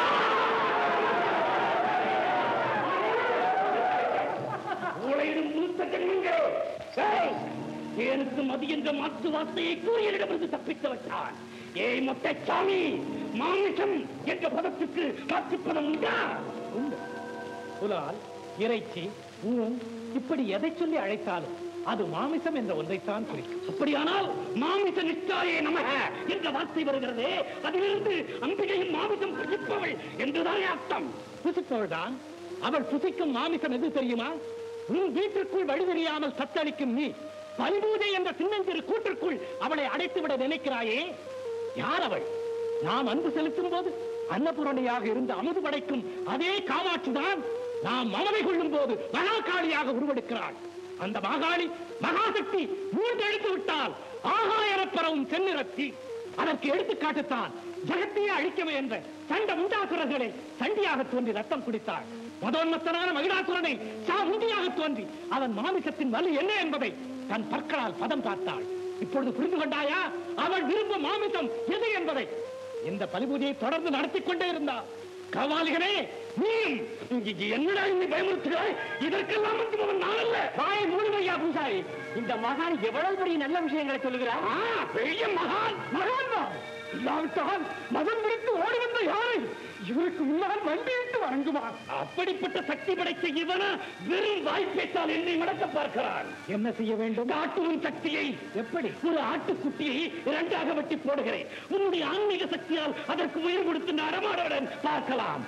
தேனுக்கு மது என்ற மாற்று வார்த்தையை கூறியரிடமிருந்து தப்பித்து விட்டான். ஏய் மொட்டைச்சாமி, மாமிசம் என்ற பதத்துக்கு மாற்றுப்பதம் உண்டா? உண்டு. புலால், இறைச்சி, ஊன் இப்படி எதை சொல்லி அழைத்தாலும் அது மாமிசம் என்ற ஒன்றைத்தான் குறிக்கும். அப்படியானால் மாமிச நிஷ்டாயே நமக என்ற வார்த்தை வருகிறதே, அதிலிருந்து அம்பிகையும் மாமிசம் புசிப்பவள் என்றுதானே அர்த்தம். புசிப்பவள் தான். அவள் புசிக்கும் மாமிசம் எது தெரியுமா? உன் வீட்டிற்குள் வழி தெரியாமல் சத்தளிக்கும் நீ பலிபூஜை என்ற சின்னஞ்சிறு கூட்டிற்குள் அவளை அடைத்துவிட நினைக்கிறாயே, யார் அவள்? நாம் அன்பு செலுத்தும் போது அன்னபூரணியாக இருந்து அமுது படைக்கும் அதே காமாட்சி தான் நாம் மனதை கொள்ளும் போது மகாகாளியாக உருவெடுக்கிறாள். அந்த மகாளி மகாசக்தி மூன்றெழுத்து விட்டால் ஆகாயரப்பரவும் செந்நிறத்தி. அதற்கு எடுத்துக்காட்டுத்தான் ஜகத்தையே அழிக்கவே என்ற சண்ட முண்டாசுரர்களை சண்டியாக தோன்றி ரத்தம் குடித்தாள். மதோன்மத்தனான மகிழாசுரனை சா முண்டியாக தோன்றி அவன் மாமிசத்தின் வலு என்ன என்பதை தன் பற்களால் பதம் பார்த்தாள். இப்பொழுது புரிந்து கொண்டாயா அவள் விரும்பும் மாமிசம் எது என்பதை? இந்த பலிபூஜையை தொடர்ந்து நடத்தி கொண்டே இருந்தாள். கவாலிகளே, நீ என்னடா இன்னை பயமுறுத்துகிறாய்? இதற்கெல்லாம் நான் அல்ல. வாயை மூடுமையா பூசாரி. இந்த மகான் எவ்வளவு பெரிய நல்ல விஷயங்களை சொல்லுகிறார். பெரிய மகான் மகான் தான். இல்லாவிட்டால் மதம் பிடித்து ஓடி வந்த யாரை இவருக்கு முன்னால் வண்டியிட்டு வணங்குவார். அப்படிப்பட்ட சக்தி படைத்த இவன வெறும் வாய்ப்பேச்சால் என்னை மடக்க பார்க்கிறான். என்ன செய்ய வேண்டும்? காட்டுவின் சக்தியை எப்படி? ஒரு ஆட்டுக்குட்டியை இரண்டாக வெட்டி போடுகிறேன். உன்னுடைய ஆன்மீக சக்தியால் அதற்கு உயிர் கொடுத்து நடமாடுடன் பார்க்கலாம்.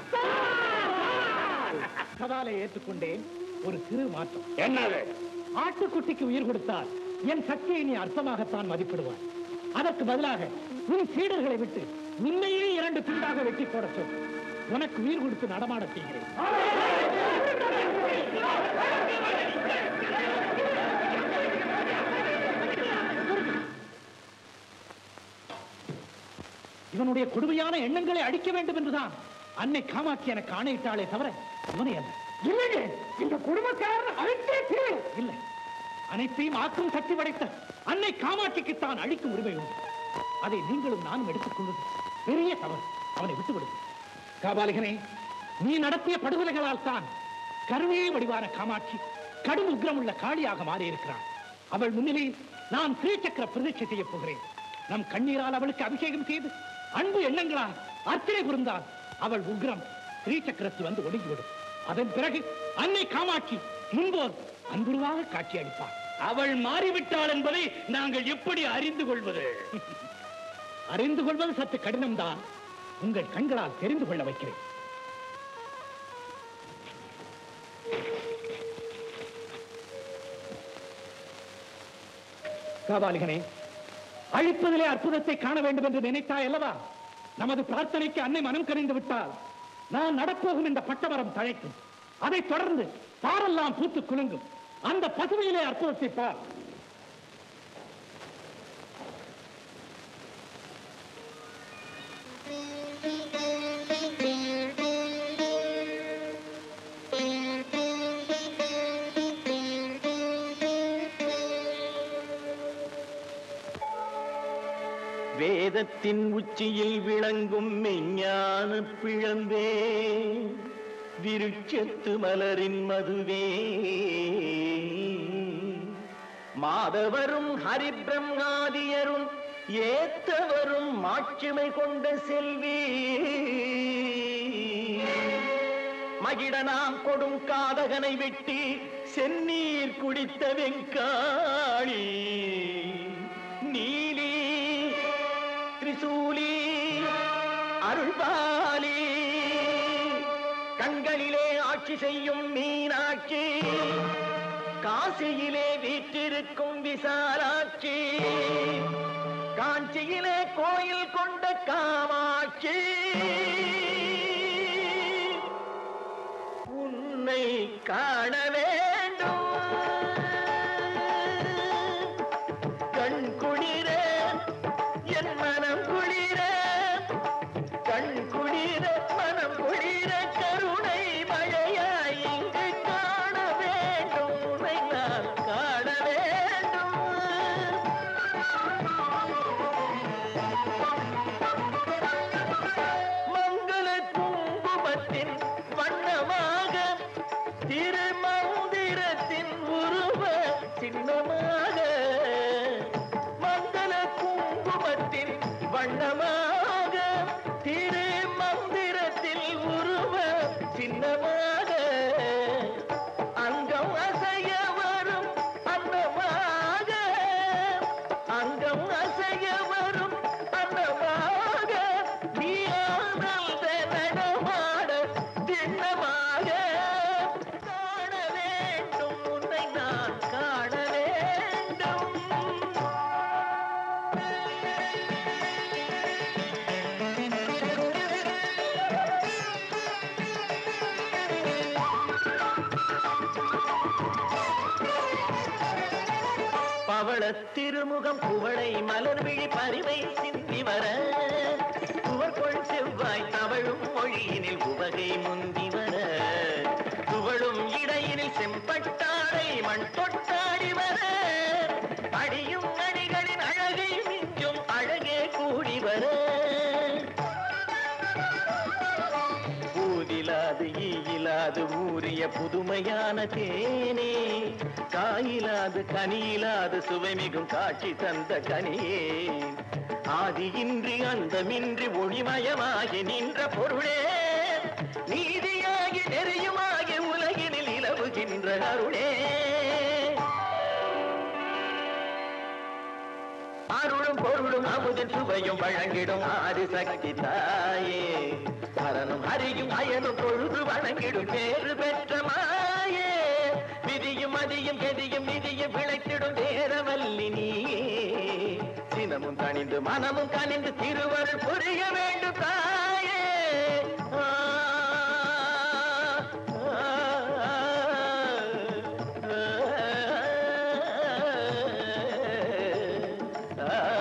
சவாலை ஏற்றுக்கொண்டேன். ஒரு சிறு மாற்றம். என்னது? ஆட்டுக்குட்டிக்கு உயிர் கொடுத்தால் என் சக்தியை நீ அர்த்தமாகத்தான் மதிப்பிடுவார். அதற்கு பதிலாக உன் சீடர்களை விட்டு உன்னையே இரண்டு துண்டாக வெட்டி போட சொல். உனக்கு உயிர் கொடுத்து நடமாட செய்கிறேன். இவனுடைய கொடுமையான எண்ணங்களை அடிக்க வேண்டும் என்றுதான் அன்னை காமாட்சி எனக்கு ஆணையிட்டாளே தவிர இவனை அல்ல. இல்லையே, இந்த குடும்பக்காரன் அழைத்தே தீரும். இல்லை, அனைத்தையும் ஆக்கும் சக்தி படைத்த அன்னை காமாட்சிக்குத்தான் அழிக்கும் உரிமை உண்டு. அதை நீங்களும் நானும் எடுத்துக் கொள்வது பெரிய தவறு. அவனை விட்டு விடுங்க. காபாலிகனே, நீ நடத்திய படுகொலைகளால் தான் கருணையே வடிவான காமாட்சி கடும் உக்ரமுள்ள காளியாக மாறியிருக்கிறாள். அவள் முன்னிலையில் நான் ஸ்ரீசக்கர பிரதிஷ்டை செய்ய போகிறேன். நம் கண்ணீரால் அவளுக்கு அபிஷேகம் செய்து அன்பு எண்ணங்களால் அர்ச்சனை புரிந்தால் அவள் உக்ரம் ஸ்ரீசக்கரத்தில் வந்து ஒடுங்கிவிடும். அதன் பிறகு அன்னை காமாட்சி முன்போர் அன்புருவாக காட்சி அளிப்பாள். அவள் மாறிவிட்டாள் என்பதை நாங்கள் எப்படி அறிந்து கொள்வது? அறிந்து கொள்வது சற்று கடினம்தான். உங்கள் கண்களால் தெரிந்து கொள்ள வைக்கிறேன். காபாலிகனே, அழிப்பதிலே அற்புதத்தை காண வேண்டும் என்று நினைத்தாய் அல்லவா? நமது பிரார்த்தனைக்கு அன்னை மனம் கனிந்து விட்டால் நான் நடப்போகும் இந்த பட்டமரம் தழைக்கும். அதைத் தொடர்ந்து பாரெல்லாம் பூத்து குலுங்கும். அந்த பசுமையிலே அற்புதத்தை பார். வேதத்தின் உச்சியில் விளங்கும் மெஞ்ஞான பிழந்தே விருட்சத்து மலரின் மதுவே மாதவரும் ஹரிபிரம்மாதியரும் ஏத்தவரும் மாட்சிமை கொண்ட செல்வி மகிடனாம் கொடும் காதகனை வெட்டி செந்நீர் குடித்த வெங்காளி நீலி திரிசூலி அருள்பாலி கண்களிலே ஆட்சி செய்யும் மீனாட்சி காசியிலே வீற்றிருக்கும் விசாலாட்சி, காஞ்சியிலே கோயில் கொண்ட காமாட்சி, உன்னை காண வேண்டும் கண் குளிர என் மனம் குளிர, கண் குளிர மனம் குளிர கருணை மழையாய் இங்கு காண வேண்டும், உன்னை நான் காண வேண்டும். மங்கள குங்குமத்தின் வண்ணமாக திருமந்திரத்தின் உருவ சின்னமாக, மங்கள குங்குமத்தின் வண்ணமாக திருமந்திரத்தில் உருவ சின்னமாக, அங்கம் அசைய வரும் அன்னமாக, அங்கம் அசைய வரும் அன்னமாக, நீ ஆனந்த நடமாட திண்ணமாக காண வேண்டும், உன்னை நான் காண வேண்டும். பவள திருமுகம் குவளை மலர் விழி பரிவை சிந்தி வர, துவர்கொள் செவ்வாய் தவழும் மொழியினில் உவகை முந்தி வர, துவளும் இடையினில் செம்பட்டாடை மண் தொட்டாடி வர, அடியும் அணிகளின் அழகை மிஞ்சும் அழகே கூடி வர, பூதிலாது ஈயிலாது ஊறிய புதுமையான தேனே, காயிலாது கனியிலாது சுவைமிகும் காட்சி தந்த கனியே, ஆதியின்றி அந்தமின்றி ஒளிமயமாகி நின்ற பொருளே, நீதியாகி நெறியுமாகி உலகினில் இலவுகின்ற அருளே, அருளும் பொருளும் அமுதின் சுவையும் வழங்கிடும் ஆதி சக்தி தாயே, அரணும் அறியும் அயனும் பொழுது வணங்கிடும் பேறு பெற்ற மாயே, விதியும் மதியும் கெதியும் நிதியும் விளைத்திடும் தேரவல்லி நீயே, சினமும் கனிந்து மனமும் கனிந்து திருவருள் புரிய வேண்டும் தாயே. ஆ, ஆ, ஆ, ஆ.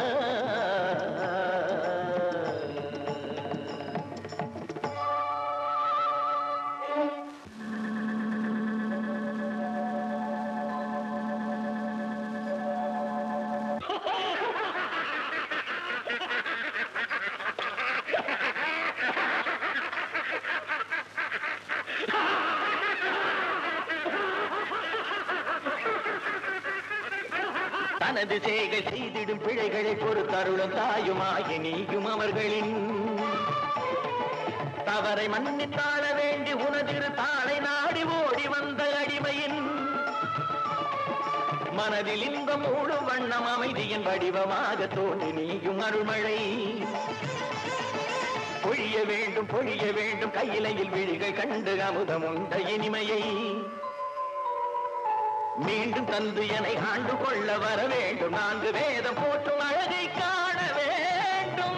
தனது செய்கை செய்திடும் பிழைகளை பொறுத்தருளும் தாயுமாகி நீயும் அவர்களின் தவறை மன்னித்தாள வேண்டி உனதிரு தாளை நாடி ஓடி வந்த அடிமையின் மனதில் இன்பம் மூடும் வண்ணம் அமைதியின் வடிவமாக தோன்றி நீயும் அருள்மழை பொழிய வேண்டும் பொழிய வேண்டும் கையிலையில் விழிகள் கண்டு அமுதம் உண்ட இனிமையை மீண்டும் தந்து என்னை ஆண்டு கொள்ள வர வேண்டும், நான்கு வேதம் போற்றும் அழகை காண வேண்டும்.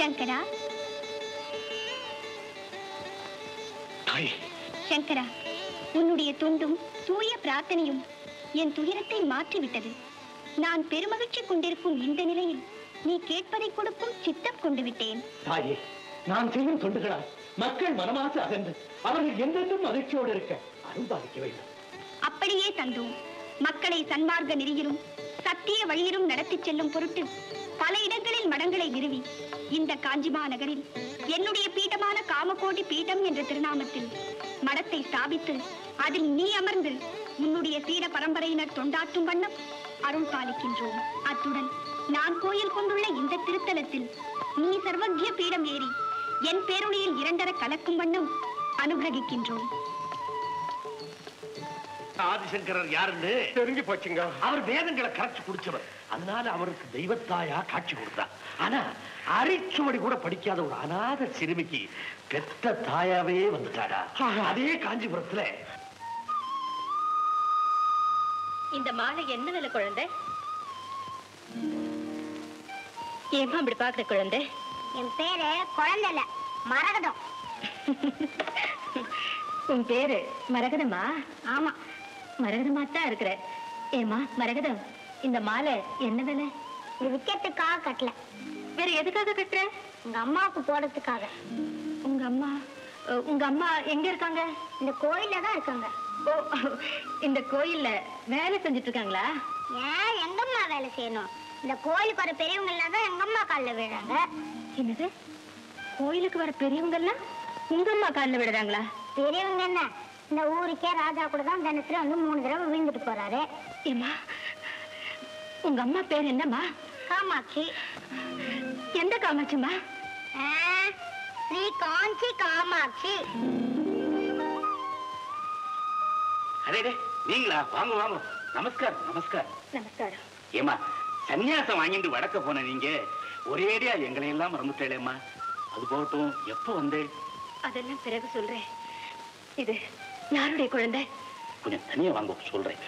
சங்கரா சங்கரா, உன்னுடைய தொண்டும் தூய பிரார்த்தனையும் என் துயரத்தை மாற்றிவிட்டது. நான் பெருமகிழ்ச்சி கொண்டிருக்கும் இந்த நிலையில் நீ கேட்பதை கொடுக்கும் சித்தம் கொண்டு விட்டேன். தாயே, நான் செய்யும் தொண்டுகளால் மக்கள் மனமாசு அகன்று அவர்கள் என்றென்றும் மகிழ்ச்சியோடு இருக்க அருள்பாலிக்க வேண்டும். அப்படியே தந்தோம். மக்களை சன்மார்க்க நெறியிலும் சத்திய வழியிலும் நடத்தி செல்லும் பொருட்டு பல இடங்களில் மடங்களை நிறுவி இந்த காஞ்சிமா நகரில் என்னுடைய பீடமான காமகோடி பீடம் என்ற திருநாமத்தில் மடத்தை ஸ்தாபித்து அதில் நீ அமர்ந்து உன்னுடைய சீட பரம்பரையினர் தொண்டாற்றும் வண்ணம் அருள் பாலிக்கின்றோம். அத்துடன் நான் கோயில் கொண்டுள்ள இந்த திருத்தலத்தில் நீ சர்வஜ்ய பீடம் ஏறி என் பேரொழியில் இரண்டர கலக்கும் வண்ணம் அனுகிரகிக்கின்றோம். ஆதிசங்கரர் யாருன்னு தெரிஞ்சு போச்சுங்க. அவர் வேதங்களை கரைச்சு குடிச்சவர். அதனால அவருக்கு தெய்வத்தாயா காட்சி கொடுத்தார். ஆனா அரிச்சுவடி கூட படிக்காத ஒரு அநாத சிறுமிக்கு பெத்த தாயாவே வந்துட்டாடா. அதே காஞ்சிபுரத்துல இந்த மாலை என்ன விலை குழந்தை? ஏமா அப்படி பாக்குற குழந்தை? என் பேரு குழந்தை இல்ல, மரகதம். உன் பேரு மரகதமா? ஆமா, மரகதமா தான் இருக்கிற. ஏமா மரகதம், இந்த மாலை என்ன விலை? விற்கிறதுக்காக கட்டல. வேற எதுக்காக கட்டுற? உங்க அம்மாவுக்கு போடுறதுக்காக. உங்க அம்மா உங்க அம்மா எங்க இருக்காங்க? இந்த கோயில்ல தான் இருக்காங்க. ஓ, இந்த கோயில்ல வேலை செஞ்சுட்டு இருக்காங்களா? ஏன் எங்க அம்மா வேலை செய்யணும்? இந்த கோயிலுக்கு வர பெரியவங்க எல்லாம் தான் எங்க அம்மா காலில் விழுறாங்க. என்னது? கோயிலுக்கு வர பெரியவங்க எல்லாம் உங்க அம்மா காலில் விழுறாங்களா? பெரியவங்க என்ன, இந்த ஊருக்கே ராஜா கூட தான் தினத்துல வந்து மூணு தடவை விழுந்துட்டு போறாரு. ஏமா, உங்க அம்மா பேர் என்னம்மா? காமாட்சி. எந்த காமாட்சிமா? ஸ்ரீ காஞ்சி காமாட்சி. அடே நீங்களா? வாங்க வாங்க. நமஸ்காரம் நமஸ்காரம். நமஸ்காரம். ஏமா, சன்னியாசம் வாங்கிட்டு வடக்க போன நீங்க ஒரேடியா எங்களை எல்லாம் மறந்துட்டேலேம்மா. அது போகட்டும், எப்போ வந்தே? அதெல்லாம் பிறகு சொல்றேன். இது யாருடைய குழந்தை? கொஞ்சம் தனியா வாங்க சொல்றேன்.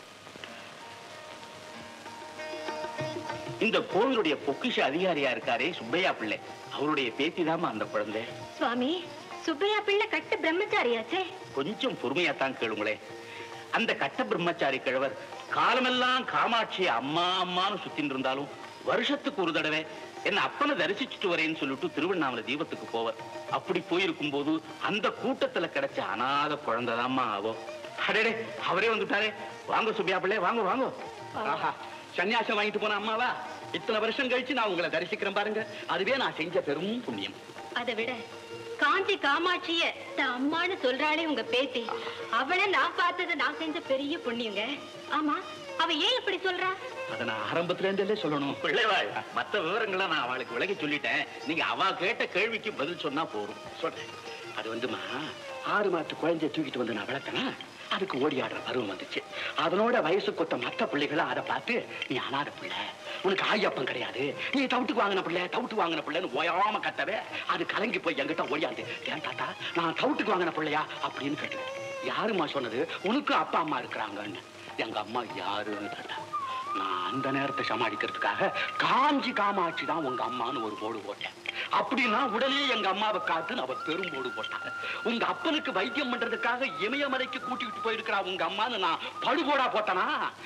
இந்த கோவிலுடைய பொக்கிஷ அதிகாரியா இருக்காரே சுப்பையா பிள்ளை, அவருடைய பேத்திதாமா அந்த குழந்தை. சுவாமி, சுப்பையா பிள்ளை கட்ட பிரம்மச்சாரியாச்சே. கொஞ்சம் பொறுமையா தான் கேளுங்களே. அந்த கட்ட பிரம்மச்சாரி கிழவர் காலமெல்லாம் காமாட்சி அம்மா அம்மான்னு சுத்தின்னு இருந்தாலும் வருஷத்துக்கு ஒரு தடவை என்ன அப்பனை தரிசிச்சுட்டு வரேன்னு சொல்லிட்டு திருவண்ணாமலை தீபத்துக்கு போவர். அப்படி போயிருக்கும் போது அந்த கூட்டத்துல கிடைச்ச அநாத குழந்தைதாம்மா ஆகும். அடே, அவரே வந்துட்டாரே. வாங்க சுப்பையா பிள்ளை, வாங்க வாங்க. ஆஹா, சன்னியாசம் வாங்கிட்டு போன அம்மாவா? இத்தனை வருஷம் கழிச்சு நான் உங்களை தரிசிக்கிறேன் பாருங்க. அதுவே நான் செஞ்ச பெரும் புண்ணியம். அதை விட காஞ்சி காமாட்சிய தான் அம்மான்னு சொல்றாளே உங்க பேத்தி, அவளை நான் பார்த்தது நான் செஞ்ச பெரிய புண்ணியங்க. ஆமா, அவ ஏன் இப்படி சொல்றா? அத நான் ஆரம்பத்துல இருந்தே சொல்லணும். பிள்ளைவாள், மத்த விவரங்களை நான் அவளுக்கு விலகி சொல்லிட்டேன். நீங்க அவ கேட்ட கேள்விக்கு பதில் சொன்னா போறோம். சொல்றேன். அது வந்துமா, ஆறு மாத்து குழந்தைய தூக்கிட்டு வந்து நான் வளர்த்தனா, அதுக்கு ஓடி ஆடுற பருவம் வந்துச்சு. அதனோட வயசு கொத்த மத்த பிள்ளைகளை அதை பார்த்து, நீ அனாத பிள்ளை, உனக்கு ஆயப்பம் கிடையாது, நீ தவிட்டுக்கு வாங்கின பிள்ளை தவிட்டு வாங்கின பிள்ளைன்னு ஓயாம கத்தவே அது கலங்கி போய் என்கிட்ட ஓடியாந்து, ஏன் தாத்தா நான் தவிட்டுக்கு வாங்கின பிள்ளையா அப்படின்னு கேட்டது. யாருமா சொன்னது உனக்கு அப்பா அம்மா இருக்கிறாங்கன்னு? எங்க அம்மா யாருன்னு கேட்டா, நான் அந்த நேரத்தை சமாளிக்கிறதுக்காக காஞ்சி காமாட்சி தான் உங்க அம்மான்னு ஒரு போடு போட்டேன். அப்படின்னா உடனே எங்க அம்மாவை காத்துன்னு அவ பெரும் போடு போட்டாங்க. உங்க அப்பனுக்கு வைத்தியம் பண்றதுக்காக இமயமலைக்கு கூட்டிட்டு போயிருக்கிறா உங்க அம்மான்னு நான் படுகோடா போட்டனா,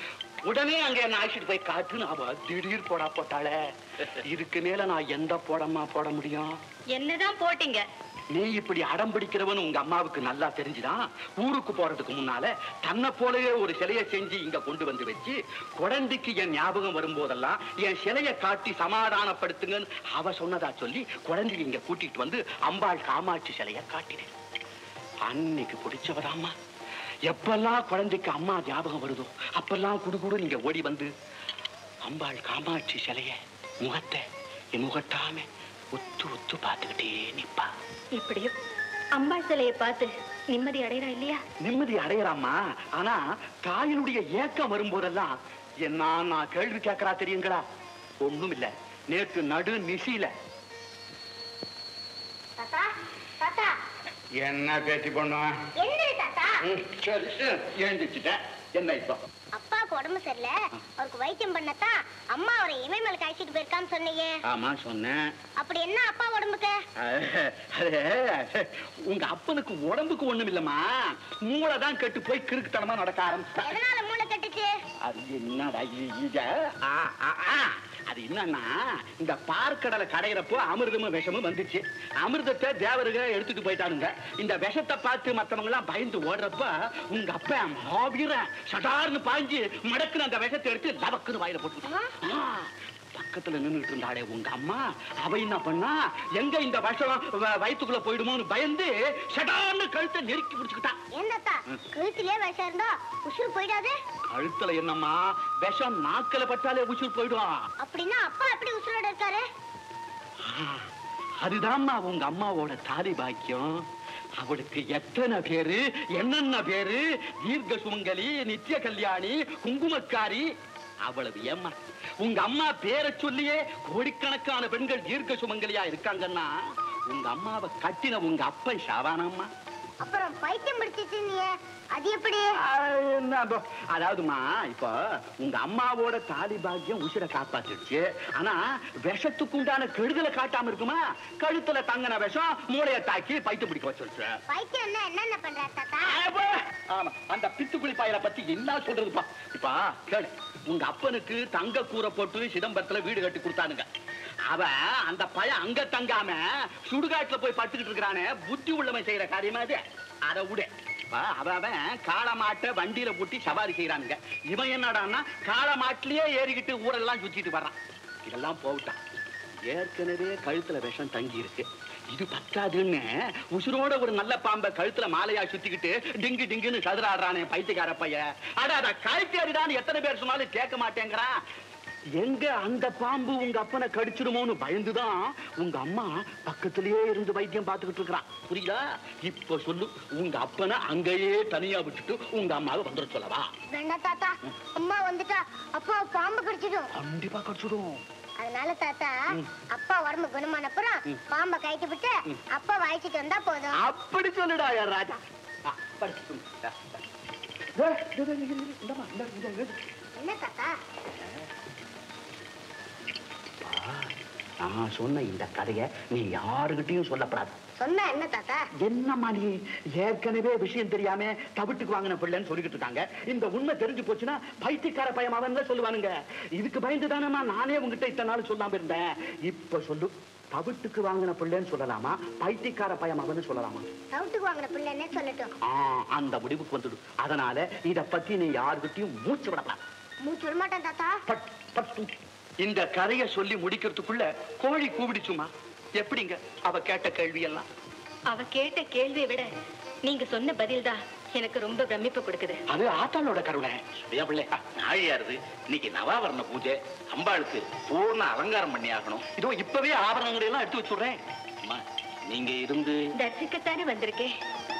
உடனே அங்க என்ன அழைச்சிட்டு போய் காட்டுன்னு அவ திடீர் போடா போட்டாளே. இதுக்கு மேல நான் எந்த போடமா போட முடியும்? என்னதான் போட்டீங்க? நீ இப்படி அடம் பிடிக்கிறவன் உங்க அம்மாவுக்கு நல்லா தெரிஞ்சுதான் ஊருக்கு போறதுக்கு முன்னால தன்னை போலவே ஒரு சிலையை செஞ்சு இங்க கொண்டு வந்து வச்சு, குழந்தைக்கு என் ஞாபகம் வரும்போதெல்லாம் என் சிலையை காட்டி சமாதானப்படுத்துங்கன்னு அவ சொன்னதா சொல்லி குழந்தைக்கு இங்க கூட்டிட்டு வந்து அம்பாள் காமாட்சி சிலையை காட்டினேன். அன்னைக்கு பிடிச்சவதாம்மா. எப்பெல்லாம் குழந்தைக்கு அம்மா ஞாபகம் வருதோ அப்பெல்லாம் குடுகுடு நீங்க ஓடி வந்து அம்பாள் காமாட்சி சிலைய முகத்தை முகட்டாம ஒத்து ஒத்து பார்த்துக்கிட்டே நிப்பா. இப்படியும் அம்பாள் சிலையை பார்த்து நிம்மதி அடையறா இல்லையா? நிம்மதி அடையறாமா. ஆனா தாயினுடைய ஏக்கம் வரும்போதெல்லாம் என்ன நான் கேள்வி கேட்கறா தெரியுங்களா? ஒண்ணும் இல்ல, நேற்று நடு நிசியில என்ன பேச்சு பண்ணுவேன். சரி எழுந்திச்சுட்டேன். என்ன இப்போ அப்பா அப்பாவுக்கு உடம்பு சரியில்ல, அவருக்கு வைத்தியம் பண்ணத்தான் அம்மா அவரை இமயமலைக்கு அழைச்சிட்டு போயிருக்கான்னு சொன்னீங்க. ஆமா சொன்னேன். அப்படி என்ன அப்பா உடம்புக்கு? உங்க அப்பனுக்கு உடம்புக்கு ஒண்ணும் இல்லம்மா, மூளை தான் கெட்டு போய் கிறுக்குத்தனமா நடக்க ஆரம்பிச்சு. எதனால மூளை கட்டுச்சு? அது என்னடா இது? அது என்னன்னா, இந்த பார்க்கடலை கடையிறப்போ அமிர்தமும் விஷமும் வந்துச்சு. அமிர்தத்தை தேவருக எடுத்துட்டு போயிட்டானுங்க. இந்த விஷத்தை பார்த்து மத்தவங்க எல்லாம் பயந்து ஓடுறப்ப உங்க அப்பா மாவீரன் சடார்னு பாஞ்சு மடக்குன்னு அந்த விஷத்தை எடுத்து லவக்குன்னு வாயில போட்டு பக்கத்துல நின்றுட்டு இருந்தாளே உங்க அம்மா, அவ என்ன பண்ணா, எங்க இந்த விஷம் வயிற்றுக்குள்ள போயிடுமோன்னு பயந்து சடார்னு கழுத்தை நெருக்கி பிடிச்சுக்கிட்டா. என்னத்தா கழுத்திலே விஷம் இருந்தா உசுர் போயிடாது? கழுத்துல என்னம்மா விஷம் நாக்கல பட்டாலே உசுர் போயிடும். அப்படின்னா அப்பா எப்படி உசுரோட இருக்காரு? அதுதான்மா உங்க அம்மாவோட தாலி பாக்கியம். அவளுக்கு எத்தனை பேரு, என்னென்ன பேரு, தீர்க்க சுமங்கலி, நித்திய கல்யாணி, குங்குமக்காரி. அவ்வளவு ஏம்மா உங்க அம்மா பேரை சொல்லியே கோடிக்கணக்கான பெண்கள் தீர்க்க சுமங்கலியா இருக்காங்கன்னா உங்க அம்மாவை கட்டின உங்க அப்பன் ஷாவானம்மா. அப்புறம் பைத்தியம் பிடிச்சிட்டு நீ அது எப்படி? அதாவதுமா, இப்ப உங்க அம்மாவோட தாலி பாக்கியம் உசிரை காப்பாத்திடுச்சு. ஆனா விஷத்துக்கு உண்டான கெடுதலை காட்டாம இருக்குமா? கழுத்துல தங்கின விஷம் மூளைய தாக்கி பைத்தியம் பிடிக்க வச்சிருச்சு. பைத்தியம் என்ன என்னென்ன பண்ற தாத்தா? ஆமா, அந்த பித்துக்குளி பாயலை பத்தி என்ன சொல்றதுப்பா? இப்ப கேளு, உங்க அப்பனுக்கு தங்க கூரை போட்டு சிதம்பரத்துல வீடு கட்டி கொடுத்தானுங்க. அவன் அந்த பையன் அங்க தங்காம சுடுகாட்டுல போய் படுத்துக்கிட்டு இருக்கிறானே, புத்தி உள்ளவன் செய்யற காரியமா அது? அதை விட அவன் காளமாட்டை வண்டியில பூட்டி சவாரி செய்யறானுங்க. இவன் என்னடான்னா காளமாட்டிலேயே ஏறிக்கிட்டு ஊரெல்லாம் சுத்திட்டு வர்றான். இதெல்லாம் போட்டான். ஏற்கனவே கழுத்துல விஷம் தங்கி இருக்கு. இது பத்தாதுன்னு உசுரோட ஒரு நல்ல பாம்பை கழுத்துல மாலையா சுத்திக்கிட்டு டிங்கு டிங்குன்னு சதுராடுறானே பைத்தியக்கார பையன். அட அத கழுத்தேறிதான் எத்தனை பேர் சொன்னாலும் கேட்க மாட்டேங்கிறான். எங்க அந்த பாம்பு உங்க அப்பனை கடிச்சிடுமோன்னு பயந்துதான் உங்க அம்மா பக்கத்திலேயே இருந்து வைத்தியம் பார்த்துக்கிட்டு இருக்கிறான். புரியுதா? இப்ப சொல்லு, உங்க அப்பனை அங்கேயே தனியா விட்டுட்டு உங்க அம்மாவை வந்துட சொல்லவா? வேண்டாம் தாத்தா, அம்மா வந்துட்டா அப்பா பாம்பு கடிச்சிடும். கண்டிப்பா கடிச்சிடும். அதனால தாத்தா அப்பா உடம்பு குணமானப்புறம் பாம்பை கைட்டு விட்டு அப்பா வாய்ச்சிட்டு வந்தா போதும். அப்படி சொல்லுடா யார் ராஜா. என்ன தாத்தா? நான் சொன்ன இந்த கதையை நீ யாருகிட்டையும் சொல்லப்படாது. சொன்ன என்ன தாத்தா? என்னம்மா நீ ஏற்கனவே விஷயம் தெரியாம தவிட்டுக்கு வாங்கின பிள்ளைன்னு சொல்லிக்கிட்டு இருக்காங்க. இந்த உண்மை தெரிஞ்சு போச்சுன்னா பைத்தியக்கார பயமாவன் சொல்லுவானுங்க. இதுக்கு பயந்து தானம்மா நானே உங்ககிட்ட இத்தனை நாள் சொல்லாம இருந்தேன். இப்ப சொல்லு, தவிட்டுக்கு வாங்கின பிள்ளைன்னு சொல்லலாமா, பைத்தியக்கார பயமாவன்னு சொல்லலாமா? தவிட்டுக்கு வாங்கின பிள்ளைன்னே சொல்லட்டும். அந்த முடிவுக்கு வந்துடு. அதனால இத பத்தி நீ யாருகிட்டையும் மூச்சு விடலாம். மூச்சு விட மாட்டேன் தாத்தா. இந்த கதையை சொல்லி முடிக்கிறதுக்குள்ள கோழி கூவிடுச்சுமா. எப்படிங்க அவ கேட்ட கேள்வி எல்லாம்? அவ கேட்ட கேள்வியை விட நீங்க சொன்ன பதில் தான் எனக்கு ரொம்ப பிரமிப்பு கொடுக்குது. அது ஆத்தாளோட கருணை. பிள்ளை நாழியாருது. இன்னைக்கு நவாவரண பூஜை, அம்பாளுக்கு பூர்ண அலங்காரம் பண்ணி ஆகணும். இதோ இப்பவே ஆபரணங்களை எல்லாம் எடுத்து வச்சுடுறேன். நீங்க இருந்து தரிசிக்கத்தானே வந்திருக்கேன்.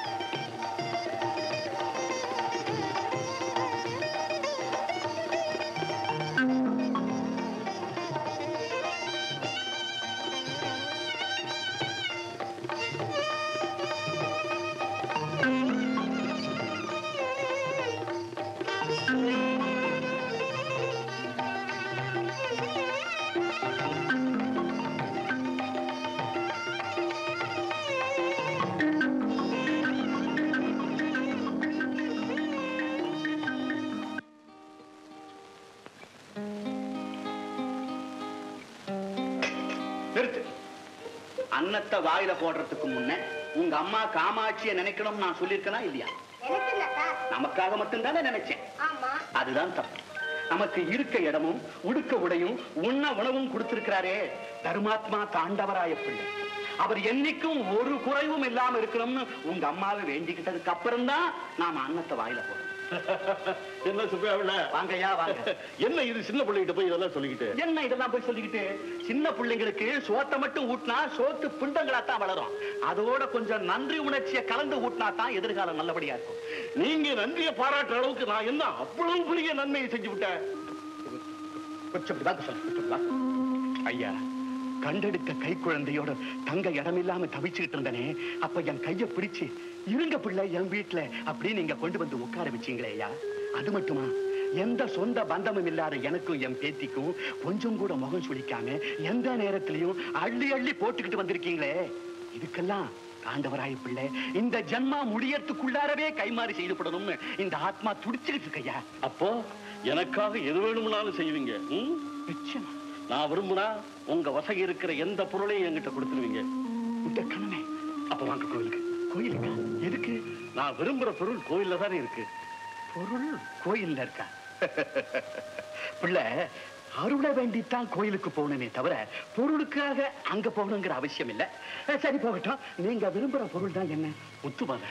அன்னத்தை வாயில போடுறதுக்கு முன்ன உங்க அம்மா காமாட்சியை நினைக்கணும் நான் சொல்லியிருக்கனா இல்லையா? நமக்காக மட்டும்தானே நினைச்சேன். அதுதான் தப்பு. நமக்கு இருக்க இடமும் உடுக்க உடையும் உண்ண உணவும் கொடுத்திருக்கிறாரே தர்மாத்மா தாண்டவராய பிள்ளை. அவர் என்னைக்கும் ஒரு குறைவும் இல்லாம இருக்கணும்னு உங்க அம்மாவை வேண்டிக்கிட்டதுக்கு அப்புறம் தான் நாம அன்னத்தை வாயில போடுறோம். என்ன சுப்பையா வாங்கய்யா வாங்க. என்ன இது சின்ன பிள்ளைகிட்ட போய் இதெல்லாம் சொல்லிக்கிட்டு? என்ன இதெல்லாம் போய் சொல்லிக்கிட்டு? சின்ன பிள்ளைங்களுக்கு சோத்தை மட்டும் ஊட்டினா சோத்து பிண்டங்களா தான் வளரும். அதோட கொஞ்சம் நன்றி உணர்ச்சியை கலந்து ஊட்டினா தான் எதிர்காலம் நல்லபடியா இருக்கும். நீங்க நன்றியை பாராட்டுற அளவுக்கு நான் என்ன அவ்வளவு பெரிய நன்மையை செஞ்சு விட்டேன்? ஐயா, கண்டெடுத்த கை குழந்தையோட தங்க இடம் இல்லாம தவிச்சுக்கிட்டு இருந்தனே, அப்ப என் கைய பிடிச்சு இருங்க பிள்ளை என் வீட்டுல அப்படின்னு நீங்க கொண்டு வந்து உட்கார வச்சீங்களே ஐயா. அது மட்டுமா, எந்த சொந்த பந்தமும் இல்லாத எனக்கும் என் பேத்திக்கும் கொஞ்சம் கூட முகம் சுளிக்காம எந்த நேரத்திலையும் அள்ளி அள்ளி போட்டுக்கிட்டு வந்திருக்கீங்களே, இதுக்கெல்லாம் ஆண்டவராய பிள்ளை இந்த ஜன்மா முடியறதுக்குள்ளாரவே கைமாறி செய்யப்படணும்னு இந்த ஆத்மா துடிச்சுக்கிட்டு இருக்கையா. அப்போ எனக்காக எது வேணும்னாலும் செய்வீங்க? நிச்சயம். நான் விரும்புனா உங்க வசதி இருக்கிற எந்த பொருளையும் என்கிட்ட கொடுத்துருவீங்க. இந்த கண்ணமே. அப்ப வாங்க கோயிலுக்கு. கோயிலுக்கா? எதுக்கு? நான் விரும்புற பொருள் கோயில்ல தானே இருக்கு. பொருள் கோயில்ல இருக்கா? பிள்ளை, அருளை வேண்டித்தான் கோயிலுக்கு போகணுமே தவிர பொருளுக்காக அங்க போகணுங்கிற அவசியம் இல்ல. சரி, போகட்டும். நீங்க விரும்புற பொருள் தான் என்ன? முத்துமாலை.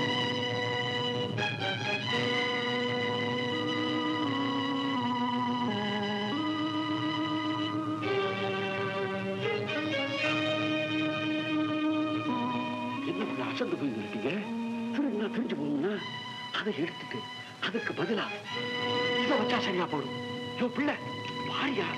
அசந்து போய் இருக்கீங்க. திரும்ப பிரிஞ்சு போகணும்னா அதை எடுத்துட்டு அதுக்கு பதிலா இதை வச்சா சரியா போடும். யோ பிள்ளை, வாரியா.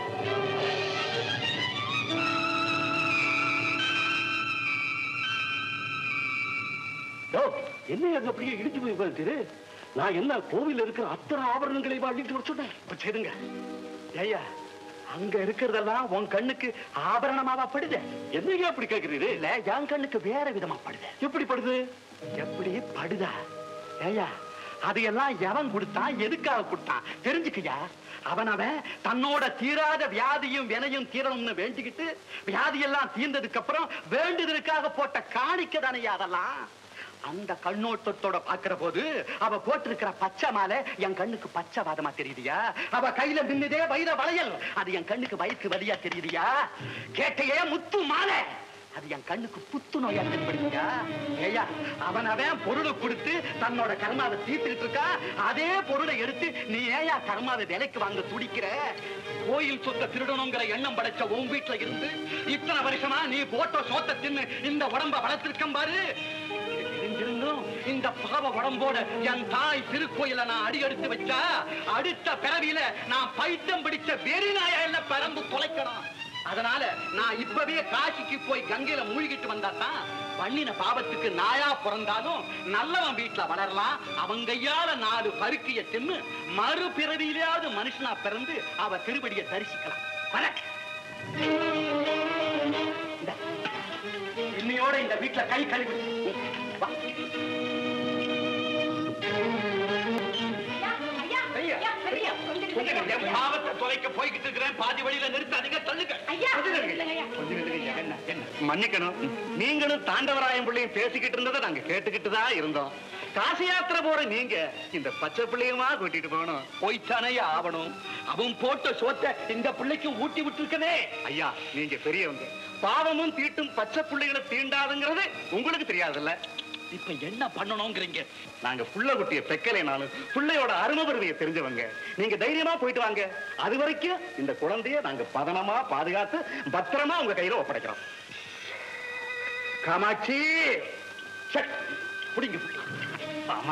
என்ன அங்க அப்படியே இடிச்சு போய் பார்த்துரு. நான் என்ன கோவில் இருக்கிற அத்தனை ஆபரணங்களை வாங்கிட்டு வர சொன்னேன். சரிங்க ஐயா, அங்க இருக்கிறதெல்லாம் உன் கண்ணுக்கு ஆபரணமாவா படுது? என்னையா அப்படி கேட்கிறீரு? இல்ல, என் கண்ணுக்கு வேற விதமா படுது. எப்படி படுது? எப்படி படுதா? ஐயா, அதையெல்லாம் எவன் கொடுத்தான், எதுக்காக கொடுத்தான் தெரிஞ்சுக்கையா. அவன் அவன் தன்னோட தீராத வியாதியும் வினையும் தீரணும்னு வேண்டிக்கிட்டு வியாதியெல்லாம் தீர்ந்ததுக்கு அப்புறம் வேண்டுதலுக்காக போட்ட காணிக்க தானையா அதெல்லாம். அந்த கண்ணோட்டத்தோட பாக்குற போது அவ போட்டிருக்கிற பச்சை மாலை என் கண்ணுக்கு பச்சை வாதமா தெரியுதியா. அவ கையில நின்னுதே வைர வளையல், அது என் கண்ணுக்கு வயிற்று வலியா தெரியுதியா. கேட்டையே முத்து மாலை, அது என் கண்ணுக்கு புத்து நோயா தென்படுதியா. ஏயா, அவன் அவன் பொருளை கொடுத்து தன்னோட கர்மாவை தீர்த்துக்கிட்டு இருக்கா. அதே பொருளை எடுத்து நீ ஏயா கர்மாவை விலைக்கு வாங்க துடிக்கிற? கோயில் சொத்த திருடணுங்கிற எண்ணம் படைச்ச உன் வீட்டுல இருந்து இத்தனை வருஷமா நீ போட்ட சோத்த தின்னு இந்த உடம்ப வளர்த்திருக்கம் பாரு. தெரிஞ்சிருந்தும் இந்த பாவ உடம்போட என் தாய் திருக்கோயில நான் அடி எடுத்து வச்சா அடுத்த பிறவியில நான் பைத்தியம் பிடிச்ச வெறி நாயா இல்ல பரம்பு தொலைக்கணும். அதனால நான் இப்பவே காசிக்கு போய் கங்கையில மூழ்கிட்டு வந்தாதான் பண்ணின பாவத்துக்கு நாயா பிறந்தாலும் நல்லவன் வீட்டுல வளரலாம். அவங்கையால நாலு பருக்கிய தின்னு மறுபிறவியிலாவது மனுஷனா பிறந்து அவ திருவடியை தரிசிக்கலாம். இன்னையோட இந்த வீட்டுல கை கழுவி பாவத்தை தொலைக்க போய்கிட்டு இருக்கிறேன். பாதி வழியில நிறுத்தாதீங்க, தள்ளுங்க. மன்னிக்கணும், நீங்களும் தாண்டவராயன் பிள்ளையும் பேசிக்கிட்டு இருந்ததை நாங்க கேட்டுக்கிட்டு தான் இருந்தோம். காசி யாத்திரை போற நீங்க இந்த பச்சை பிள்ளையுமா கூட்டிட்டு போகணும். போய்த்தானே ஆகணும். அவன் போட்ட சோத்தை இந்த பிள்ளைக்கு ஊட்டி விட்டு இருக்கனே. ஐயா, நீங்க பெரியவங்க. பாவமும் தீட்டும் பச்சை பிள்ளைகளை தீண்டாதுங்கிறது உங்களுக்கு தெரியாதுல்ல. இப்ப என்ன பண்ணணும்ங்கறீங்க? நாங்க புள்ள குட்டிய பெக்கலைனாலும் பிள்ளையோட அருமை பெருமையை தெரிஞ்சவங்க. நீங்க தைரியமா போயிட்டு வாங்க. அது வரைக்கும் இந்த குழந்தைய நாங்க பதனமா பாதுகாத்து பத்திரமா உங்க கையில ஒப்படைக்கிறோம். காமாட்சி, புடிங்க. ஆமா,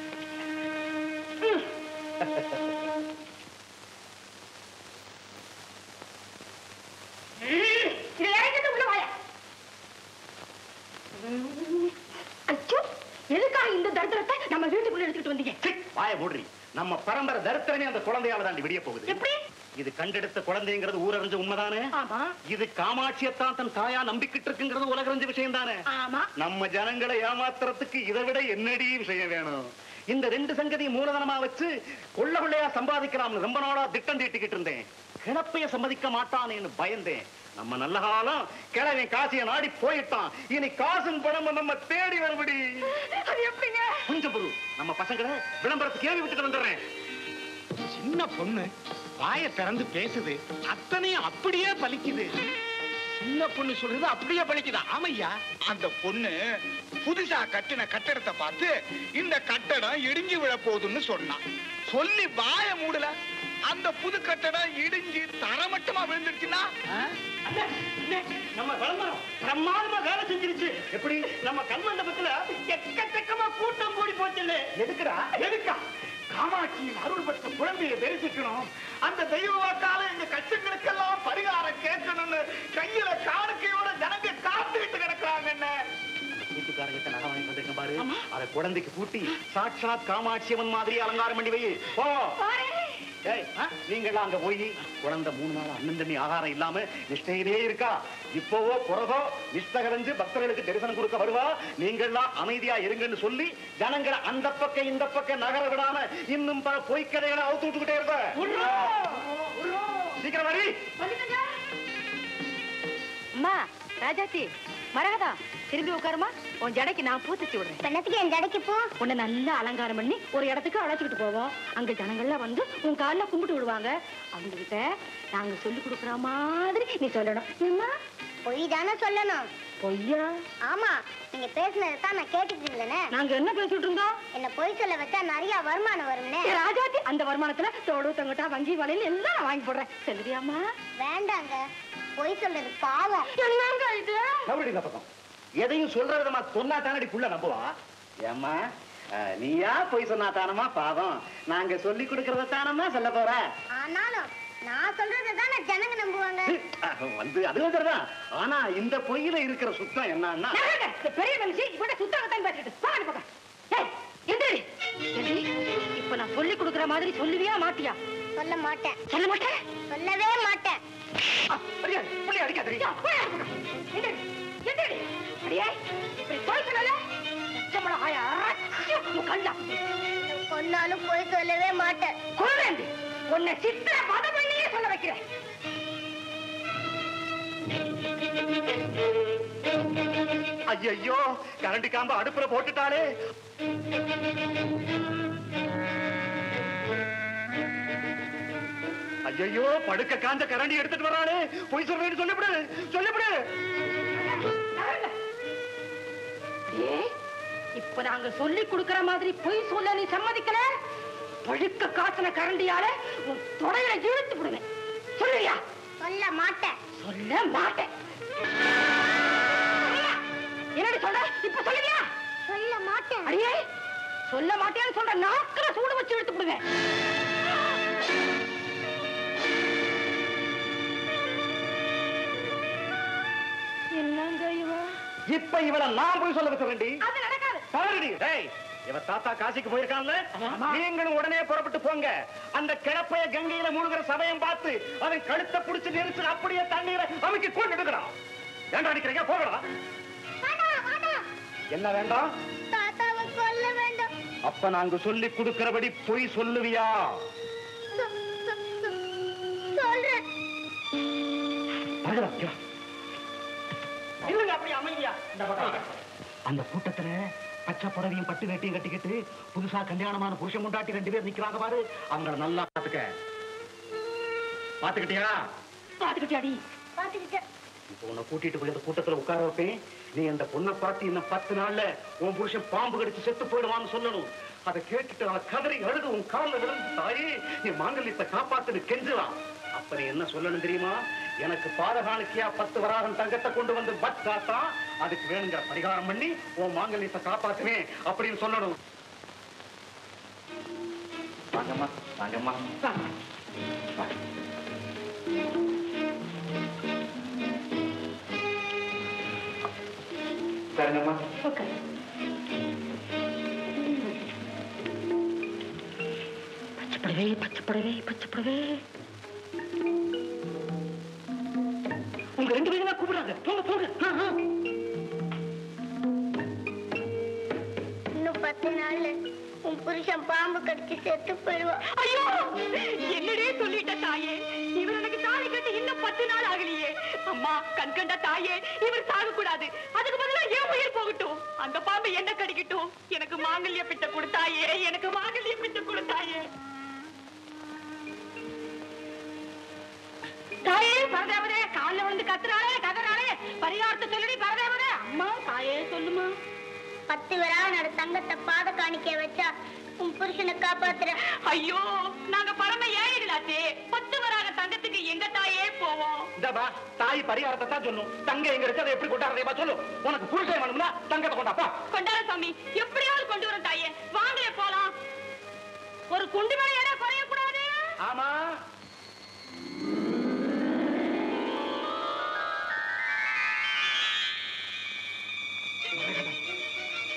எதுக்காக இந்த தரித்திரத்தை நம்ம வீட்டுக்குள்ள எடுத்துட்டு வந்தீங்க? வாய மூடுறி. நம்ம பரம்பரை தரித்திரமே அந்த குழந்தையால தாண்டி விடிய போகுது. எப்படி? இது கண்டெடுத்த குழந்தைங்கிறது ஊரறிஞ்ச உண்மைதானே? ஆமா. இது காமாட்சியத்தான் தன் தாயா நம்பிக்கிட்டு இருக்குங்கிறது உலகறிஞ்ச விஷயம் தானே? ஆமா. நம்ம ஜனங்களை ஏமாத்துறதுக்கு இதை விட என்னடி விஷயம் வேணும்? இந்த ரெண்டு சங்கதி மூலதனமா வச்சு கொள்ள கொள்ளையா சம்பாதிக்கலாம்னு ரொம்ப நாளா திட்டம் தீட்டிக்கிட்டு இருந்தேன். கிளப்பைய சம்மதிக்க மாட்டானேன்னு பயந்தேன். நம்ம நல்ல காலம் கிழமை காசிய நாடி போயிட்டான். இனி காசும் பணமும் நம்ம தேடி வரும்படி. அது எப்படிங்க? கொஞ்சம் பொருள், நம்ம பசங்களை விளம்பரத்துக்கு ஏவி விட்டுட்டு வந்துடுறேன். சின்ன பொண்ணு வாய திறந்து பேசுது, அத்தனையும் அப்படியே பலிக்குது. சின்ன பொண்ணு சொல்றது அப்படியே பலிக்குதா? ஆமையா, அந்த பொண்ணு புதுசா கட்டின கட்டடத்தை பார்த்து இந்த கட்டடம் இடிஞ்சு விழ போகுதுன்னு சொன்னான். சொல்லி வாய மூடல, அந்த புது கட்டடம் இடிஞ்சு தரமட்டமா விழுந்துருச்சுன்னா நம்ம விளம்பரம் பிரமாதமா வேலை செஞ்சிருச்சு. எப்படி? நம்ம கண்மண்டபத்துல எக்கச்சக்கமா கூட்டம் கூடி போச்சு. எதுக்குடா? எதுக்கா? காமாட்சியின் அருள் பெற்ற குழந்தையை தரிசிக்கணும். அந்த தெய்வ வாக்கால இந்த கஷ்டங்களுக்கெல்லாம் பரிகாரம் கேட்கணும்னு கையில காணிக்கையோட ஜனங்க காத்துக்கிட்டு கிடக்குறாங்க. என்ன வீட்டுக்காரங்கிட்ட நகை வாங்கி வந்திருக்கேன் பாரு, அதை குழந்தைக்கு பூட்டி சாட்சாத் காமாட்சியம்மன் மாதிரி அலங்காரம் பண்ணி வை. போ. நீங்களாம் அங்க போய் குழந்தை மூணு நாள் அண்ணன் தண்ணி ஆகாரம் இல்லாம நிஷ்டையிலே இருக்கா. இப்போவோ பிறகோ நிஷ்டகரைஞ்சு பக்தர்களுக்கு தரிசனம் கொடுக்க வருவா. நீங்கள்லாம் அமைதியா இருங்கன்னு சொல்லி ஜனங்களை அந்த பக்கம் இந்த பக்கம் நகர விடாம இன்னும் பல பொய்க்கதைகளை அவுத்து விட்டுக்கிட்டே இருப்ப. சீக்கிரம் வரி. அம்மா ராஜாத்தி மரகதா திரும்பி உட்காருமா. உன் ஜடைக்கு நான் பூ தச்சு விடுறேன். பெண்ணத்துக்கு என் ஜடைக்கு பூ உன்னை நல்லா அலங்காரம் பண்ணி ஒரு இடத்துக்கு அழைச்சிக்கிட்டு போவோம். அங்க ஜனங்கள்லாம் வந்து உன் காலில் கும்பிட்டு விடுவாங்க. அவங்க கிட்ட நாங்க சொல்லி கொடுக்குற மாதிரி நீ சொல்லணும். பொய் தானே சொல்லணும். பொய்யா? ஆமா, நீங்க பேசுனதை தான் நான் கேட்டுக்கிட்டீங்களே. நாங்க என்ன பேசிட்டு இருந்தோம்? என்ன பொய் சொல்ல வச்சா நிறைய வருமானம் வரும்னே. ராஜாத்தி அந்த வருமானத்துல தோடு தங்கட்டா வங்கி வலையில எல்லாம் வாங்கி போடுறேன். சொல்லுறியாமா? வேண்டாங்க, பொய் சொல்றது பாவம். என்னங்க இது? பக்கம் எதையும் சொல்ற விதமா சொன்னா தானடி புள்ள நம்புவா. ஏம்மா நீயா போய் சொன்னா தானமா பாவம். நாங்க சொல்லி கொடுக்கறத தானமா சொல்ல போற. ஆனாலும் நான் சொல்றதை தானே ஜனங்க நம்புவாங்க. வந்து அது வந்துதான். ஆனா இந்த பொய்யில இருக்கிற சுத்தம் என்னன்னா, பெரிய மனுஷன் இவட சுத்தகத்தான் பேசிட்டு பாரு பக்கம். இப்ப நான் சொல்லி கொடுக்கற மாதிரி சொல்லுவியா மாட்டியா? சொல்ல மாட்டேன். சொல்ல மாட்டேன்? சொல்லவே மாட்டேன். கொன்னாலும் போய் சொல்லவே மாட்டேன். உன்னை சித்திர பதம் பண்ணியே சொல்ல வைக்கிறேன். ஐயோ கரண்டி காம்ப அடுப்புல போட்டுட்டாலே. ஐயோ படுக்க காஞ்ச கரண்டி எடுத்துட்டு வரானே. பொய் சொல்றேன்னு சொல்லிவிடு சொல்லிவிடு. இப்ப நாங்க சொல்லி கொடுக்கிற மாதிரி பொய் சொல்ல நீ சம்மதிக்கல, பழுக்க காய்ச்சன கரண்டியால உன் தொடையில இழுத்து விடுவேன். சொல்லுவியா? சொல்ல மாட்டேன். சொல்ல மாட்டேன். என்னடி சொல்ற? இப்ப சொல்லுவியா? சொல்ல மாட்டேன். அடியே சொல்ல மாட்டேன்னு சொல்ற நாக்குல சூடு வச்சு இழுத்து விடுவேன். என்னங்க இவ? இப்ப இவள நான் போய் சொல்ல வச்சுறேன்டி. அது நடக்காது. பாருடி. டேய் இவ தாத்தா காசிக்கு போயிருக்கான்ல, நீங்களும் உடனே புறப்பட்டு போங்க. அந்த கிளப்பைய கங்கையில மூழ்கிற சமயம் பார்த்து அவன் கழுத்தை புடிச்சு நெரிச்சு அப்படியே தண்ணீரை அவனுக்கு கொண்டு எடுக்கிறான். ஏண்டா அடிக்கிறீங்க? போகலாம். என்ன வேண்டாம்? தாத்தாவை கொல்ல வேண்டாம். அப்ப நாங்க சொல்லி கொடுக்கிறபடி பொய் சொல்லுவியா? சொல்றேன். இல்லங்க அப்படி அமைதியா. அந்த கூட்டத்துல பச்சை புடவையும் பட்டு வேட்டியும் கட்டிக்கிட்டு புதுசா கல்யாணமான புருஷன் முண்டாட்டி ரெண்டு பேர் நிக்கிறாங்க பாரு. அவங்கள நல்லா பாத்துக்க. பாத்துக்கிட்டியா? பாத்துக்கிட்டியாடி? பாத்துக்கிட்டேன். இப்போ உன்னை கூட்டிட்டு போய் அந்த கூட்டத்துல உட்கார வைப்பேன். நீ அந்த பொண்ணை பார்த்து இன்னும் பத்து நாள்ல உன் புருஷன் பாம்பு கடிச்சு செத்து போயிடுவான்னு சொல்லணும். அதை கேட்டுட்டு அவ கதறி அழுது உன் காலில் விழுந்து தாயே நீ மாங்கல்யத்தை காப்பாத்துன்னு கெஞ்சலாம். அப்ப நீ என்ன சொல்லணும் தெரியுமா? எனக்கு பாதகாணிக்கையா பத்து வராகம் தங்கத்தை கொண்டு வந்து பட் காத்தா, அதுக்கு வேணுங்கிற பரிகாரம் பண்ணி உன் மாங்கல்யத்தை காப்பாத்துவேன் அப்படின்னு சொல்லணும். வாங்கம்மா வாங்கம்மா. சரிங்கம்மா. பச்சைப்படவே பச்சைப்படவே பச்சைப்படவே. உங்க ரெண்டு பேரும் தான் கூப்பிடுறாங்க. போங்க போங்க. இன்னும் பத்து நாள்ல உன் புருஷன் பாம்பு கடிச்சு செத்து போயிடுவான். ஐயோ என்னடே சொல்லிட்ட தாயே. இவர் எனக்கு தாலி கட்டி இன்னும் பத்து நாள் ஆகலையே. அம்மா கண்கண்ட தாயே, இவர் சாக கூடாது. அதுக்கு பதிலா என் உயிர் போகட்டும். அந்த பாம்பு என்ன கடிக்கட்டும். எனக்கு மாங்கல்ய பிட்ட கொடுத்தாயே, எனக்கு மாங்கல்ய பிட்ட கொடுத்தாயே. தாயே பரதேவதே, காலில் வந்து கத்துறாளே கதறாளே, பரிகாரத்தை சொல்லி பரதேவதே. அம்மா தாயே சொல்லுமா. பத்து வராக தங்கத்தை பாத காணிக்க வச்சா உன் புருஷனை காப்பாத்துற. ஐயோ நாங்க பரம ஏழைகளாச்சே. பத்து வராக தங்கத்துக்கு எங்க தாயே போவோம். தாய் பரிகாரத்தை தான் சொல்லும். தங்க எங்க இருக்கு, அதை எப்படி கொண்டாடுறதா சொல்லு. உனக்கு புருஷன் வேணும்னா தங்கத்தை கொண்டாப்பா. கொண்டாட சாமி, எப்படியாவது கொண்டு வர தாயே. வாங்களே போலாம். ஒரு குண்டு மணி இடம் குறைய கூடாது. ஆமா.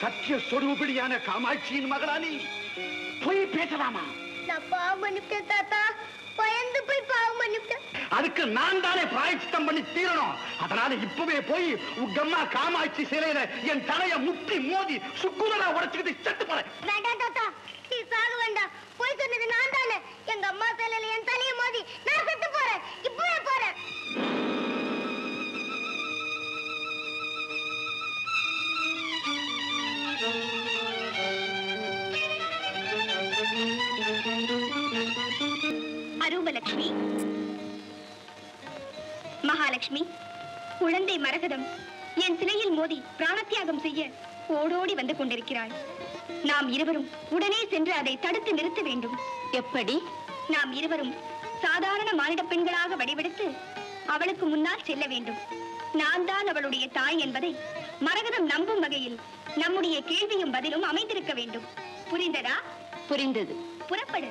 சத்திய சொரூபிடியான காமாட்சியின் மகளா நீ போய் பேசலாமா? நான் பாவம் பண்ணிவிட்டேன் தாத்தா, பயந்து போய் பாவம் பண்ணிவிட்டேன். அதுக்கு நான் தானே பிராயச்சித்தம் பண்ணி தீரணும். அதனால இப்பவே போய் உங்கம்மா காமாட்சி சிலையில என் தலைய முட்டி மோதி சுக்குனரா உடைச்சுக்கிட்டு செத்து போறேன். வேண்டாம் தாத்தா, நீ சாக வேண்டாம். போய் சொன்னது நான் தானே. எங்க அம்மா சிலையில என் தலையை மோதி நான் செத்து போறேன். இப்பவே போறேன். அரூபலட்சுமி, மகாலட்சுமி, குழந்தை மரகதம் என் சிலையில் மோதி பிராணத்தியாகம் செய்ய ஓடோடி வந்து கொண்டிருக்கிறாள். நாம் இருவரும் உடனே சென்று அதை தடுத்து நிறுத்த வேண்டும். எப்படி? நாம் இருவரும் சாதாரண மானிட பெண்களாக வடிவெடுத்து அவளுக்கு முன்னால் செல்ல வேண்டும். நான் தான் அவளுடைய தாய் என்பதை மரகதம் நம்பும் வகையில் நம்முடைய கேள்வியும் பதிலும் அமைந்திருக்க வேண்டும். புரிந்ததா? புரிந்தது. புறப்படு.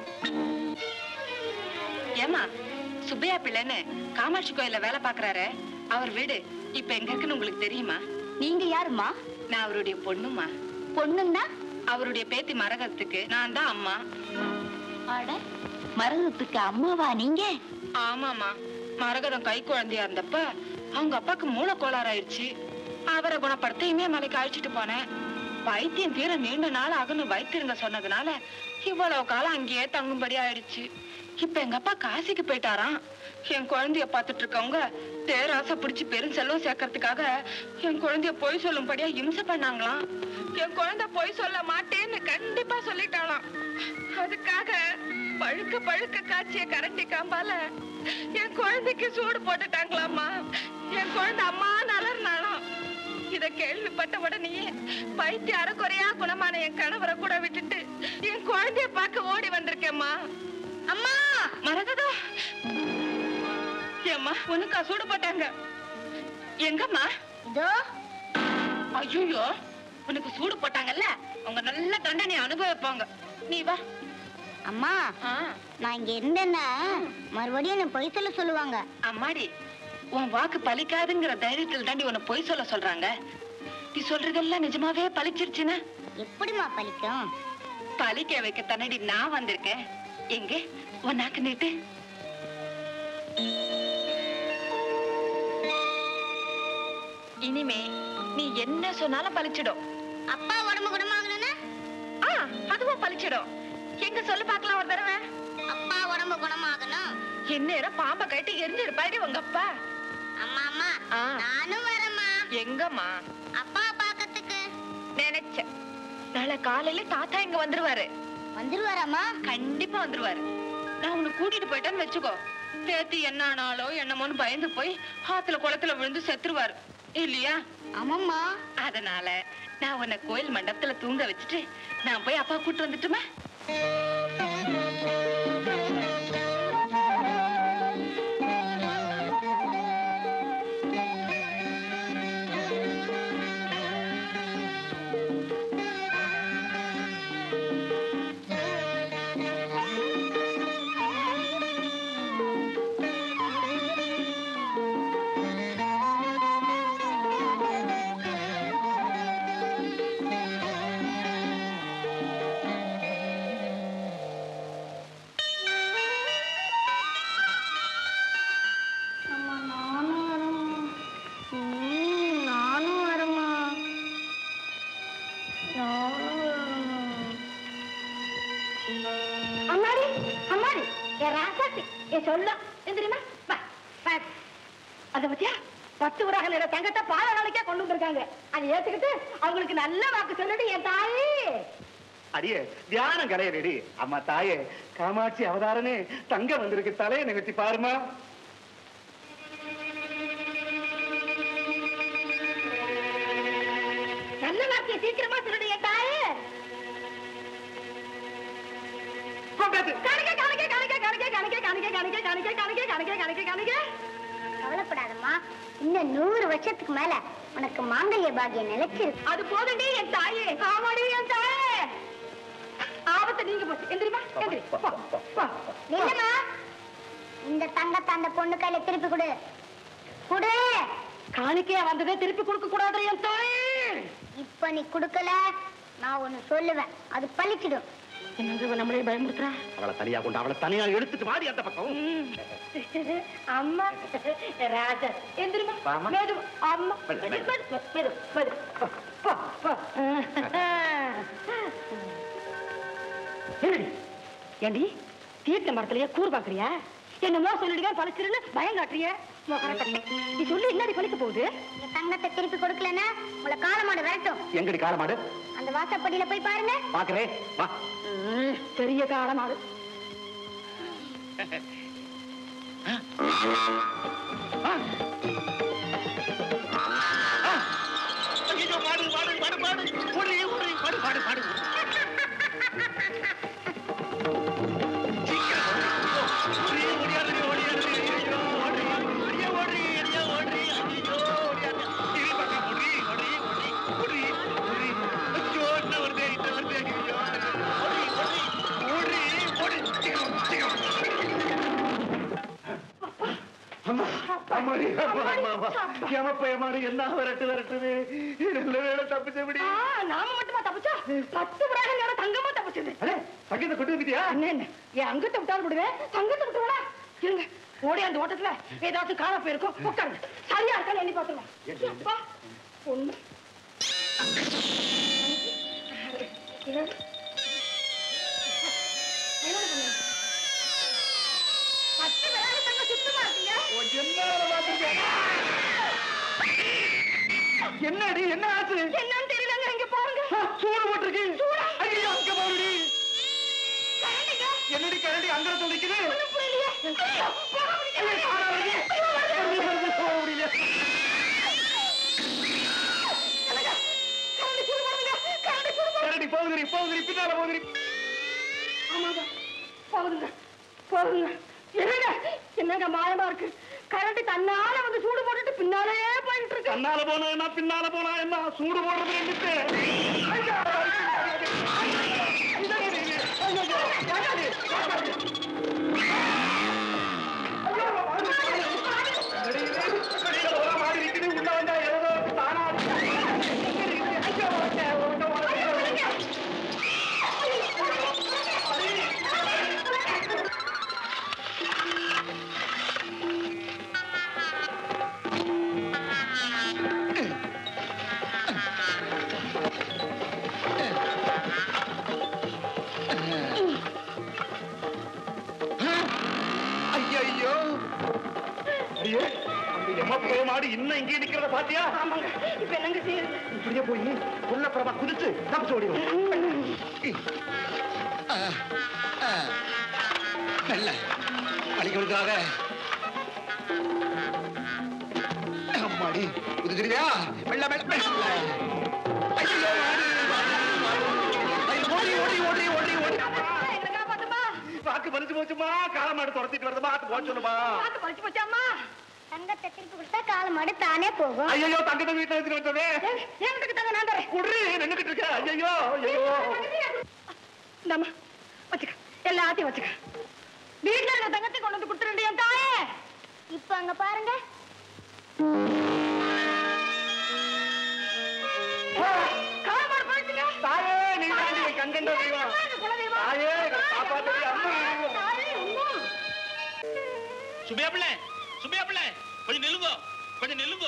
ஏமா, சுப்பையா பிள்ளைன்னு காமாட்சி கோயில்ல வேலை பாக்குறாரு, அவர் வீடு இப்ப எங்க இருக்குன்னு உங்களுக்கு தெரியுமா? நீங்க யாருமா? நான் அவருடைய பொண்ணுமா. பொண்ணுன்னா? அவருடைய பேத்தி மரகதத்துக்கு நான் தான் அம்மா. மரகதத்துக்கு அம்மாவா நீங்க? ஆமாமா, மரகதம் கை குழந்தையா இருந்தப்ப அவங்க அப்பாக்கு மூளை கோளாறு ஆயிடுச்சு. அவரை குணப்படுத்த இமயமலைக்கு அழைச்சிட்டு போனேன். வைத்தியம் தீர நீண்ட நாள் ஆகுன்னு வைத்திருங்க சொன்னதுனால இவ்வளவு காலம் அங்கேயே தங்கும்படி ஆயிடுச்சு. இப்ப எங்க அப்பா காசிக்கு போயிட்டாராம். என் குழந்தைய பாத்துட்டு இருக்கவங்க தேராசை பிடிச்சு பெரும் செல்வம் சேர்க்கறதுக்காக என் குழந்தைய பொய் சொல்லும்படியா இம்சை பண்ணாங்களாம். என் குழந்தை பொய் சொல்ல மாட்டேன்னு கண்டிப்பா சொல்லிட்டாளாம். அதுக்காக பழுக்க பழுக்க காய்ச்சிய கரண்டி காம்பால என் குழந்தைக்கு சூடு போட்டுட்டாங்களாமா. என் குழந்தை அம்மா நலர்னாலும் இத கேள்விப்பட்ட உடனே பைத்திய அறக்குறையா குணமான என் கணவரை கூட விட்டுட்டு என் குழந்தைய பார்க்க ஓடி வந்திருக்கேம்மா. அம்மா மரகதா, ஏம்மா உனக்கா சூடு போட்டாங்க? எங்கம்மா? ஐயோ, உனக்கு சூடு போட்டாங்கல்ல, அவங்க நல்ல தண்டனை அனுபவிப்பாங்க. நீ வா. அம்மா, நான் இங்க இருந்தேன்னா மறுபடியும் என்ன பொய் சொல்ல சொல்லுவாங்க. அம்மாடி, உன் வாக்கு பலிக்காதுங்கிற தைரியத்தில் தாண்டி உன்னை பொய் சொல்ல சொல்றாங்க. நீ சொல்றதெல்லாம் நிஜமாவே பலிச்சிருச்சுன்னா எப்படிமா பலிக்கும்? பலிக்க வைக்க தன்னடி நான் வந்திருக்கேன். எங்க உன் நாக்கு நீட்டு. இனிமே நீ என்ன சொன்னாலும் பலிச்சிடும். அப்பா உடம்பு குணமாகணும்னா அதுவும் பலிச்சிடும். எங்க சொல்லு பாக்கலாம் ஒரு தடவை. அப்பா உடம்பு குணமாகணும். இந்நேரம் பாம்பை கட்டி எரிஞ்சு இருப்பாடி உங்க அப்பா. அம்மா அம்மா, நானும் வரேம்மா. எங்கம்மா? அப்பா பாக்கிறதுக்கு நினைச்சேன். நாளை காலையில தாத்தா இங்க வந்துருவாரு. வந்துருவாராமா? கண்டிப்பா வந்துருவாரு. நான் உன்னை கூட்டிட்டு போயிட்டேன்னு வச்சுக்கோ, பேத்தி என்ன ஆனாலோ என்னமோன்னு பயந்து போய் ஆத்துல குளத்துல விழுந்து செத்துருவாரு இல்லையா? ஆமாம்மா. அதனால நான் உன்னை கோயில் மண்டபத்துல தூங்க வச்சுட்டு நான் போய் அப்பா கூட்டு வந்துட்டுமா? பத்து உரக தங்கத்தை பால நாளைக்கே கொண்டு வந்திருக்காங்க. அதை ஏத்துக்கிட்டு அவங்களுக்கு நல்ல வாக்கு சொல்லிட்டு என் தாயே. அடியே தியானம் கலையடி. அம்மா தாயே, காமாட்சி அவதாரனே தங்க வந்திருக்கு, தலையை நிகழ்த்தி பாருமா. நல்ல வாக்கிய சீக்கிரமா சொல்லிடு என் தாயே. கவலைப்படாதம்மா, இன்னும் நூறு வருஷத்துக்கு மேல உனக்கு மாங்கல்ய பாக்கியம் நிலைச்சிருக்கு. அது போதுண்டி என் தாயே. ஆமாடி என் தாயே. ஆபத்து நீங்க போச்சு. எந்திரிமா, எந்திரி. என்னம்மா, இந்த தங்கத்தை அந்த பொண்ணு கையில திருப்பி கொடு. கொடு. காணிக்கையா வந்ததே திருப்பி கொடுக்க கூடாது என் தாயே. இப்ப நீ குடுக்கல நான் ஒண்ணு சொல்லுவேன், அது பழிச்சிடும். என்னங்க நம்மளே பயமுறுத்துறா? அவளை தனியா கொண்டு அவளை தனியா எடுத்துட்டு மாறி அந்த பக்கம். அம்மா ராஜா எந்திரிமா. மேது அம்மா மெது, மெது. மேது மேது போ போ. ஏண்டி தீர்த்த மரத்திலேயே கூறு பாக்குறியா? என்னமோ சொல்லிடுங்க பழச்சிருன்னு பயம் காட்டுறிய. நீ சொல்லி என்னடி பழிக்க போகுது? தங்கத்தை திருப்பி கொடுக்கலன்னா உங்களை காலமாடு விரட்டும். எங்கடி காலமாடு? அந்த வாசப்படியில போய் பாருங்க. பாக்குறேன் வா. பெரிய காலமாடு. பாடு பாடு பாடு பாடு ஓடி ஓடி பாடு பாடு பாடு. என்ன விரட்டு விரட்டுது தப்பிச்சபடி. நாம மட்டுமா தப்பிச்சா? பத்து பிராக தங்கமா தப்பிச்சது. தங்கத்தை கொண்டு வந்துட்டியா? என்ன என் அங்கத்தை விட்டாலும் விடுவேன், தங்கத்தை விட்டு விடா. இருங்க ஓடி அந்த ஓட்டத்துல ஏதாச்சும் காண போயிருக்கும். உட்காருங்க, சரியா இருக்கான்னு எண்ணி பார்த்துக்கலாம். ஒண்ணு பத்து பிராக தங்க சுத்தமா இருக்கீங்க. என்னடி என்ன ஆச்சு? என்னன்னு தெரியலங்க. இங்க பாருங்க, சூடு போட்டிருக்கு. ஐயோ அங்க பாருடி. என்னடி கரண்டி அங்க துடிக்குது? கரண்டி போகுதுரி போகுதுரி பின்னால போகுதுரி. ஆமாங்க போகுதுங்க போகுதுங்க. என்னங்க என்னங்க மாயமா இருக்கு. கரண்டி தன்னால வந்து சூடு போட்டுட்டு பின்னாலே போயிட்டு இருக்கு. தன்னால போனா என்ன பின்னால போனா என்ன? சூடு போடுறது ரெண்டுக்கு. உள்ள வந்தா ஏதோ தானா மாடு இன்னும் இங்கே நிக்கிறத பாத்தியா? இப்ப என்னங்க செய்யுது? இப்படியே போய் உள்ள பிரபா குதிச்சு தப்பிச்சு ஓடிடும். நல்ல அடிக்கிறதுக்காக அம்மாடி குதிக்கிறியா? வெள்ள வெள்ள ஓடி ஓடி ஓடி ஓடி ஓடி பாக்கு பறிச்சு போச்சுமா. காலமாடு துரத்திட்டு வருதுமா. அது போக சொல்லுமா. பறிச்சு போச்சாமா. தங்கத்தை திருப்பி கொடுத்தா காலமாடு தானே போகும். ஐயோ தங்கத்தை வீட்டுல எடுத்துட்டு வந்தோமே. என்கிட்ட தாங்க நான் தரேன். குடுறி நின்னுக்கிட்டு இருக்க. ஐயோ ஐயோ இந்தாமா வச்சுக்க, எல்லாத்தையும் வச்சுக்க. வீட்டுல இருக்க தங்கத்தை கொண்டு வந்து கொடுத்துருண்டி என் தாயே. இப்ப அங்க பாருங்க. காலமாடு போயிடுச்சுங்க. தாயே நீ தாண்டி கண்கண்ட தெய்வம். தாயே காப்பாத்து அம்மா. சுபியா பிள்ளை சுபியா பிள்ளை கொஞ்சம் நில்லுங்க கொஞ்சம் நில்லுங்க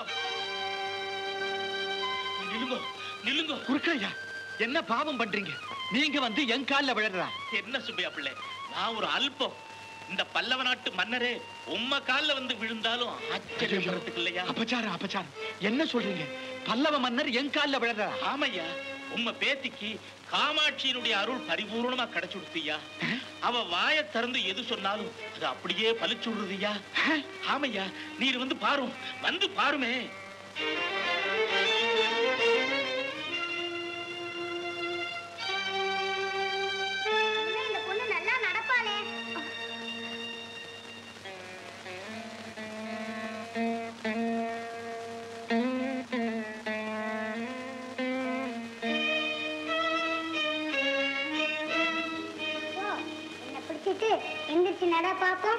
நில்லுங்க நில்லுங்க. குறுக்கையா என்ன பாவம் பண்றீங்க? நீங்க வந்து என் கால்ல விழறா. என்ன சுபியா பிள்ளை, நான் ஒரு அல்பம். இந்த பல்லவ நாட்டு மன்னரே உம்ம கால்ல வந்து விழுந்தாலும் ஆச்சரியப்படுறதுக்கு இல்லையா? அபச்சாரம் அபச்சாரம். என்ன சொல்றீங்க? பல்லவ மன்னர் என் கால்ல விழறா? ஆமையா, உம்ம பேத்திக்கு காமாட்சியினுடைய அருள் பரிபூர்ணமா கிடைச்சுடுத்தியா. அவ வாய திறந்து எது சொன்னாலும் அது அப்படியே பலிச்சு விடுறதுயா. ஆமையா, நீர் வந்து பாரும், வந்து பாருமே. இந்த பொண்ணு நல்லா நடப்பாளே. எந்திரிச்சு நட பாப்போம்.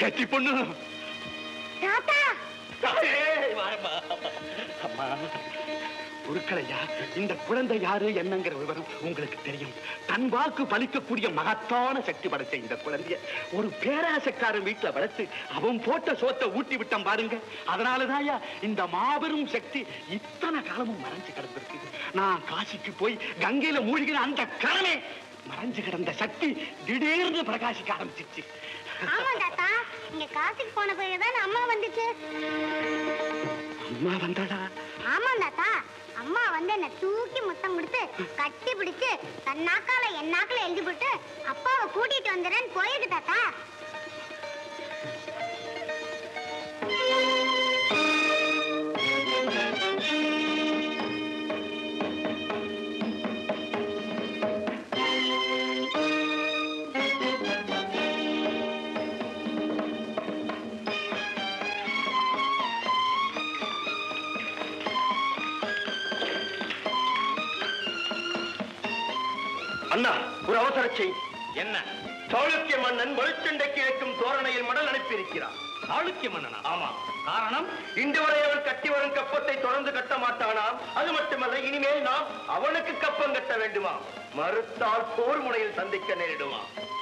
கட்டி பொண்ணு தாத்தா அம்மா குருக்களையா, இந்த குழந்தை யாரு என்னங்கிற விவரம் உங்களுக்கு தெரியும். தன் வாக்கு பலிக்கக்கூடிய மகத்தான சக்தி படைச்ச இந்த குழந்தைய ஒரு பேராசக்காரன் வீட்டுல வளர்த்து அவன் போட்ட சோத்தை ஊட்டி விட்டான் பாருங்க. அதனாலதான் இந்த மாபெரும் சக்தி இத்தனை காலமும் மறைஞ்சு கிடந்திருக்கு. நான் காசிக்கு போய் கங்கையில மூழ்கின அந்த காலமே மறைஞ்சு கிடந்த சக்தி திடீர்னு பிரகாசிக்க ஆரம்பிச்சிருச்சு. ஆமா தாத்தா, இங்க காசிக்கு போன பிறகுதான் அம்மா வந்துச்சு. அம்மா வந்தாடா? ஆமா தாத்தா, அம்மா வந்து என்ன தூக்கி முத்தம் கொடுத்து கட்டி பிடிச்சு தன் நாக்கால என் நாக்கால எழுதி போட்டு அப்பாவை கூட்டிட்டு வந்துடுறேன்னு போயிட்டு தாத்தா. அண்ணா, ஒரு அவசர செய்தி. என்ன? சாளுக்கிய மன்னன் வலுச்சண்டைக்கு இழைக்கும் தோரணையில் மடல் அனுப்பியிருக்கிறார். சாளுக்கிய மன்னனா? ஆமா. காரணம், இன்று வரை அவன் கட்டி வரும் கப்பத்தை தொடர்ந்து கட்ட மாட்டானாம். அது மட்டுமல்ல, இனிமேல் நாம் அவனுக்கு கப்பம் கட்ட வேண்டுமா? மறுத்தால் போர் முனையில் சந்திக்க நேரிடுமா?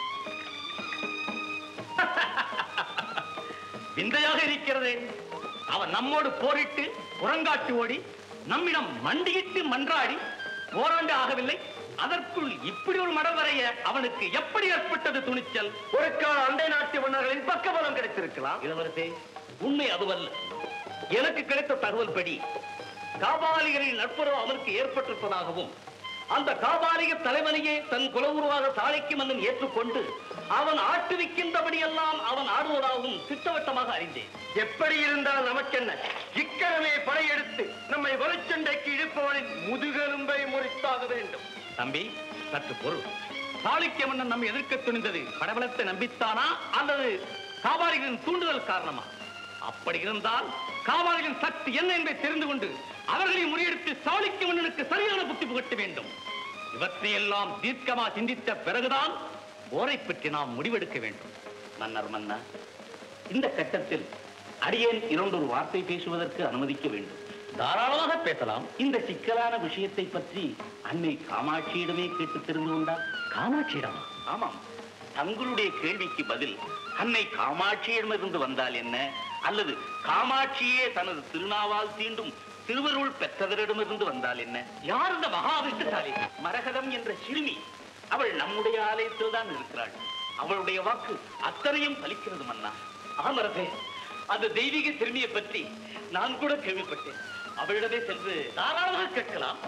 விந்தையாக இருக்கிறது. அவன் நம்மோடு போரிட்டு புறங்காட்டு ஓடி நம்மிடம் மண்டியிட்டு மன்றாடி போராண்டு ஆகவில்லை. அதற்குள் இப்படி ஒரு மடம் வரைய அவனுக்கு எப்படி ஏற்பட்டது துணிச்சல்? ஒரு கால அண்டை நாட்டு மன்னர்களின் பக்கபலம் கிடைத்திருக்கலாம். இளவரசே, உண்மை அதுவல்ல. எனக்கு கிடைத்த தகவல் படி காபாலிகரின் நட்புறவு அவனுக்கு ஏற்பட்டிருப்பதாகவும் அந்த காபாலிக தலைவனையே தன் குலவுருவாக சாலைக்கு மன்னன் ஏற்றுக்கொண்டு அவன் ஆட்டுவிக்கின்றபடியெல்லாம் அவன் ஆடுவதாகவும் திட்டவட்டமாக அறிந்தேன். எப்படி இருந்தால் நமக்கென்ன? இக்கணமே படையெடுத்து நம்மை வலுச்சண்டைக்கு இழுப்பவனின் முதுகெலும்பை முறித்தாக வேண்டும். தம்பி, சற்று பொருள். சாளுக்கிய மன்னன் நம்மை எதிர்க்க துணிந்தது படபலத்தை நம்பித்தானா அல்லது காபாலிகளின் தூண்டுதல் காரணமா? அப்படி இருந்தால் காபாலிகளின் சக்தி என்ன என்பதை தெரிந்து கொண்டு அவர்களை முறியெடுத்து சாளுக்கிய மன்னனுக்கு சரியான புத்தி புகட்ட வேண்டும். இவற்றையெல்லாம் தீர்க்கமா சிந்தித்த பிறகுதான் போரை பற்றி நாம் முடிவெடுக்க வேண்டும். மன்னர் மன்னா, இந்த கட்டத்தில் அடியேன் இரண்டொரு வார்த்தை பேசுவதற்கு அனுமதிக்க வேண்டும். தாராளமாக பேசலாம். இந்த சிக்கலான விஷயத்தை பற்றி அன்னை காமாட்சியிடமே கேட்டு தெரிந்து கொண்டார். காமாட்சியிடமா? ஆமாம். தங்களுடைய கேள்விக்கு பதில் அன்னை காமாட்சியிடமிருந்து வந்தால் என்ன, அல்லது காமாட்சியே தனது திருநாவால் தீண்டும் திருவருள் பெற்றவரிடமிருந்து வந்தால் என்ன? யார் இந்த மகாவிஷ்ணுசாலி? மரகதம் என்ற சிறுமி. அவள் நம்முடைய ஆலயத்தில் தான் இருக்கிறாள். அவளுடைய வாக்கு அத்தனையும் பலிக்கிறது மன்னா. ஆமரசே, அந்த தெய்வீக சிறுமியை பற்றி நான் கூட கேள்விப்பட்டேன். அவளிடமே சென்று தாராளமாக கேட்கலாம்.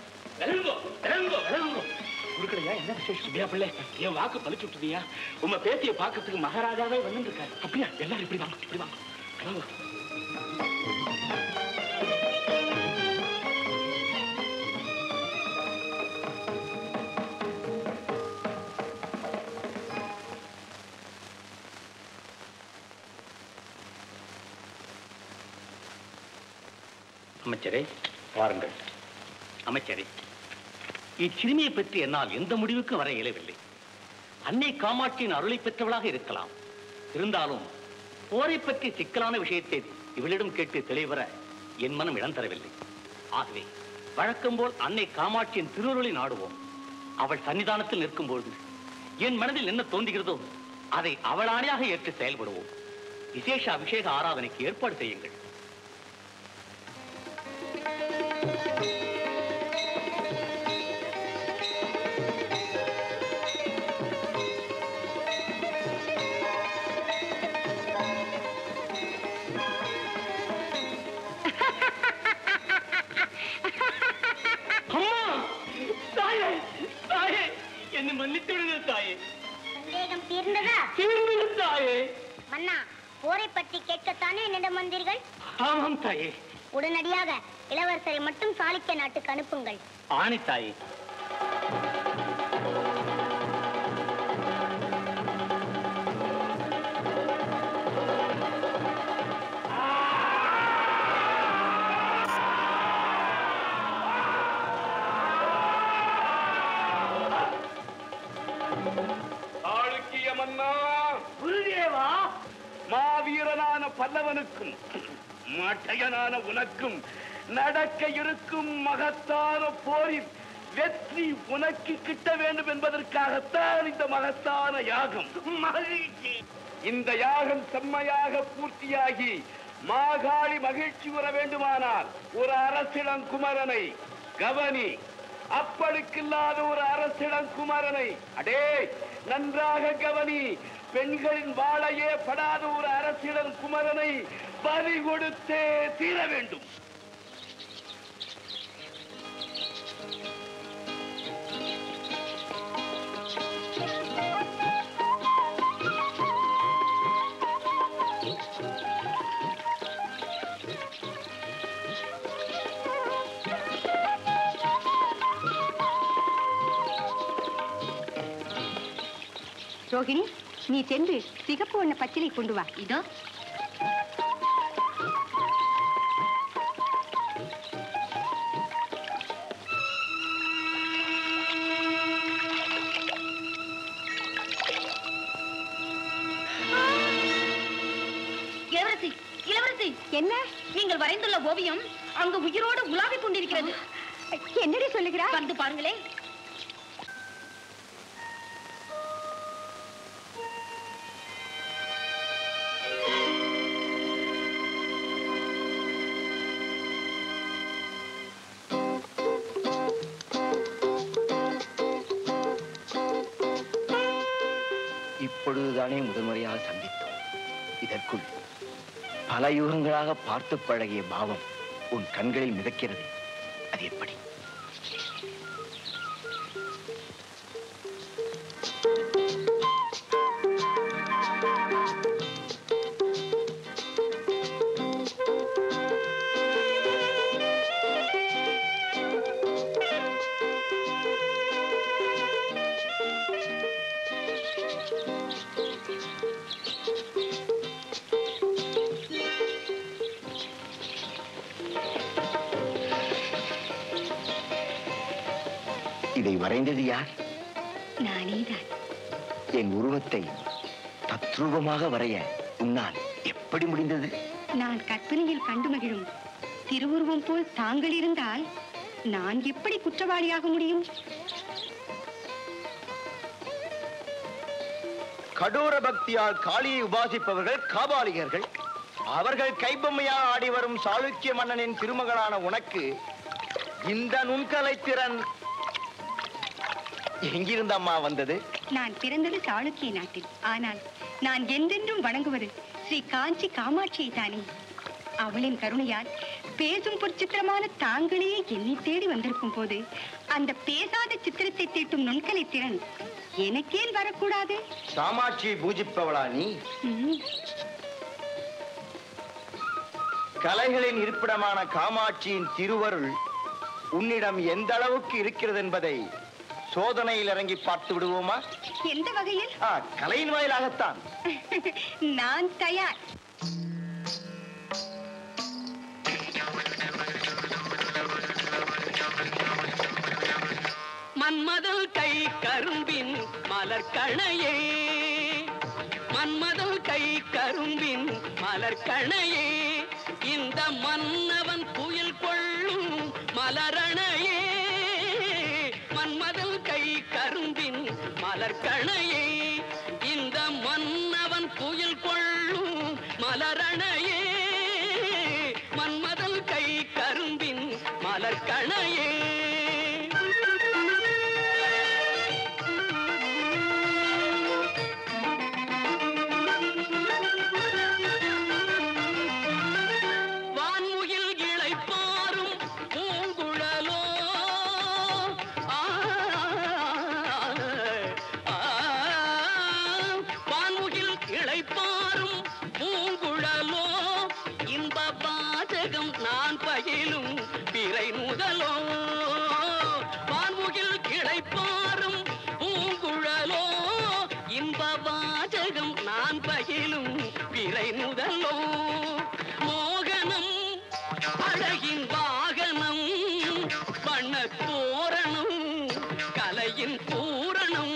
குருக்களையா, என்ன விசேஷம்? சுபியா பிள்ளை, என் வாக்கு பழிச்சு விட்டுதியா? உங்க பேத்தியை பார்க்கறதுக்கு மகாராஜாவே வந்து இருக்காரு. அப்படியா? எல்லாரும் இப்படி வாங்க, இப்படி வாங்க. அமைச்சரே, வாருங்கள். அமைச்சரே, இச்சிறுமியை பற்றி என்னால் எந்த முடிவுக்கு வர இயலவில்லை. அன்னை காமாட்சியின் அருளை பெற்றவளாக இருக்கலாம். இருந்தாலும் போரை பற்றி சிக்கலான விஷயத்தை இவளிடம் கேட்டு தெளிவர என் மனம் இடம் தரவில்லை. ஆகவே வழக்கம் போல் அன்னை காமாட்சியின் திருவருளை நாடுவோம். அவள் சன்னிதானத்தில் நிற்கும்போது என் மனதில் என்ன தோன்றுகிறதோ அதை அவளாணையாக ஏற்று செயல்படுவோம். விசேஷ அபிஷேக ஆராதனைக்கு ஏற்பாடு செய்யுங்கள். போரை பற்றி கேட்கத்தானே என்னிடம் வந்தீர்கள்? ஆமாம் தாயே. உடனடியாக இளவரசரை மட்டும் சாளுக்கிய நாட்டுக்கு அனுப்புங்கள். ஆணி தாயே. மாதவனுக்கும் மட்டையனான உனக்கும் நடக்க இருக்கும் மகத்தான போரில் வெற்றி உனக்கு கிட்ட வேண்டும் என்பதற்காகத்தான் இந்த மகத்தான யாகம். மகிழ்ச்சி. இந்த யாகம் செம்மையாக பூர்த்தியாகி மாகாளி மகிழ்ச்சி உற வேண்டுமானால் ஒரு அரசிடம் குமரனை கவனி. அப்படிக்கில்லாத ஒரு அரசிடம் குமரனை அடே நன்றாக கவனி. பெண்களின் வாழையே படாத ஒரு அரசிடம் குமரனை பலி கொடுத்தே தீர வேண்டும். ரோகிணி, நீ சென்று சிகப்பு வண்ண பச்சிலை கொண்டு வா. இதோ. இளவரசி, இளவரசி, என்ன நீங்கள் வரைந்துள்ள ஓவியம் அங்கு உயிரோடு உலாவிக் கொண்டிருக்கிறது. என்னடி சொல்லுகிறாய்? வந்து பாருங்களேன். இப்பொழுதுதானே முதன்முறையாக சந்தித்தோம். இதற்குள் பல யுகங்களாக பார்த்து பழகிய பாவம் உன் கண்களில் மிதக்கிறது. அது எப்படி? இதை வரைந்தது யார்? நானேதான். என் உருவத்தை தத்ரூபமாக வரைய உன்னால் எப்படி முடிந்தது? நான் கற்பனையில் கண்டு மகிழும் திருவுருவம் போல் தாங்கள் இருந்தால் நான் எப்படி குற்றவாளியாக முடியும்? கடோர பக்தியால் காளியை உபாசிப்பவர்கள் காபாலிகர்கள். அவர்கள் கைபொம்மையாக ஆடி வரும் சாளுக்கிய மன்னனின் திருமகளான உனக்கு இந்த நுண்கலை திறன் எங்கிருந்து அம்மா வந்தது? நான் பிறந்தது சாளுக்கிய நாட்டில். ஆனால் நான் என்றென்றும் வணங்குவது ஸ்ரீ காஞ்சி காமாட்சியை தானே. அவளின் கருணையால் பேசும் பொற்சித்திரமான தாங்களே என்னை தேடி வந்திருக்கும் போது அந்த பேசாத சித்திரத்தை தீட்டும் நுண்கலை திறன் எனக்கேன் வரக்கூடாது? காமாட்சியை பூஜிப்பவளா நீ? கலைகளின் இருப்பிடமான காமாட்சியின் திருவருள் உன்னிடம் எந்த அளவுக்கு இருக்கிறது என்பதை சோதனையில் இறங்கி பார்த்து விடுவோமா? எந்த வகையில்? கலையின் வாயிலாகத்தான். நான் தயார். மன்மதல் கை கரும்பின் மலர் கணையே, மன்மதல் கை கரும்பின் மலர் கணையே, இந்த மன்னவன் குயில் கொள்ளும் மலரணையே, மன்மதல் கை கரும்பின் மலர் கணையே, இந்த மன்னவன் குயில் கொள்ளும் மலரணையே, மன்மதல் கை கரும்பின் மலர் கணையே. மோகனம் அழகின் வாகனம், வண்ண தோரணம் கலையின் பூரணம்,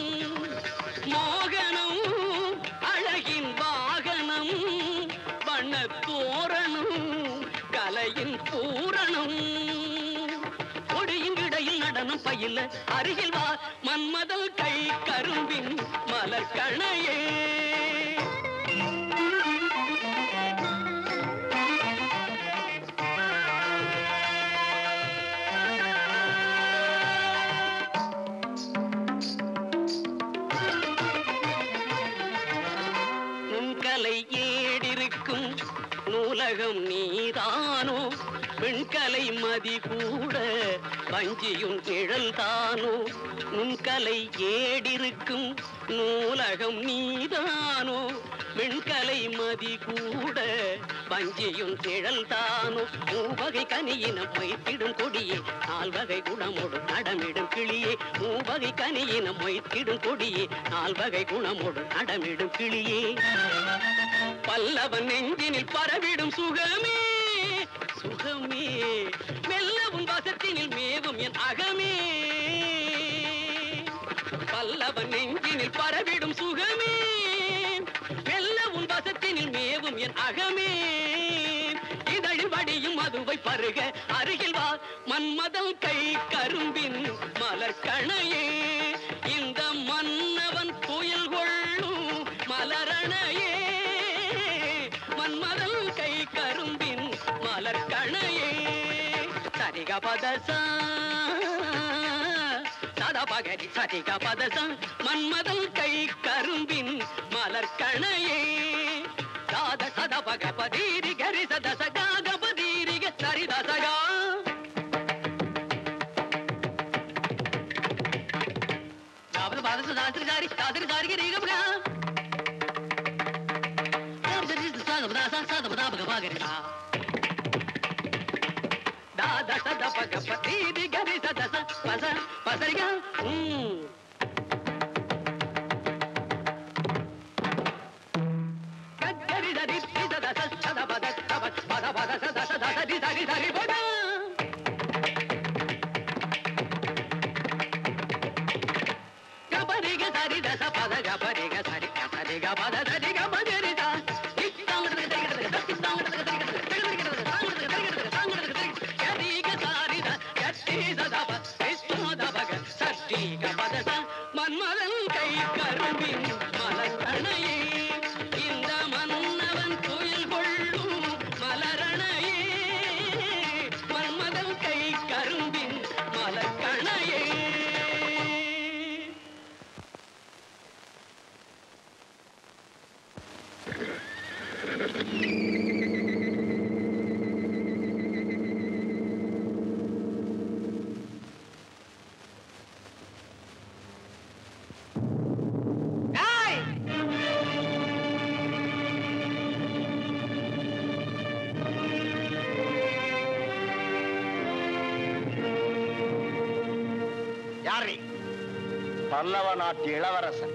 மோகனம் அழகின் வாகனம், வண்ண தோரணம் கலையின் பூரணம் கொடியிடையில் நடனம் பயில அருகில் வா மன்மதல் கை கரும்பின் மலர் கணையே நுண்கலை ஏடிருக்கும் நூலகம் நீதானோ பெண்கலை மதி கூட வஞ்சியும் நிழல் தானோ நுண்கலை ஏடிருக்கும் நூலகம் நீதானோ பெண்கலை மதி கூட வஞ்சியும் நிழல் தானோ மூவகை கனியினம் மொய்த்திடும் கொடியே நால்வகை குணமோடு நடமிடும் கிளியே மூவகை கனியினம் மொய்த்திடும் கொடியே நால்வகை குணமோடு நடமிடும் கிளியே பல்லவன் நெஞ்சினில் பரவிடும் சுகமே சுகமே மெல்லவும் வசத்தினில் மேவும் என் அகமே பல்லவன் நெஞ்சினில் பரவிடும் சுகமே மெல்லவும் வசத்தினில் மேவும் என் அகமே இதழில் வடியும் மதுவை பருக அருகில் வா மன்மதம் கை கரும்பின் மலர் கணையே இந்த மன்னவன் புயல் கொள்ளும் மலரணையே மன்மதம் கை கரும்பின் மலர் கணையே சரிக பதசா சதா பகரி சரிக பதசா மன்மதம் கை கரும்பின் மலர் கணையே சாத சத பக பதீரி கரி சத சகாக பதீரிக சரித சகா தாவது பாதச தாத்திரி தாரி தாத்திரி தாரிக ரீகபகா மன்மதன் கை கரும்பின் மலர் கணையே இந்த மன்னவன் புயல் கொள்ளும் மலரணையே மன்மதன் கை கரும்பின் மலர் கணையே பல்லவ நாட்டு இளவரசன்.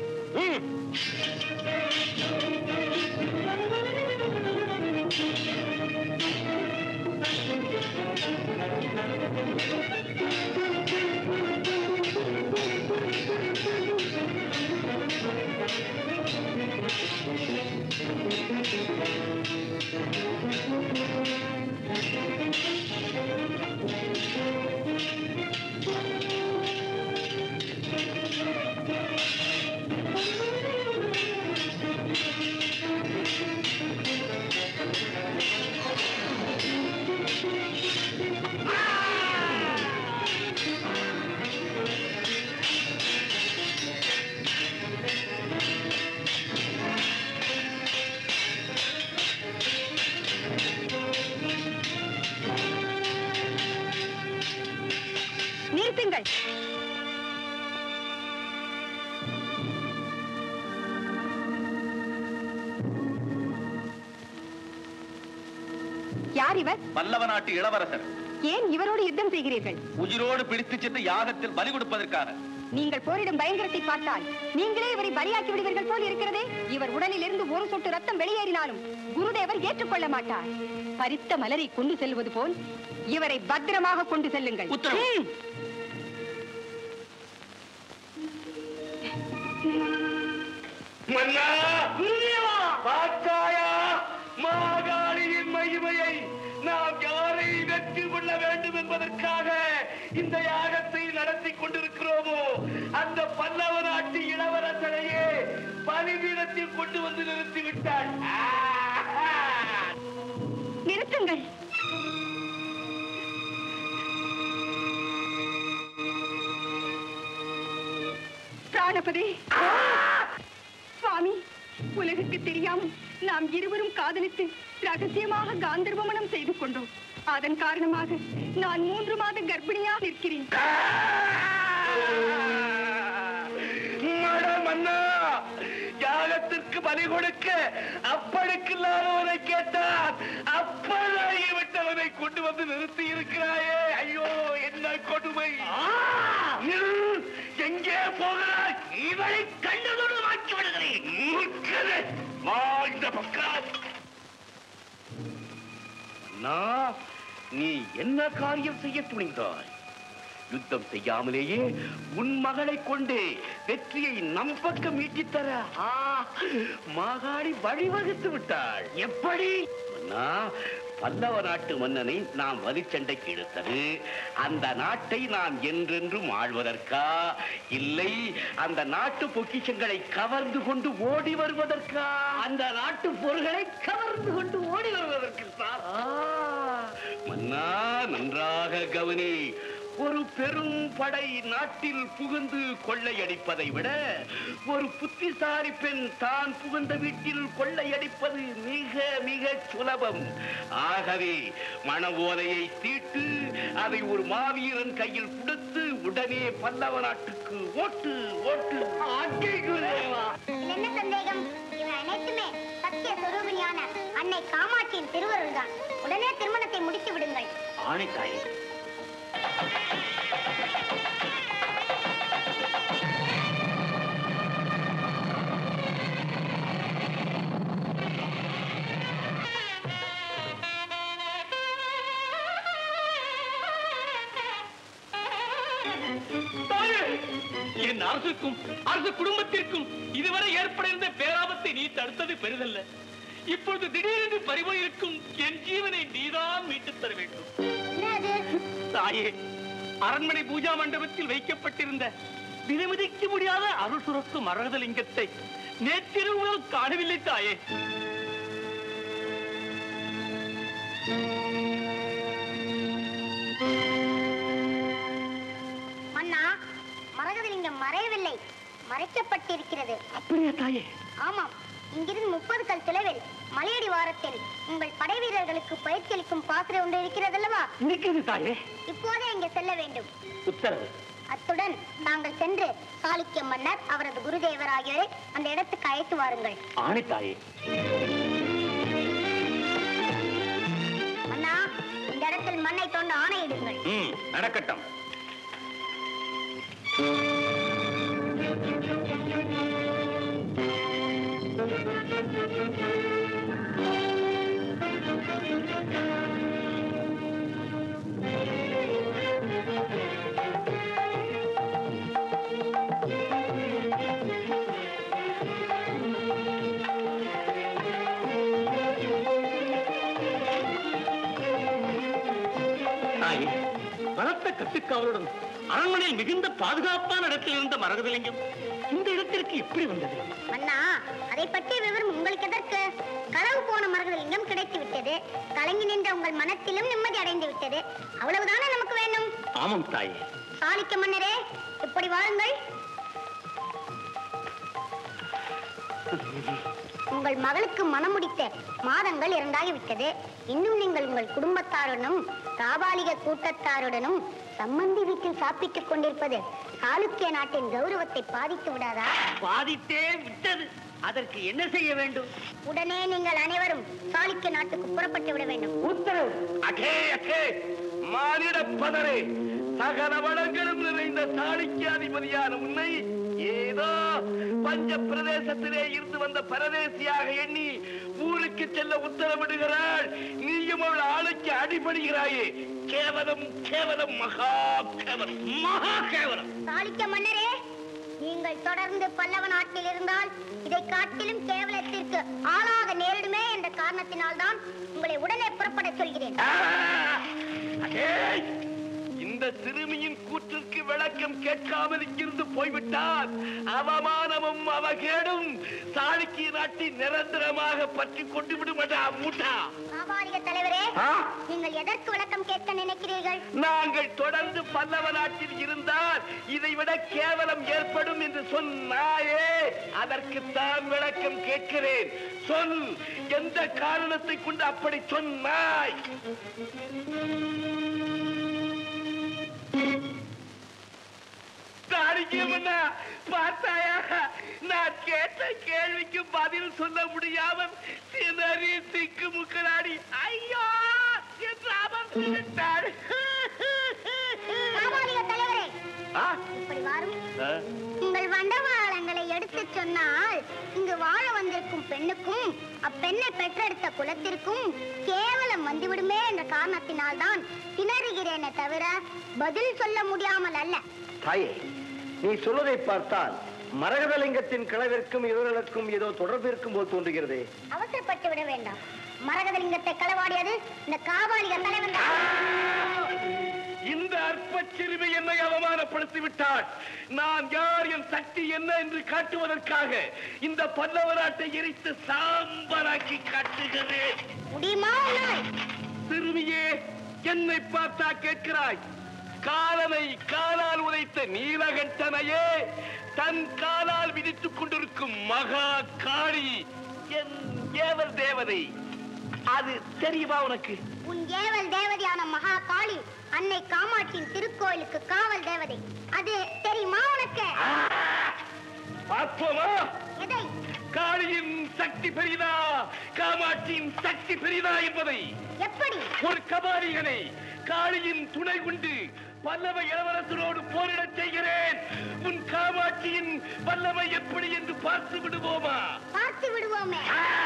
நிறுத்துங்கள். யார் இவர்? பல்லவ நாட்டு இளவரசர். ஏன் இவரோடு யுத்தம் செய்கிறீர்கள்? உயிரோடு பிடித்து சென்று யாகத்தில் பலி கொடுப்பதற்காக. நீங்கள் போரிடும் பயங்கரத்தை பார்த்தால் நீங்களே இவரை பலியாக்கி விடுவீர்கள் போல் இருக்கிறதே. இவர் உடலில் இருந்து ஒரு சொட்டு ரத்தம் வெளியேறினாலும் குருதேவர் ஏற்றுக்கொள்ள மாட்டார். பறித்த மலரை கொண்டு செல்வது போல் இவரை பத்திரமாக கொண்டு செல்லுங்கள். மன்னா, பார்த்தாயா மாகாளியின் என்பதற்காக இந்த யாகத்தை நடத்தி கொண்டிருக்கிறோமோ அந்த பல்லவ நாட்டு இளவரசனையே பலிபீடத்தில் கொண்டு வந்து நிறுத்திவிட்டாள். நிறுத்துங்கள். பிராணபதி சுவாமி, உலகுக்கு தெரியாமல் நாம் இருவரும் காதலித்து ரகசியமாக காந்தர்வ மணம் செய்து கொண்டோம். அதன் காரணமாக நான் மூன்று மாத கர்ப்பிணியாக இருக்கிறேன். மன்னா, யாகத்திற்கு பலி கொடுக்க அப்பனுக்கு இல்லாதவனை கேட்டான். அப்பனாகிவிட்டவனை கொண்டு வந்து நிறுத்தி இருக்கிறாயே. ஐயோ, என்ன கொடுமை! எங்கே போகிறாய்? இவனை கண்டதோடு மாற்றி விடுகிறேன். இந்த பக்கம் நீ என்ன காரியம் செய்ய துணிந்தாய்? யுத்தம் செய்யாமலேயே உன் மகளை கொண்டு வெற்றியை நம் பக்கம் ஈட்டித்தர மகாடி வழிவகுத்து விட்டாள். எப்படி? பல்லவ நாட்டு மன்னனை நாம் வலிச்சண்டைக்கு இழுத்தது அந்த நாட்டை நாம் என்றென்றும் ஆழ்வதற்கா, இல்லை அந்த நாட்டு பொக்கிஷங்களை கவர்ந்து கொண்டு ஓடி வருவதற்கா? அந்த நாட்டு பொருள்களை கவர்ந்து கொண்டு ஓடி வருவதற்கு சார். மன்னா, நன்றாக கவனி. ஒரு பெரும் படை நாட்டில் புகுந்து கொள்ளையடிப்பதை விட ஒரு புத்திசாலி பெண் தான் புகுந்த வீட்டில் கொள்ளையடிப்பது மிக மிக சுலபம். ஆகவே மன ஓலையை தீட்டு அதை ஒரு மாவீரன் கையில் கொடுத்து உடனே பல்லவ நாட்டுக்கு ஓட்டு ஓட்டு. என்ன சந்தேகம்? இவை அனைத்துமே சத்திய சொரூபிணியான அன்னை காமாட்சியின் திருவருள் தான். உடனே திருமணத்தை முடித்து விடுங்கள். ஆணைக்காயே. என் அரசுக்கும் அரசு குடும்பத்திற்கும் இதுவரை ஏற்பட இருந்த பேராபத்தை நீ தடுத்தது பெரிதல்ல. இப்பொழுது திடீரென்று பறிபோயிருக்கும் என் ஜீவனை நீதான் மீட்டுத் தர வேண்டும். தாயே, அரண்மனை பூஜா மண்டபத்தில் வைக்கப்பட்டிருந்த விலைமதிக்க முடியாத அருள் சுரக்கும் மரகதலிங்கத்தை நேற்றிரவு காணவில்லை தாயே. மன்னா, மரகதலிங்கம் மறையவில்லை, மறைக்கப்பட்டிருக்கிறது. அப்படியா தாயே? ஆமாம். இங்கிருந்து முப்பது கல் தொலைவில் மலையடி வாரத்தில் உங்கள் படை வீரர்களுக்கு பயிற்சி அளிக்கும் பாத்திரை ஒன்று இருக்கிறதல்லவா? இருக்கிறது தாயே. இப்போதே இங்கே செல்ல வேண்டும். உத்தரவு. அத்துடன் நாங்கள் சென்று சாளுக்கிய மன்னர், அவரது குருதேவர் ஆகியோரை அந்த இடத்துக்கு அழைத்து வாருங்கள். ஆணை தாயே. அண்ணா, இந்த இடத்தில் மண்ணை தோண்ட ஆணையிடுங்கள். நடக்கட்டும். பலத்த கட்டுக்காவலுடன் அரண்மனையில் மிகுந்த பாதுகாப்பான இடத்தில் இருந்த மரகதலிங்கம் இந்த இடத்திற்கு எப்படி வந்தது? அண்ணா, அதை பற்றிய விவரம் உங்களுக்கு எதற்கு? களவு போன மரகதலிங்கம் கிடைத்து விட்டது. கலங்கி நின்ற உங்கள் மனத்திலும் நிம்மதி அடைந்து விட்டது. அவ்வளவுதானே நமக்கு வேண்டும்? ஆமாம் தாயே. சாளுக்கிய மன்னரே, இப்படி வாருங்கள். உங்கள் மகளுக்கு மனமுடித்த மாதங்கள் இரண்டாகிவிட்டது. இன்னும் நீங்கள் உங்கள் குடும்பத்தாருடனும் தாபாலிக கூட்டத்தாருடனும் சம்பந்தி வீட்டில் சாப்பிட்டுக் கொண்டிருப்பது சாளுக்கிய நாட்டின் கௌரவத்தை பாதித்து விடாதா? பாதித்தே விட்டது. அதற்கு என்ன செய்ய வேண்டும்? உடனே நீங்கள் அனைவரும் சாளுக்கிய நாட்டுக்கு புறப்பட்டு விட வேண்டும். உத்தரவு. அகே அகே மானிட பதரே, சகல வளங்களும் நிறைந்த சாளுக்கியாதிபதியான உன்னை ஏதோ பஞ்ச பிரதேசத்திலே இருந்து வந்த பரதேசியாக எண்ணி ஊருக்கு செல்ல உத்தரவிடுகிறாள். நீயும் அவள் ஆளுக்கு அடிபடுகிறாயே. கேவலம் கேவலம் மகா கேவலம் மகா கேவலம். சாளுக்கிய மன்னரே, நீங்கள் தொடர்ந்து பல்லவ நாட்டில் இருந்தால் இதை காட்டிலும் கேவலத்திற்கு ஆளாக நேரிடுமே என்ற காரணத்தினால் தான் உங்களை உடனே புறப்பட சொல்கிறேன். இந்த சிறுமியின் கூற்றுக்கு விளக்கம் கேட்காமல் இங்கிருந்து போய்விட்டால் அவமானமும் அவகேடும் சாளுக்கிய நாட்டி நிரந்தரமாக பற்றி கொண்டு விடுமடா மூட்டா. தலைவரே, நீங்கள் எதற்கு விளக்கம் கேட்க நினைக்கிறீர்கள்? நாங்கள் தொடர்ந்து பல்லவ நாட்டில் இருந்தால் இதைவிட கேவலம் ஏற்படும் என்று சொன்னாயே, அதற்குத்தான் விளக்கம் கேட்கிறேன். சொல், எந்த காரணத்தை கொண்டு அப்படி சொன்னாய்? பார்த்தாயா, நான் கேட்ட கேள்விக்கு பதில் சொல்ல முடியாமல் சிதறி திக்கு முக்கலாடி ஐயோ என்று அவர் சொல்லிட்டார். தலைவரே, இப்படி வாரும். உங்கள் வண்டவாளங்களை எடுத்து சொன்னால் இங்கு வாழ வந்திருக்கும் பெண்ணுக்கும் அப்பெண்ணை பெற்றெடுத்த குலத்திற்கும் கேவலம் வந்துவிடுமே என்ற காரணத்தினால் தான் திணறுகிறேனே தவிர பதில் சொல்ல முடியாமல் அல்ல. தாயே, நீ சொல்வதை பார்த்தால் மரகதலிங்கத்தின் கிழவிற்கும் இவர்களுக்கும் ஏதோ தொடர்பு இருக்கும் போது தோன்றுகிறது. அவசரப்பட்டு விட வேண்டாம். மரகதலிங்கத்தை களவாடியது இந்த காபாலிக தலைவன். இந்த அற்ப சிறுமி என்னை அவமானப்படுத்தி விட்டாள். நான் யார், என் சக்தி என்ன என்று காட்டுவதற்காக இந்த பல்லவ நாட்டை எரித்து சாம்பலாக்கி காட்டுகிறேன். முடியுமா? சிறுமியே, என்னை பார்த்தா கேட்கிறாய்? காலனை காலால் உதைத்த நீலகண்டனையே தன் காலால் விதித்துக் கொண்டிருக்கும் மகா காளி என் ஏவல் தேவதை. அது தெரியுமா உனக்கு? உன் ஏவல் தேவதையான மகா காளி அன்னை காமாட்சியின் திருக்கோயிலுக்கு காவல் தேவதை. அது தெரியுமா உனக்கு? பார்ப்போமா? எதை? காளியின் சக்தி பெரிதா, காமாட்சியின் சக்தி பெரிதா என்பதை. எப்படி? ஒரு கபாலிகனை காளியின் துணை கொண்டு பல்லவ இளவரசரோடு போரிடச் செய்கிறேன். உன் காமாட்சியின் வல்லமை எப்படி என்று பார்த்து விடுவோமா? பார்த்து விடுவோமே.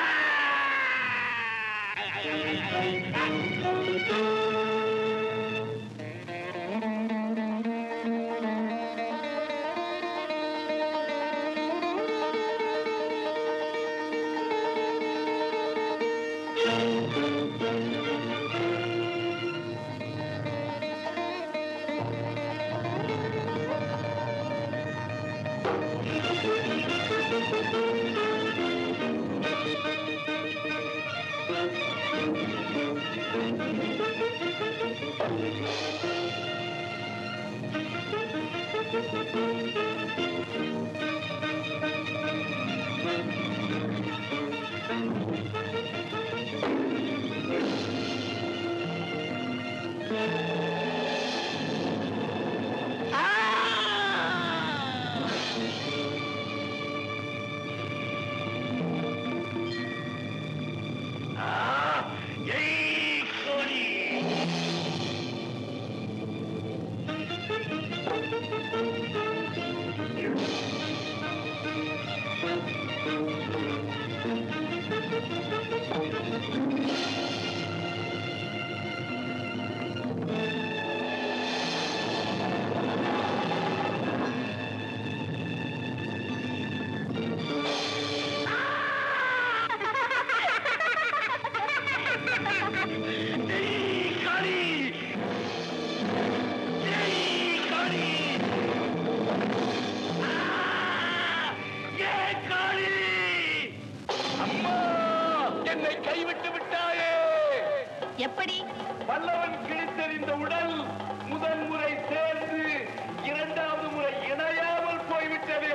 எப்படி? பல்லவன் கிழித்தெறிந்த உடல் முதல் முறை சேர்ந்து இரண்டாவது முறை இணையாமல் போய்விட்டது.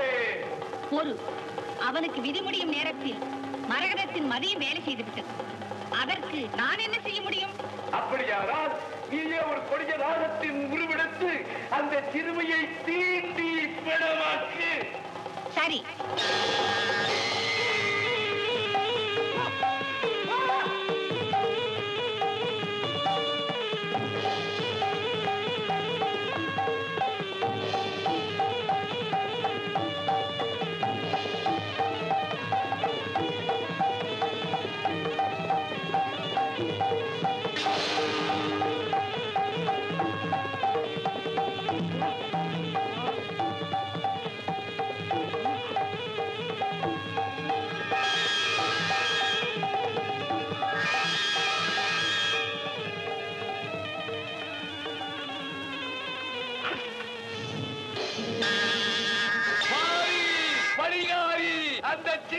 ஒரு அவனுக்கு விதிமுடியும் நேரத்தில் மரகதத்தின் மதியம் வேலை செய்துவிட்டது. அதற்கு நான் என்ன செய்ய முடியும்? அப்படியானால் நீயே ஒரு கொடிய ராகத்தின் உருவெடுத்து அந்த சிறுமியை தீண்டி பிணமாக்கு. சரி.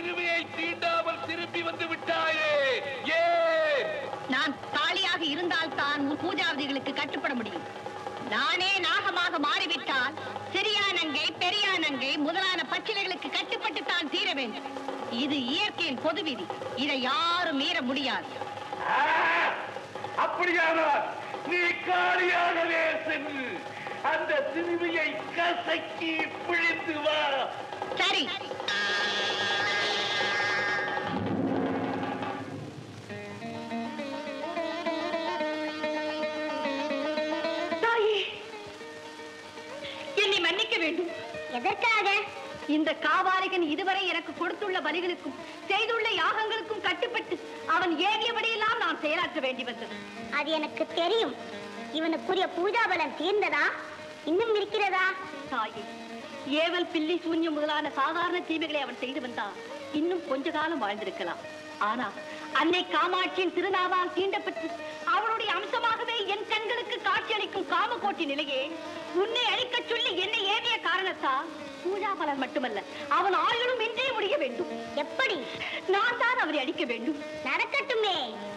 சிறுமியை தீண்டாமல் திரும்பி வந்து விட்டாயே ஏ நான் தாலியாக இருந்தால் தான் பூஜாவதிகளுக்கு கட்டுப்பட முடியும். நானே நாகமாக மாறிவிட்டால் சிறியானங்கை பெரியானங்கை முதலான பச்சிலைகளுக்கு கட்டுப்பட்டு தான் தீர வேண்டும். இது இயற்கையின் பொது விதி. இதை யாரும் மீற முடியாது. அப்படியானால் நீ காலியாகவே சென்று அந்த சிறுமியை கசக்கி பிழிந்து வா. சரி. என்னை மன்னிக்க வேண்டும். எதற்காக? இந்த காவாலிகன் இதுவரை எனக்கு கொடுத்துள்ள பலிகளுக்கும் செய்துள்ள யாகங்களுக்கும் கட்டுப்பட்டு அவன் ஏவியபடியெல்லாம் நான் செயலாற்ற வேண்டி வந்தது. அது எனக்கு தெரியும். இவனுக்குரிய பூஜா பலம் தீர்ந்ததா, இன்னும் இருக்கிறதா? தாயே, ஏவல் பில்லி சூன்யம் முதலான சாதாரண தீமைகளை அவன் செய்து வந்தான். இன்னும் கொஞ்ச காலம் வாழ்ந்திருக்கலாம். ஆனா அன்னை காமாட்சியின் திருநாவால் தீண்டப்பட்டு அவளுடைய அம்சமாகவே என் கண்களுக்கு காட்சியளிக்கும் காமகோட்டி நிலையே உன்னை அழிக்க சொல்லி என்னை ஏவிய காரணத்தால் பூஜா பலன் மட்டுமல்ல அவன் ஆயுளும் இன்றே முடிய வேண்டும். எப்படி? நான் தான் அவரை அழிக்க வேண்டும். நடக்கட்டுமே.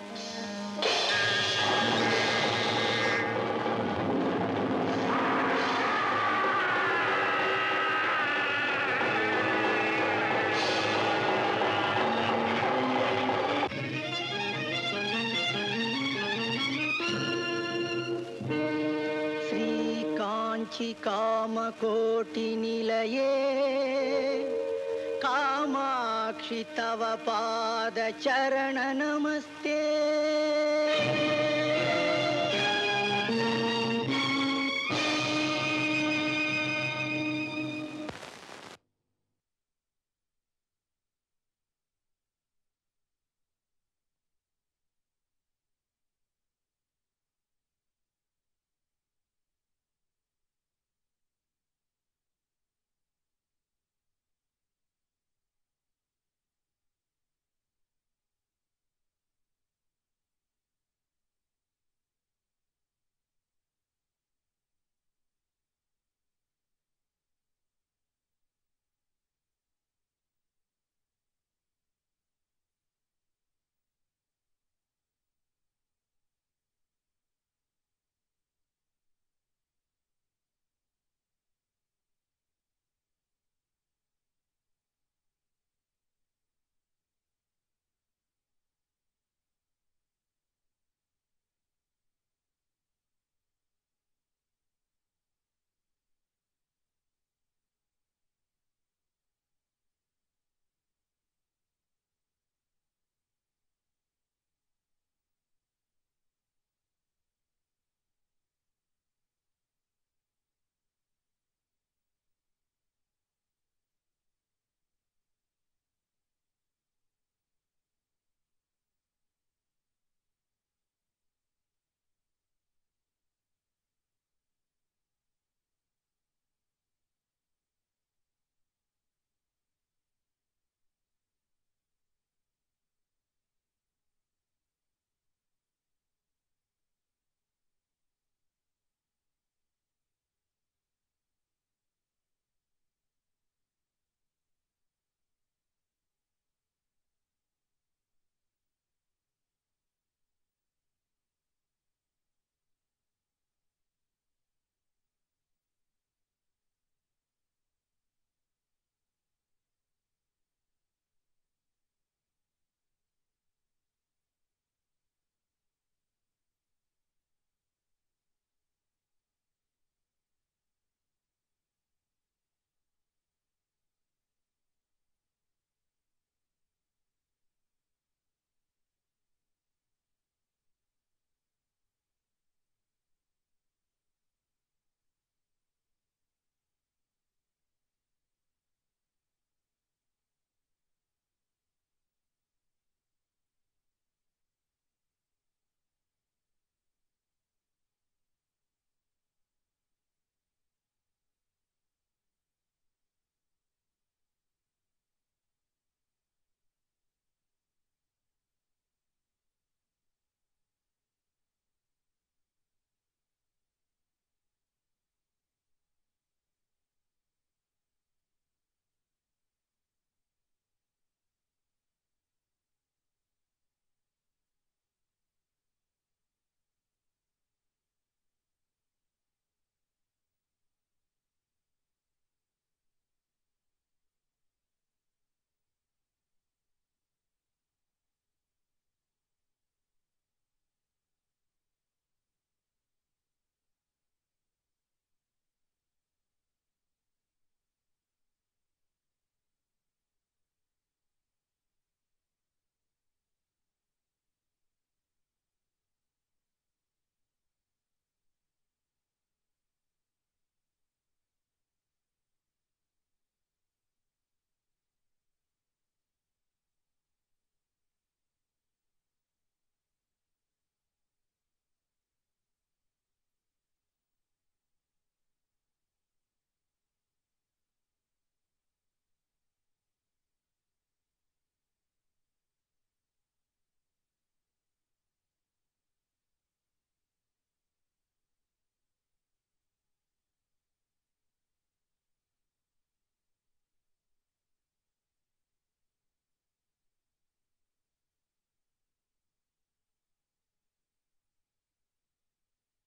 कामकोटि निलये कामाक्षि तव पाद चरण नमस्ते.